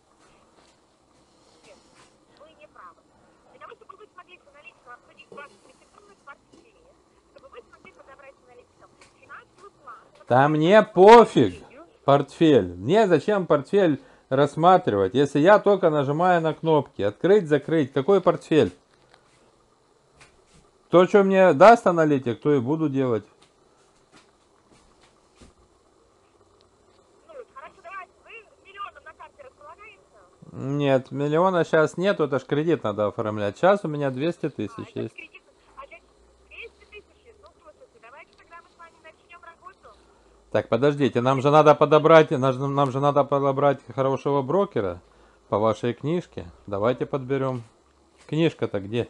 Speaker 9: Нет, вы не правы. Для того, чтобы вы смогли с аналитиком обсудить вашу инвестиционную портфель, чтобы вы смогли подобрать с аналитиком финансовый план.
Speaker 3: Да мне пофиг портфель. Мне зачем портфель рассматривать, если я только нажимаю на кнопки. Открыть, закрыть. Какой портфель? То, что мне даст аналитик, то и буду делать.
Speaker 9: Ну, хорошо, давайте, вы миллионом на карте располагаете?
Speaker 3: Нет, миллиона сейчас нету, это ж кредит надо оформлять. Сейчас у меня двести тысяч
Speaker 9: А, это
Speaker 3: есть.
Speaker 9: кредит, а для двести тысяч, ну, слушайте, давайте тогда мы с вами начнем работу.
Speaker 3: Так, подождите, нам же надо подобрать, нам, нам же надо подобрать хорошего брокера по вашей книжке. Давайте подберем. Книжка-то где?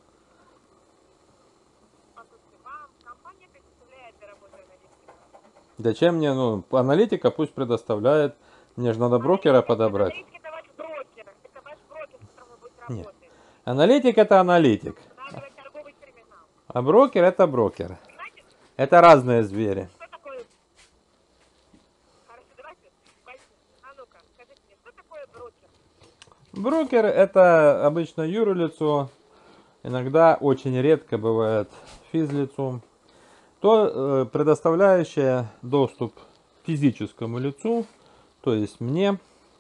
Speaker 9: Послушайте, вам компания предоставляет для работы аналитика.
Speaker 3: Зачем мне, ну, аналитика пусть предоставляет. Мне же надо брокера подобрать.
Speaker 9: Аналитик это ваш брокер, это ваш брокер, с которым вы будете
Speaker 3: Нет.
Speaker 9: работать.
Speaker 3: Аналитик это аналитик.
Speaker 9: Устанавливать торговый терминал.
Speaker 3: А брокер это брокер.
Speaker 9: Понимаете,
Speaker 3: Это разные звери.
Speaker 9: что такое? Хорошо, давайте, Валентин, а ну-ка, скажите мне, что такое брокер?
Speaker 3: Брокер это обычно юрлицо. Иногда очень редко бывает физлицом. то э, предоставляющая доступ физическому лицу, то есть мне,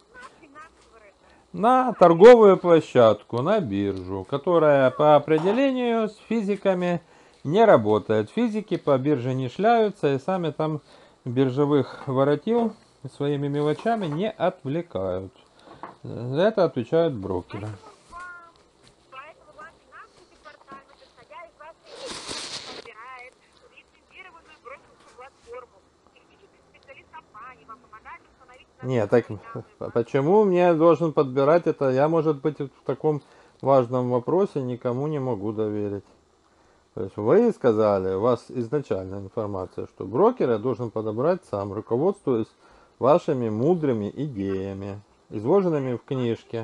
Speaker 3: на торговую площадку, на биржу, которая по определению с физиками не работает. Физики по бирже не шляются и сами там биржевых воротил своими мелочами не отвлекают. За это отвечают брокеры.
Speaker 9: Поэтому вам финансовый департамент, исходя из вашей деятельности, подбирает лицензированную брокерскую платформу. Технический специалист компании вам помогает установить...
Speaker 3: Нет, так почему мне должен подбирать это? Я, может быть, в таком важном вопросе никому не могу доверить. То есть вы сказали, у вас изначально информация, что брокер я должен подобрать сам, руководствуясь вашими мудрыми идеями, изложенными в книжке.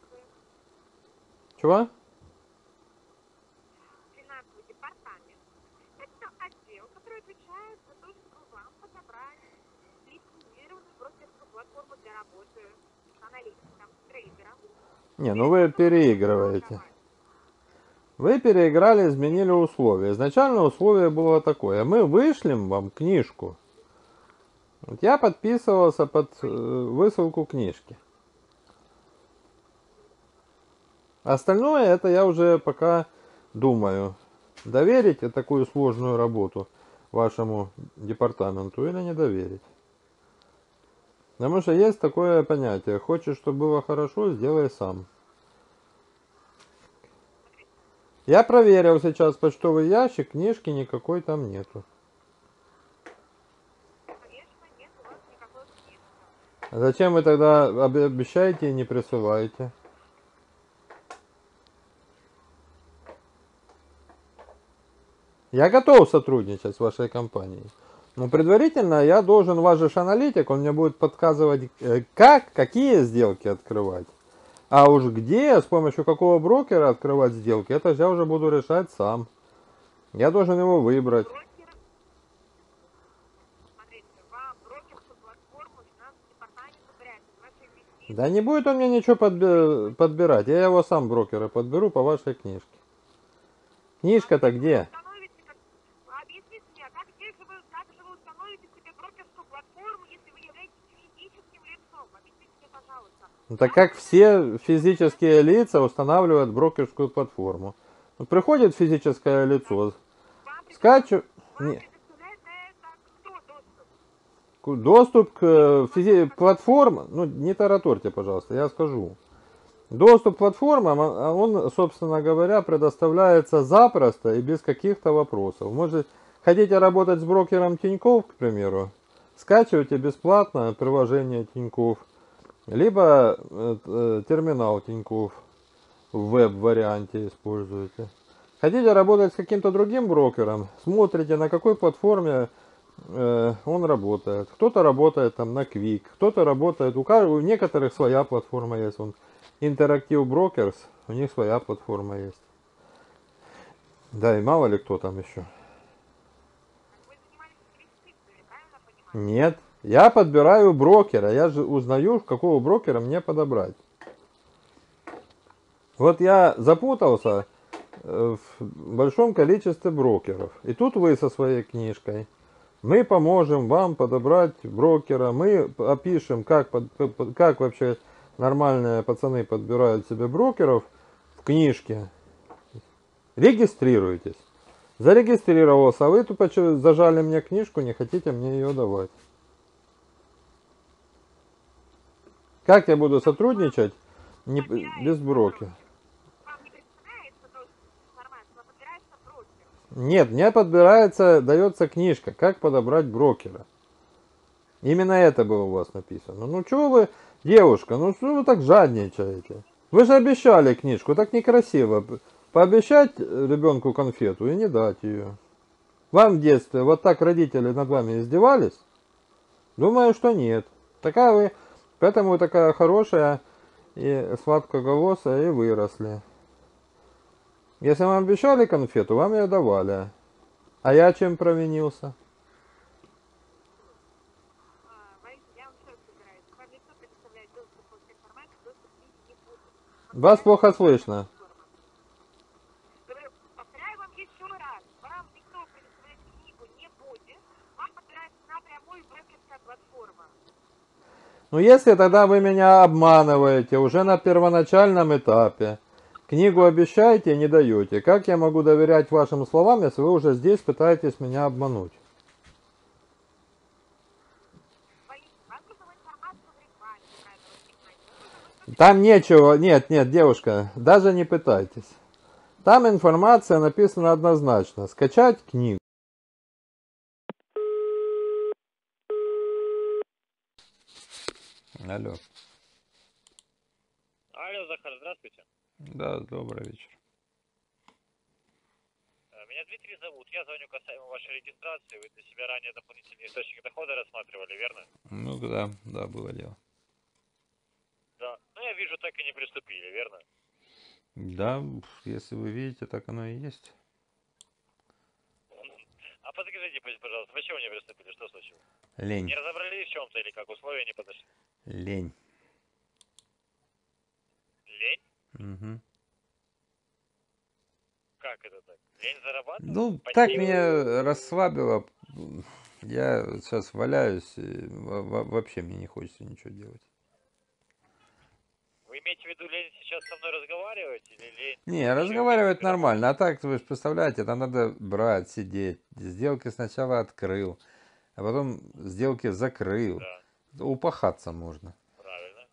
Speaker 3: Чего?
Speaker 9: Финансовый департамент. Это отдел, который отвечает за то, чтобы вам подобрать лицензированную брокерскую платформу для работы с аналитиком, с трейдером.
Speaker 3: Не, ну вы переигрываете. Вы переиграли, изменили условия. Изначально условие было такое. Мы вышлем вам книжку. Вот я подписывался под э, высылку книжки. Остальное это я уже пока думаю. Доверить такую сложную работу вашему департаменту или не доверить. Потому что есть такое понятие. Хочешь, чтобы было хорошо, сделай сам. Я проверил сейчас почтовый ящик, книжки никакой там нету.
Speaker 9: Конечно, нет у вас никакой книжки.
Speaker 3: А зачем вы тогда обещаете и не присылаете? Я готов сотрудничать с вашей компанией. Но предварительно я должен, ваш же аналитик, он мне будет подсказывать, как, какие сделки открывать. А уж где, с помощью какого брокера открывать сделки, это я уже буду решать сам. Я должен его выбрать.
Speaker 9: Брокер, смотрите, вам брокерскую платформу финансовый департамент подбирает из вашей инвестиции.
Speaker 3: Да не будет он мне ничего подби- подбирать. Я его сам брокера подберу по вашей книжке. Книжка-то где?
Speaker 9: Установите, как... Объясните мне, а как, где же вы, как же вы установите себе брокерскую платформу, если вы являетесь физическим лицом? Объясните мне, пожалуйста.
Speaker 3: Ну, так как все физические лица устанавливают брокерскую платформу. Вот приходит физическое лицо, скачивает...
Speaker 9: Вам предоставляет на это кто доступ?
Speaker 3: Доступ к физи... платформам, ну не тараторьте, пожалуйста, я скажу. Доступ к платформам, он, собственно говоря, предоставляется запросто и без каких-то вопросов. Может, хотите работать с брокером Тинькофф, к примеру, скачивайте бесплатно приложение Тинькофф, либо э, терминал Тинькофф в веб-варианте используете. Хотите работать с каким-то другим брокером, смотрите, на какой платформе э, он работает. Кто-то работает там на Quick, кто-то работает, у, каждого, у некоторых своя платформа есть. Он, Interactive Brokers, у них своя платформа есть. Да, и мало ли кто там еще.
Speaker 9: Вы занимались инвестициями, правильно понимаю?
Speaker 3: Нет, я подбираю брокера, я же узнаю, какого брокера мне подобрать. Вот я запутался в большом количестве брокеров. И тут вы со своей книжкой. Мы поможем вам подобрать брокера, мы опишем, как, под, как вообще нормальные пацаны подбирают себе брокеров в книжке. Регистрируйтесь. Зарегистрировался, а вы тупо зажали мне книжку, не хотите мне ее давать. Как я буду сотрудничать не, без брокера?
Speaker 9: Вам не представляется доступ к информации, вам подбирается брокер.
Speaker 3: Нет, мне подбирается, дается книжка, как подобрать брокера. Именно это было у вас написано. Ну что вы, девушка, ну что вы так жадничаете? Вы же обещали книжку, так некрасиво. Пообещать ребенку конфету и не дать ее. Вам в детстве вот так родители над вами издевались? Думаю, что нет. Такая вы, поэтому вы такая хорошая и сладкоголосая и выросли. Если вам обещали конфету, вам ее давали. А я чем провинился?
Speaker 9: Борис, я вам еще раз собираюсь. Вам никто предоставляет доступ к информации, доступ к книге не будет.
Speaker 3: Вас плохо слышно.
Speaker 9: Говорю, повторяю вам еще раз. Вам никто предоставляет книгу не
Speaker 3: Ну, если тогда вы меня обманываете уже на первоначальном этапе, книгу обещаете и не даете, как я могу доверять вашим словам, если вы уже здесь пытаетесь меня обмануть?
Speaker 9: Вам нужна информация в рекламе, вы правильно воспринимаете. Вам нужно рассказать,
Speaker 3: Там нечего, нет, нет, девушка, даже не пытайтесь. Там информация написана однозначно. Скачать книгу. Алло.
Speaker 5: Алло, Захар, здравствуйте.
Speaker 3: Да, добрый вечер.
Speaker 5: Э, Меня Дмитрий зовут. Я звоню касаемо вашей регистрации. Вы для себя ранее дополнительный источник дохода рассматривали, верно?
Speaker 3: Ну да, да, было дело.
Speaker 5: Да. Ну, я вижу, так и не приступили, верно?
Speaker 3: Да, если вы видите, так оно и есть.
Speaker 5: А подскажите, пожалуйста, почему не приступили? Что случилось?
Speaker 3: Лень.
Speaker 5: Не разобрались в чем-то или как? Условия не подошли?
Speaker 3: Лень.
Speaker 5: Лень?
Speaker 3: Угу.
Speaker 5: Как это так? Лень зарабатывать?
Speaker 3: Ну, так
Speaker 5: Пассивно?
Speaker 3: меня расслабило. Я сейчас валяюсь, и во- во- вообще мне не хочется ничего делать.
Speaker 5: Вы имеете в виду лень сейчас со мной разговаривать или лень?
Speaker 3: Не,
Speaker 5: еще
Speaker 3: разговаривать
Speaker 5: вместе
Speaker 3: нормально, а так, вы же представляете, там надо брать, сидеть. Сделки сначала открыл, а потом сделки закрыл.
Speaker 5: Да,
Speaker 3: Упахаться можно.
Speaker 5: правильно.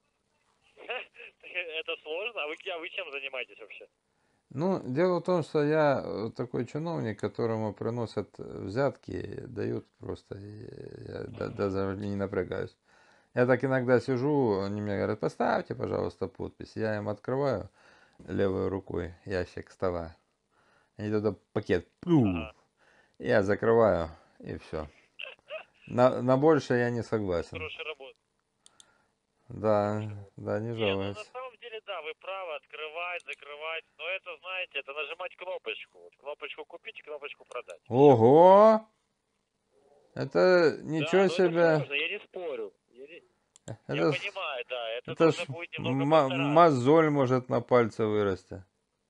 Speaker 5: Это сложно? А вы, а вы чем занимаетесь вообще?
Speaker 3: Ну, дело в том, что я э, такой чиновник, которому приносят взятки, дают просто, и я да- даже не напрягаюсь. Я так иногда сижу, они мне говорят, поставьте, пожалуйста, подпись. Я им открываю левой рукой ящик стола. Они туда пакет, пу,
Speaker 5: Ага.
Speaker 3: я закрываю, и все. На, на больше я не согласен.
Speaker 5: Хорошая работа.
Speaker 3: Да, да, не
Speaker 5: Не, ну на
Speaker 3: жалуюсь.
Speaker 5: самом деле, да, вы правы, открывать, закрывать, но это, знаете, это нажимать кнопочку. Вот кнопочку купить и кнопочку продать.
Speaker 3: Ого! Это
Speaker 5: Да,
Speaker 3: ничего
Speaker 5: но это
Speaker 3: себе.
Speaker 5: сложно, я не спорю. Я, не- я
Speaker 3: Это, ж-
Speaker 5: понимаю, да, это,
Speaker 3: это
Speaker 5: нужно
Speaker 3: ж
Speaker 5: будет немного
Speaker 3: ма-
Speaker 5: постараться.
Speaker 3: мозоль может на пальце вырасти.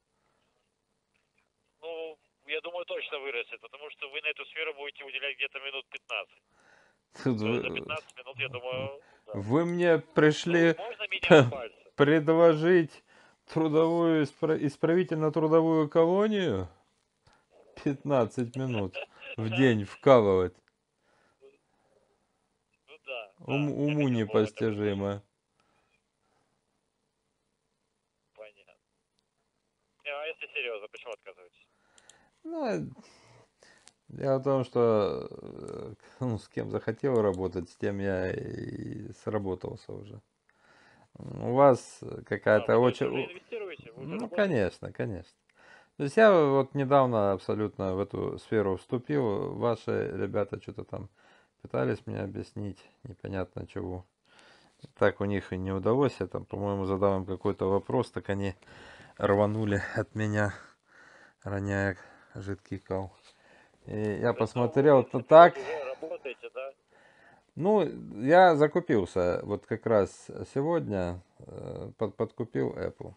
Speaker 5: Ну, я думаю, точно вырастет, потому что вы на эту сферу будете уделять где-то минут пятнадцать.
Speaker 3: Тут
Speaker 5: То есть за
Speaker 3: вы,
Speaker 5: пятнадцать минут, я думаю, да.
Speaker 3: вы мне
Speaker 5: Ну,
Speaker 3: пришли
Speaker 5: можно минимум пальца.
Speaker 3: предложить трудовую, испра- исправительно-трудовую колонию? пятнадцать минут в день вкалывать.
Speaker 5: Ну да,
Speaker 3: Ум,
Speaker 5: да, я
Speaker 3: уму
Speaker 5: хотел бы вам это
Speaker 3: непостижимо.
Speaker 5: Понятно. А если серьезно, почему отказываетесь?
Speaker 3: Ну, дело в том, что э, ну, с кем захотел работать, с тем я и сработался уже. У вас
Speaker 5: А,
Speaker 3: какая-то
Speaker 5: вы то есть уже
Speaker 3: очень...
Speaker 5: инвестируете? Вы уже
Speaker 3: Ну,
Speaker 5: работаете?
Speaker 3: конечно, конечно. То есть я вот недавно абсолютно в эту сферу вступил. Ваши ребята что-то там пытались мне объяснить, непонятно чего. Так у них и не удалось. Я там, по-моему, задал им какой-то вопрос, так они рванули от меня, роняя жидкий кал. И я
Speaker 5: То есть, ну, в
Speaker 3: посмотрел, то
Speaker 5: принципе,
Speaker 3: так.
Speaker 5: вот уже работаете, да?
Speaker 3: Ну, я закупился вот как раз сегодня, э, под, подкупил Apple.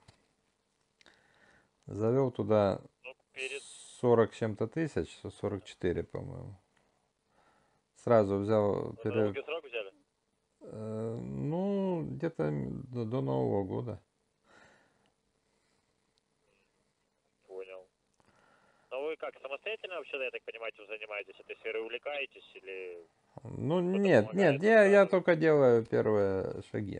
Speaker 3: Завел туда
Speaker 5: Ну, перед...
Speaker 3: сорок с чем-то тысяч, сорок четыре, по-моему. Сразу взял,
Speaker 5: На
Speaker 3: пере...
Speaker 5: долгий срок взяли?
Speaker 3: э, ну, где-то до, до Нового года.
Speaker 5: Понял. Но вы как, самостоятельно вообще, я так понимаю, этим занимаетесь, этой сферой увлекаетесь или...
Speaker 3: Ну,
Speaker 5: Кто-то
Speaker 3: нет, нет,
Speaker 5: помогает,
Speaker 3: я, я
Speaker 5: подсказывает?
Speaker 3: только делаю первые шаги.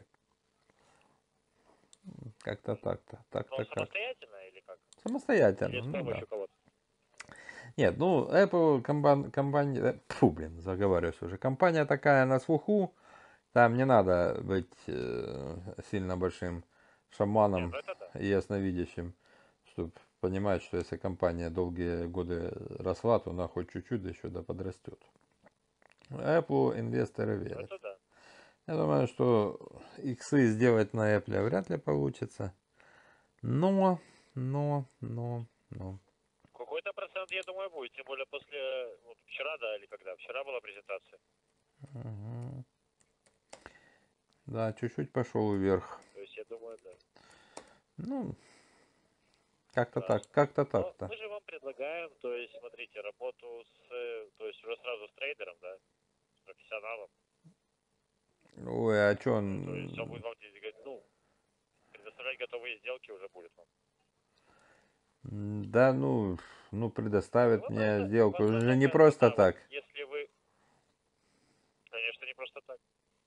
Speaker 3: Как-то так-то,
Speaker 5: Ну,
Speaker 3: так-то как.
Speaker 5: самостоятельно или как? Или
Speaker 3: Самостоятельно,
Speaker 5: с
Speaker 3: ну да.
Speaker 5: помощью кого-то?
Speaker 3: Нет, ну, Apple компания, компания, фу, блин, заговариваюсь уже. Компания такая на слуху, там не надо быть э, сильно большим
Speaker 5: Нет,
Speaker 3: шаманом
Speaker 5: ну это да.
Speaker 3: и ясновидящим, чтобы понимать, что если компания долгие годы росла, то она хоть чуть-чуть да еще да подрастет. Apple инвесторы
Speaker 5: Ну
Speaker 3: верят.
Speaker 5: это да.
Speaker 3: Я думаю, что иксы сделать на Apple вряд ли получится. Но, но, но, но.
Speaker 5: Какой-то процент, я думаю, будет, тем более после... Вот вчера, да, или когда? Вчера была презентация.
Speaker 3: Угу. Да, чуть-чуть пошел вверх.
Speaker 5: То есть, я думаю, да.
Speaker 3: Ну, как-то
Speaker 5: Да.
Speaker 3: так, как-то
Speaker 5: Но
Speaker 3: так-то.
Speaker 5: мы же вам предлагаем, то есть, смотрите, работу с... э, То есть, уже сразу с трейдером, да? С профессионалом.
Speaker 3: Ой, а чё
Speaker 10: То есть он
Speaker 3: он...
Speaker 10: будет вам, ну, предоставлять готовые сделки уже будет вам.
Speaker 3: М, Да, ну, ну, предоставит
Speaker 10: В
Speaker 3: мне
Speaker 10: основном, в
Speaker 3: сделку. Уже
Speaker 10: основном
Speaker 3: не
Speaker 10: это,
Speaker 3: просто
Speaker 10: да, вот
Speaker 3: так.
Speaker 10: если вы, конечно, не просто так.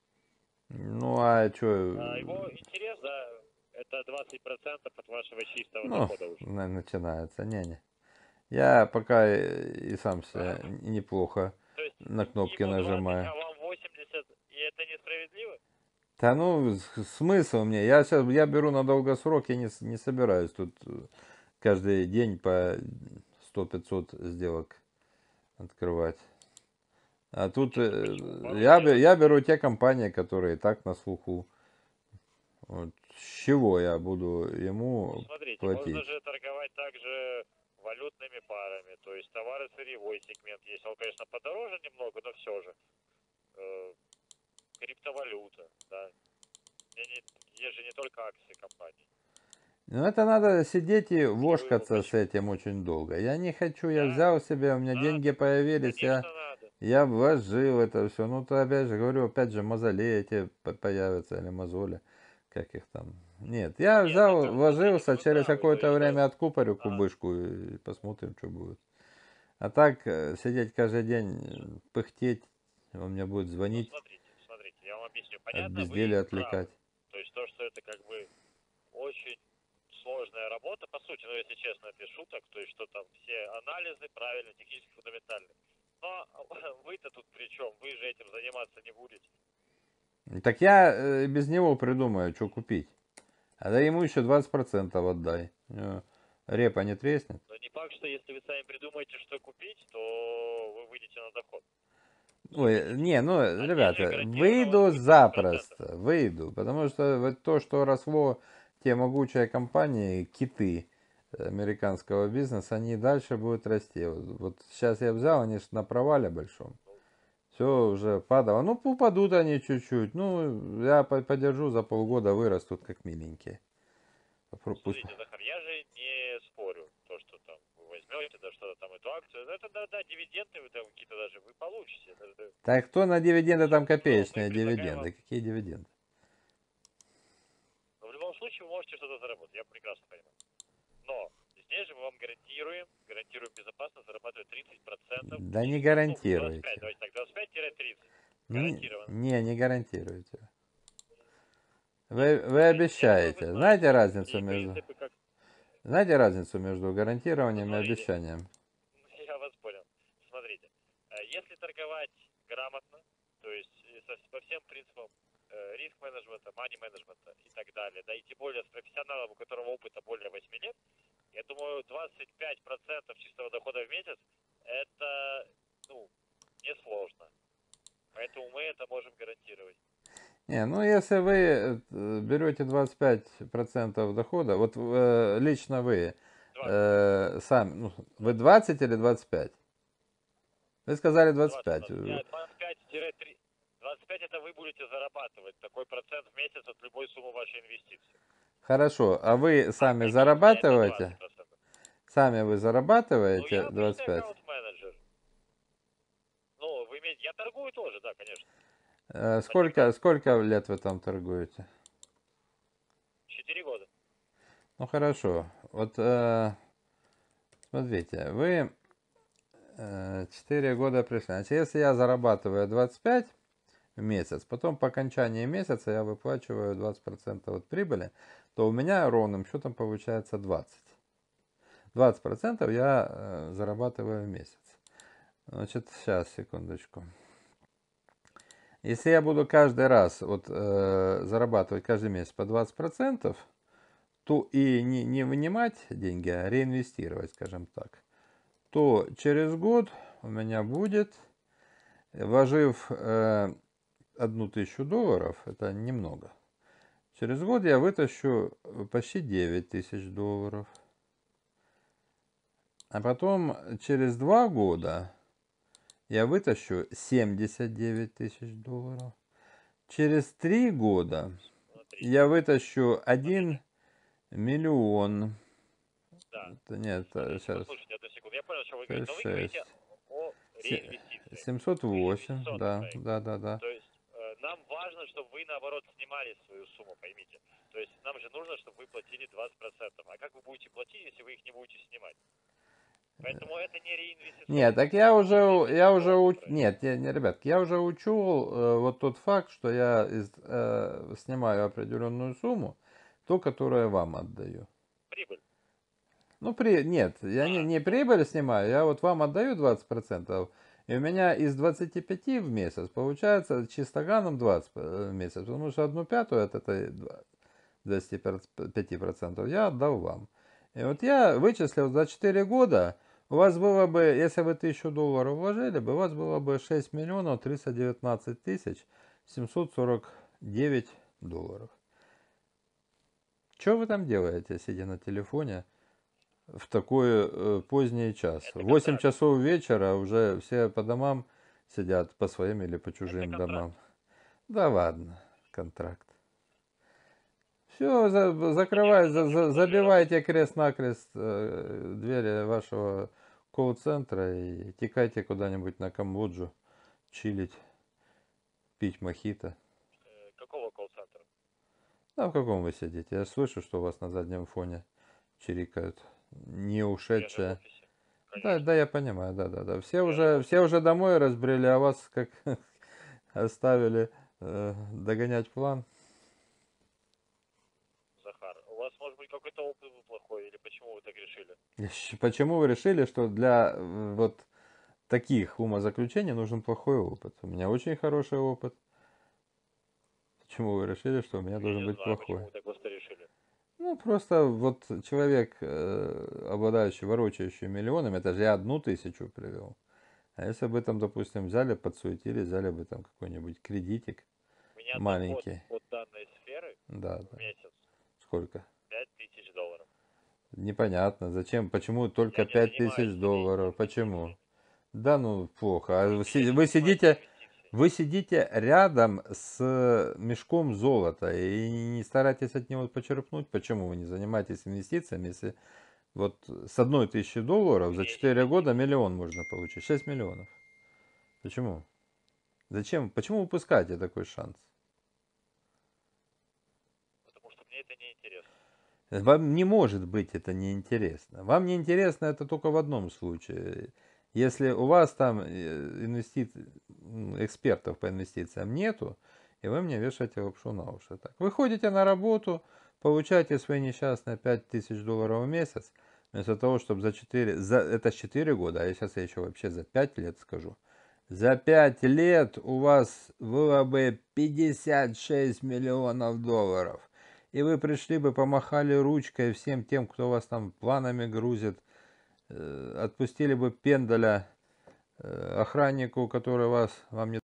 Speaker 3: Ну, а
Speaker 10: А
Speaker 3: чё...
Speaker 10: его интерес, да, это двадцать процентов от вашего чистого
Speaker 3: Ну,
Speaker 10: дохода уже.
Speaker 3: на- начинается. Не-не. Я пока и и сам себя неплохо
Speaker 10: То есть
Speaker 3: на кнопки
Speaker 10: ему двадцать,
Speaker 3: нажимаю.
Speaker 10: а вам восемьдесят, и это несправедливо?
Speaker 3: Да ну, с- смысл мне? Я сейчас, я беру на долгосрок, я не, с- не собираюсь тут э, каждый день по сто-пятьсот сделок открывать. А тут
Speaker 10: Нет,
Speaker 3: э,
Speaker 10: почему? Пару
Speaker 3: я, бе-
Speaker 10: сделок.
Speaker 3: я беру те компании, которые и так на слуху. Вот. С чего я буду
Speaker 10: Ну,
Speaker 3: ему
Speaker 10: смотрите, можно
Speaker 3: платить?
Speaker 10: же торговать также валютными парами, то есть товары сырьевой сегмент есть. Он, конечно, подороже немного, но все же. Э, криптовалюта, да. И не- есть же не только акции компаний.
Speaker 3: Ну, это надо сидеть и
Speaker 10: Если вы
Speaker 3: вошкаться с
Speaker 10: почему?
Speaker 3: этим очень долго. Я не хочу, я
Speaker 10: Да,
Speaker 3: взял себе, у меня
Speaker 10: надо,
Speaker 3: деньги появились, я,
Speaker 10: конечно, надо.
Speaker 3: я вложил это все. Ну, то опять же, говорю, опять же, мозолеи эти по- появятся, или мозоли, как их там. Нет, я
Speaker 10: Нет, на
Speaker 3: взял,
Speaker 10: самом деле,
Speaker 3: вложился,
Speaker 10: ну
Speaker 3: через
Speaker 10: да, вы
Speaker 3: какое-то
Speaker 10: говорите,
Speaker 3: время откупорю
Speaker 10: ага.
Speaker 3: кубышку и посмотрим, что будет. А так, э, сидеть каждый день, э, пыхтеть, он мне будет
Speaker 10: Ну,
Speaker 3: звонить,
Speaker 10: смотрите, смотрите, я вам объясню.
Speaker 3: от
Speaker 10: Понятно,
Speaker 3: безделия
Speaker 10: вы правы.
Speaker 3: отвлекать.
Speaker 10: То есть то, что это как бы очень сложная работа, по сути, ну, если честно, это из шуток, то есть что там все анализы правильно, технически фундаментальные. Но вы-то тут при чем? Вы же этим заниматься не будете.
Speaker 3: Так я э, без него придумаю, что купить. А да ему еще двадцать процентов отдай. Э, Репа не треснет.
Speaker 10: Но не факт, что если вы сами придумаете, что купить, то вы выйдете на доход.
Speaker 3: Ой, не, ну,
Speaker 10: Здесь же
Speaker 3: ребята,
Speaker 10: гарантированно
Speaker 3: выйду
Speaker 10: у вас будет тридцать процентов.
Speaker 3: запросто, выйду. Потому что вот то, что росло, те могучие компании, киты американского бизнеса, они дальше будут расти. Вот, вот сейчас я взял, они же на провале большом. Все уже падало. Ну, упадут они чуть-чуть. Ну, я по- подержу, за полгода вырастут как миленькие. Попро- Пусть...
Speaker 10: Смотрите, Захар, я же не спорю, то, что там вы возьмете, да, что-то там, эту акцию, ну, это, да, да, дивиденды вы там какие-то даже, вы получите. Это, это,
Speaker 3: Так кто на дивиденды там
Speaker 10: но мы
Speaker 3: копеечные
Speaker 10: предлагаем
Speaker 3: дивиденды?
Speaker 10: вам,
Speaker 3: Какие дивиденды?
Speaker 10: но в любом случае вы можете что-то заработать, я прекрасно понимаю. Но здесь же мы вам гарантируем, гарантируем безопасно зарабатывать тридцать процентов.
Speaker 3: Да не
Speaker 10: Ну, двадцать
Speaker 3: гарантируете.
Speaker 10: пять, давайте так, двадцать пять тридцать.
Speaker 3: Ну, не,
Speaker 10: Гарантированно.
Speaker 3: не не гарантируете. Вы, вы
Speaker 10: Я думаю, вы
Speaker 3: обещаете. Знаете
Speaker 10: знаете,
Speaker 3: разницу
Speaker 10: и
Speaker 3: между...
Speaker 10: принципы как...
Speaker 3: Знаете разницу между гарантированием и
Speaker 10: Смотрите,
Speaker 3: обещанием?
Speaker 10: я вас понял. Смотрите, э, если торговать грамотно, то есть э, со- по всем принципам э, риск-менеджмента, мани-менеджмента и так далее, да и тем более с профессионалом, у которого опыта более восьми лет, я думаю, двадцать пять процентов чистого дохода в месяц это, ну, несложно. Поэтому мы это можем гарантировать.
Speaker 3: Не, ну если вы э, берете двадцать пять процентов дохода, вот э, лично вы э, сами, ну, вы двадцать или двадцать пять? Вы сказали двадцать пять.
Speaker 10: двадцать пять двадцать пять это вы будете зарабатывать такой процент в месяц от любой суммы вашей инвестиции.
Speaker 3: Хорошо, а вы сами
Speaker 10: А
Speaker 3: зарабатываете?
Speaker 10: двадцать процентов.
Speaker 3: Сами вы
Speaker 10: Ну,
Speaker 3: зарабатываете
Speaker 10: я
Speaker 3: двадцать
Speaker 10: обычный
Speaker 3: пять?
Speaker 10: аккаунт-менеджер. Ну, вы имеете... Я торгую тоже, да, конечно.
Speaker 3: Э, Сколько, сколько лет вы там торгуете?
Speaker 10: Четыре года.
Speaker 3: Ну хорошо. Вот э, смотрите, вы э, четыре года пришли. Значит, если я зарабатываю двадцать пять в месяц, потом по окончании месяца я выплачиваю двадцать процентов от прибыли, то у меня ровным счетом получается двадцать. двадцать процентов я э, зарабатываю в месяц. Значит, сейчас, секундочку. Если я буду каждый раз вот, э, зарабатывать каждый месяц по двадцать процентов, то и не, не вынимать деньги, а реинвестировать, скажем так, то через год у меня будет, вложив э, одну тысячу долларов, это немного, через год я вытащу почти девять тысяч долларов. А потом через два года я вытащу семьдесят девять тысяч долларов. Через три года я вытащу один миллион.
Speaker 10: Да.
Speaker 3: Это нет,
Speaker 10: Смотрите,
Speaker 3: сейчас.
Speaker 10: послушайте, одну секунду. Я понял, что вы говорите. Но вы говорите о реинвестиции.
Speaker 3: семьсот восемь,
Speaker 10: Инвестиционный
Speaker 3: да,
Speaker 10: проект.
Speaker 3: да, да, да.
Speaker 10: То есть э, нам важно, чтобы наоборот снимали свою сумму, поймите. То есть нам же нужно, чтобы вы платили двадцать процентов. А как вы будете платить, если вы их не будете снимать? Поэтому это не реинвестиционный.
Speaker 3: Нет, так я уже, я уже, уч... нет, я, не, ребятки, я уже учел э, вот тот факт, что я из, э, снимаю определенную сумму, ту, которую я вам отдаю.
Speaker 10: Прибыль.
Speaker 3: Ну, при... нет, я
Speaker 10: А.
Speaker 3: не, не прибыль снимаю, я вот вам отдаю двадцать процентов, и у меня из двадцати пяти в месяц получается чистоганом двадцать в месяц, потому что одну пятую от этой двадцати пяти процентов я отдал вам. И вот я вычислил за четыре года, у вас было бы, если вы тысячу долларов вложили бы, у вас было бы шесть миллионов триста девятнадцать тысяч семьсот сорок девять долларов. Что вы там делаете, сидя на телефоне в такой э, поздний час? восемь часов вечера, уже все по домам сидят, по своим или по чужим домам. Да ладно, контракт. Все, за, закрывай, за, за, забивайте крест-накрест э, двери вашего колл-центра и текайте куда-нибудь на Камбоджу, чилить, пить мохито.
Speaker 10: Э, какого колл-центра?
Speaker 3: А в каком вы сидите? Я слышу, что у вас на заднем фоне чирикают. Не ушедшие. Да, да, я понимаю, да, да, да. Все уже, все уже домой разбрели, а вас как оставили э, догонять план.
Speaker 10: Захар, у вас может быть какой-то опыт был плохой, или почему вы так решили?
Speaker 3: Почему вы решили, что для э, вот таких умозаключений нужен плохой опыт? У меня очень хороший опыт. Почему вы решили, что у меня
Speaker 10: Я
Speaker 3: должен
Speaker 10: не
Speaker 3: быть
Speaker 10: знаю,
Speaker 3: плохой?
Speaker 10: почему вы так быстро решили.
Speaker 3: Ну, просто вот человек, э, обладающий, ворочающий миллионами, это же я одну тысячу привел. А если бы там, допустим, взяли, подсуетили, взяли бы там какой-нибудь кредитик
Speaker 10: У меня
Speaker 3: маленький.
Speaker 10: доход от данной сферы
Speaker 3: Да,
Speaker 10: в
Speaker 3: да.
Speaker 10: месяц
Speaker 3: Сколько?
Speaker 10: пять тысяч долларов.
Speaker 3: Непонятно. Зачем? Почему только
Speaker 10: Я не
Speaker 3: пять
Speaker 10: занимаюсь
Speaker 3: тысяч долларов?
Speaker 10: инвестициями.
Speaker 3: Почему? Да ну, плохо. А вы,
Speaker 10: Я
Speaker 3: си-
Speaker 10: не
Speaker 3: вы
Speaker 10: занимаюсь
Speaker 3: сидите,
Speaker 10: инвестициями.
Speaker 3: вы сидите рядом с мешком золота и не стараетесь от него почерпнуть. Почему вы не занимаетесь инвестициями, если вот с одной тысячи долларов за четыре года миллион можно получить? шесть миллионов. Почему? Зачем? Почему упускаете такой шанс?
Speaker 10: Потому что мне это не интересно.
Speaker 3: Вам не может быть это неинтересно. Вам не интересно это только в одном случае. Если у вас там инвести... экспертов по инвестициям нету, и вы мне вешаете лапшу на уши. Так. Вы ходите на работу, получаете свои несчастные пять тысяч долларов в месяц, вместо того, чтобы за четыре... За... Это четыре года, а я сейчас я еще вообще за пять лет скажу. За пять лет у вас было бы пятьдесят шесть миллионов долларов. И вы пришли бы, помахали ручкой всем тем, кто вас там планами грузит, отпустили бы пендаля охраннику, который вас вам не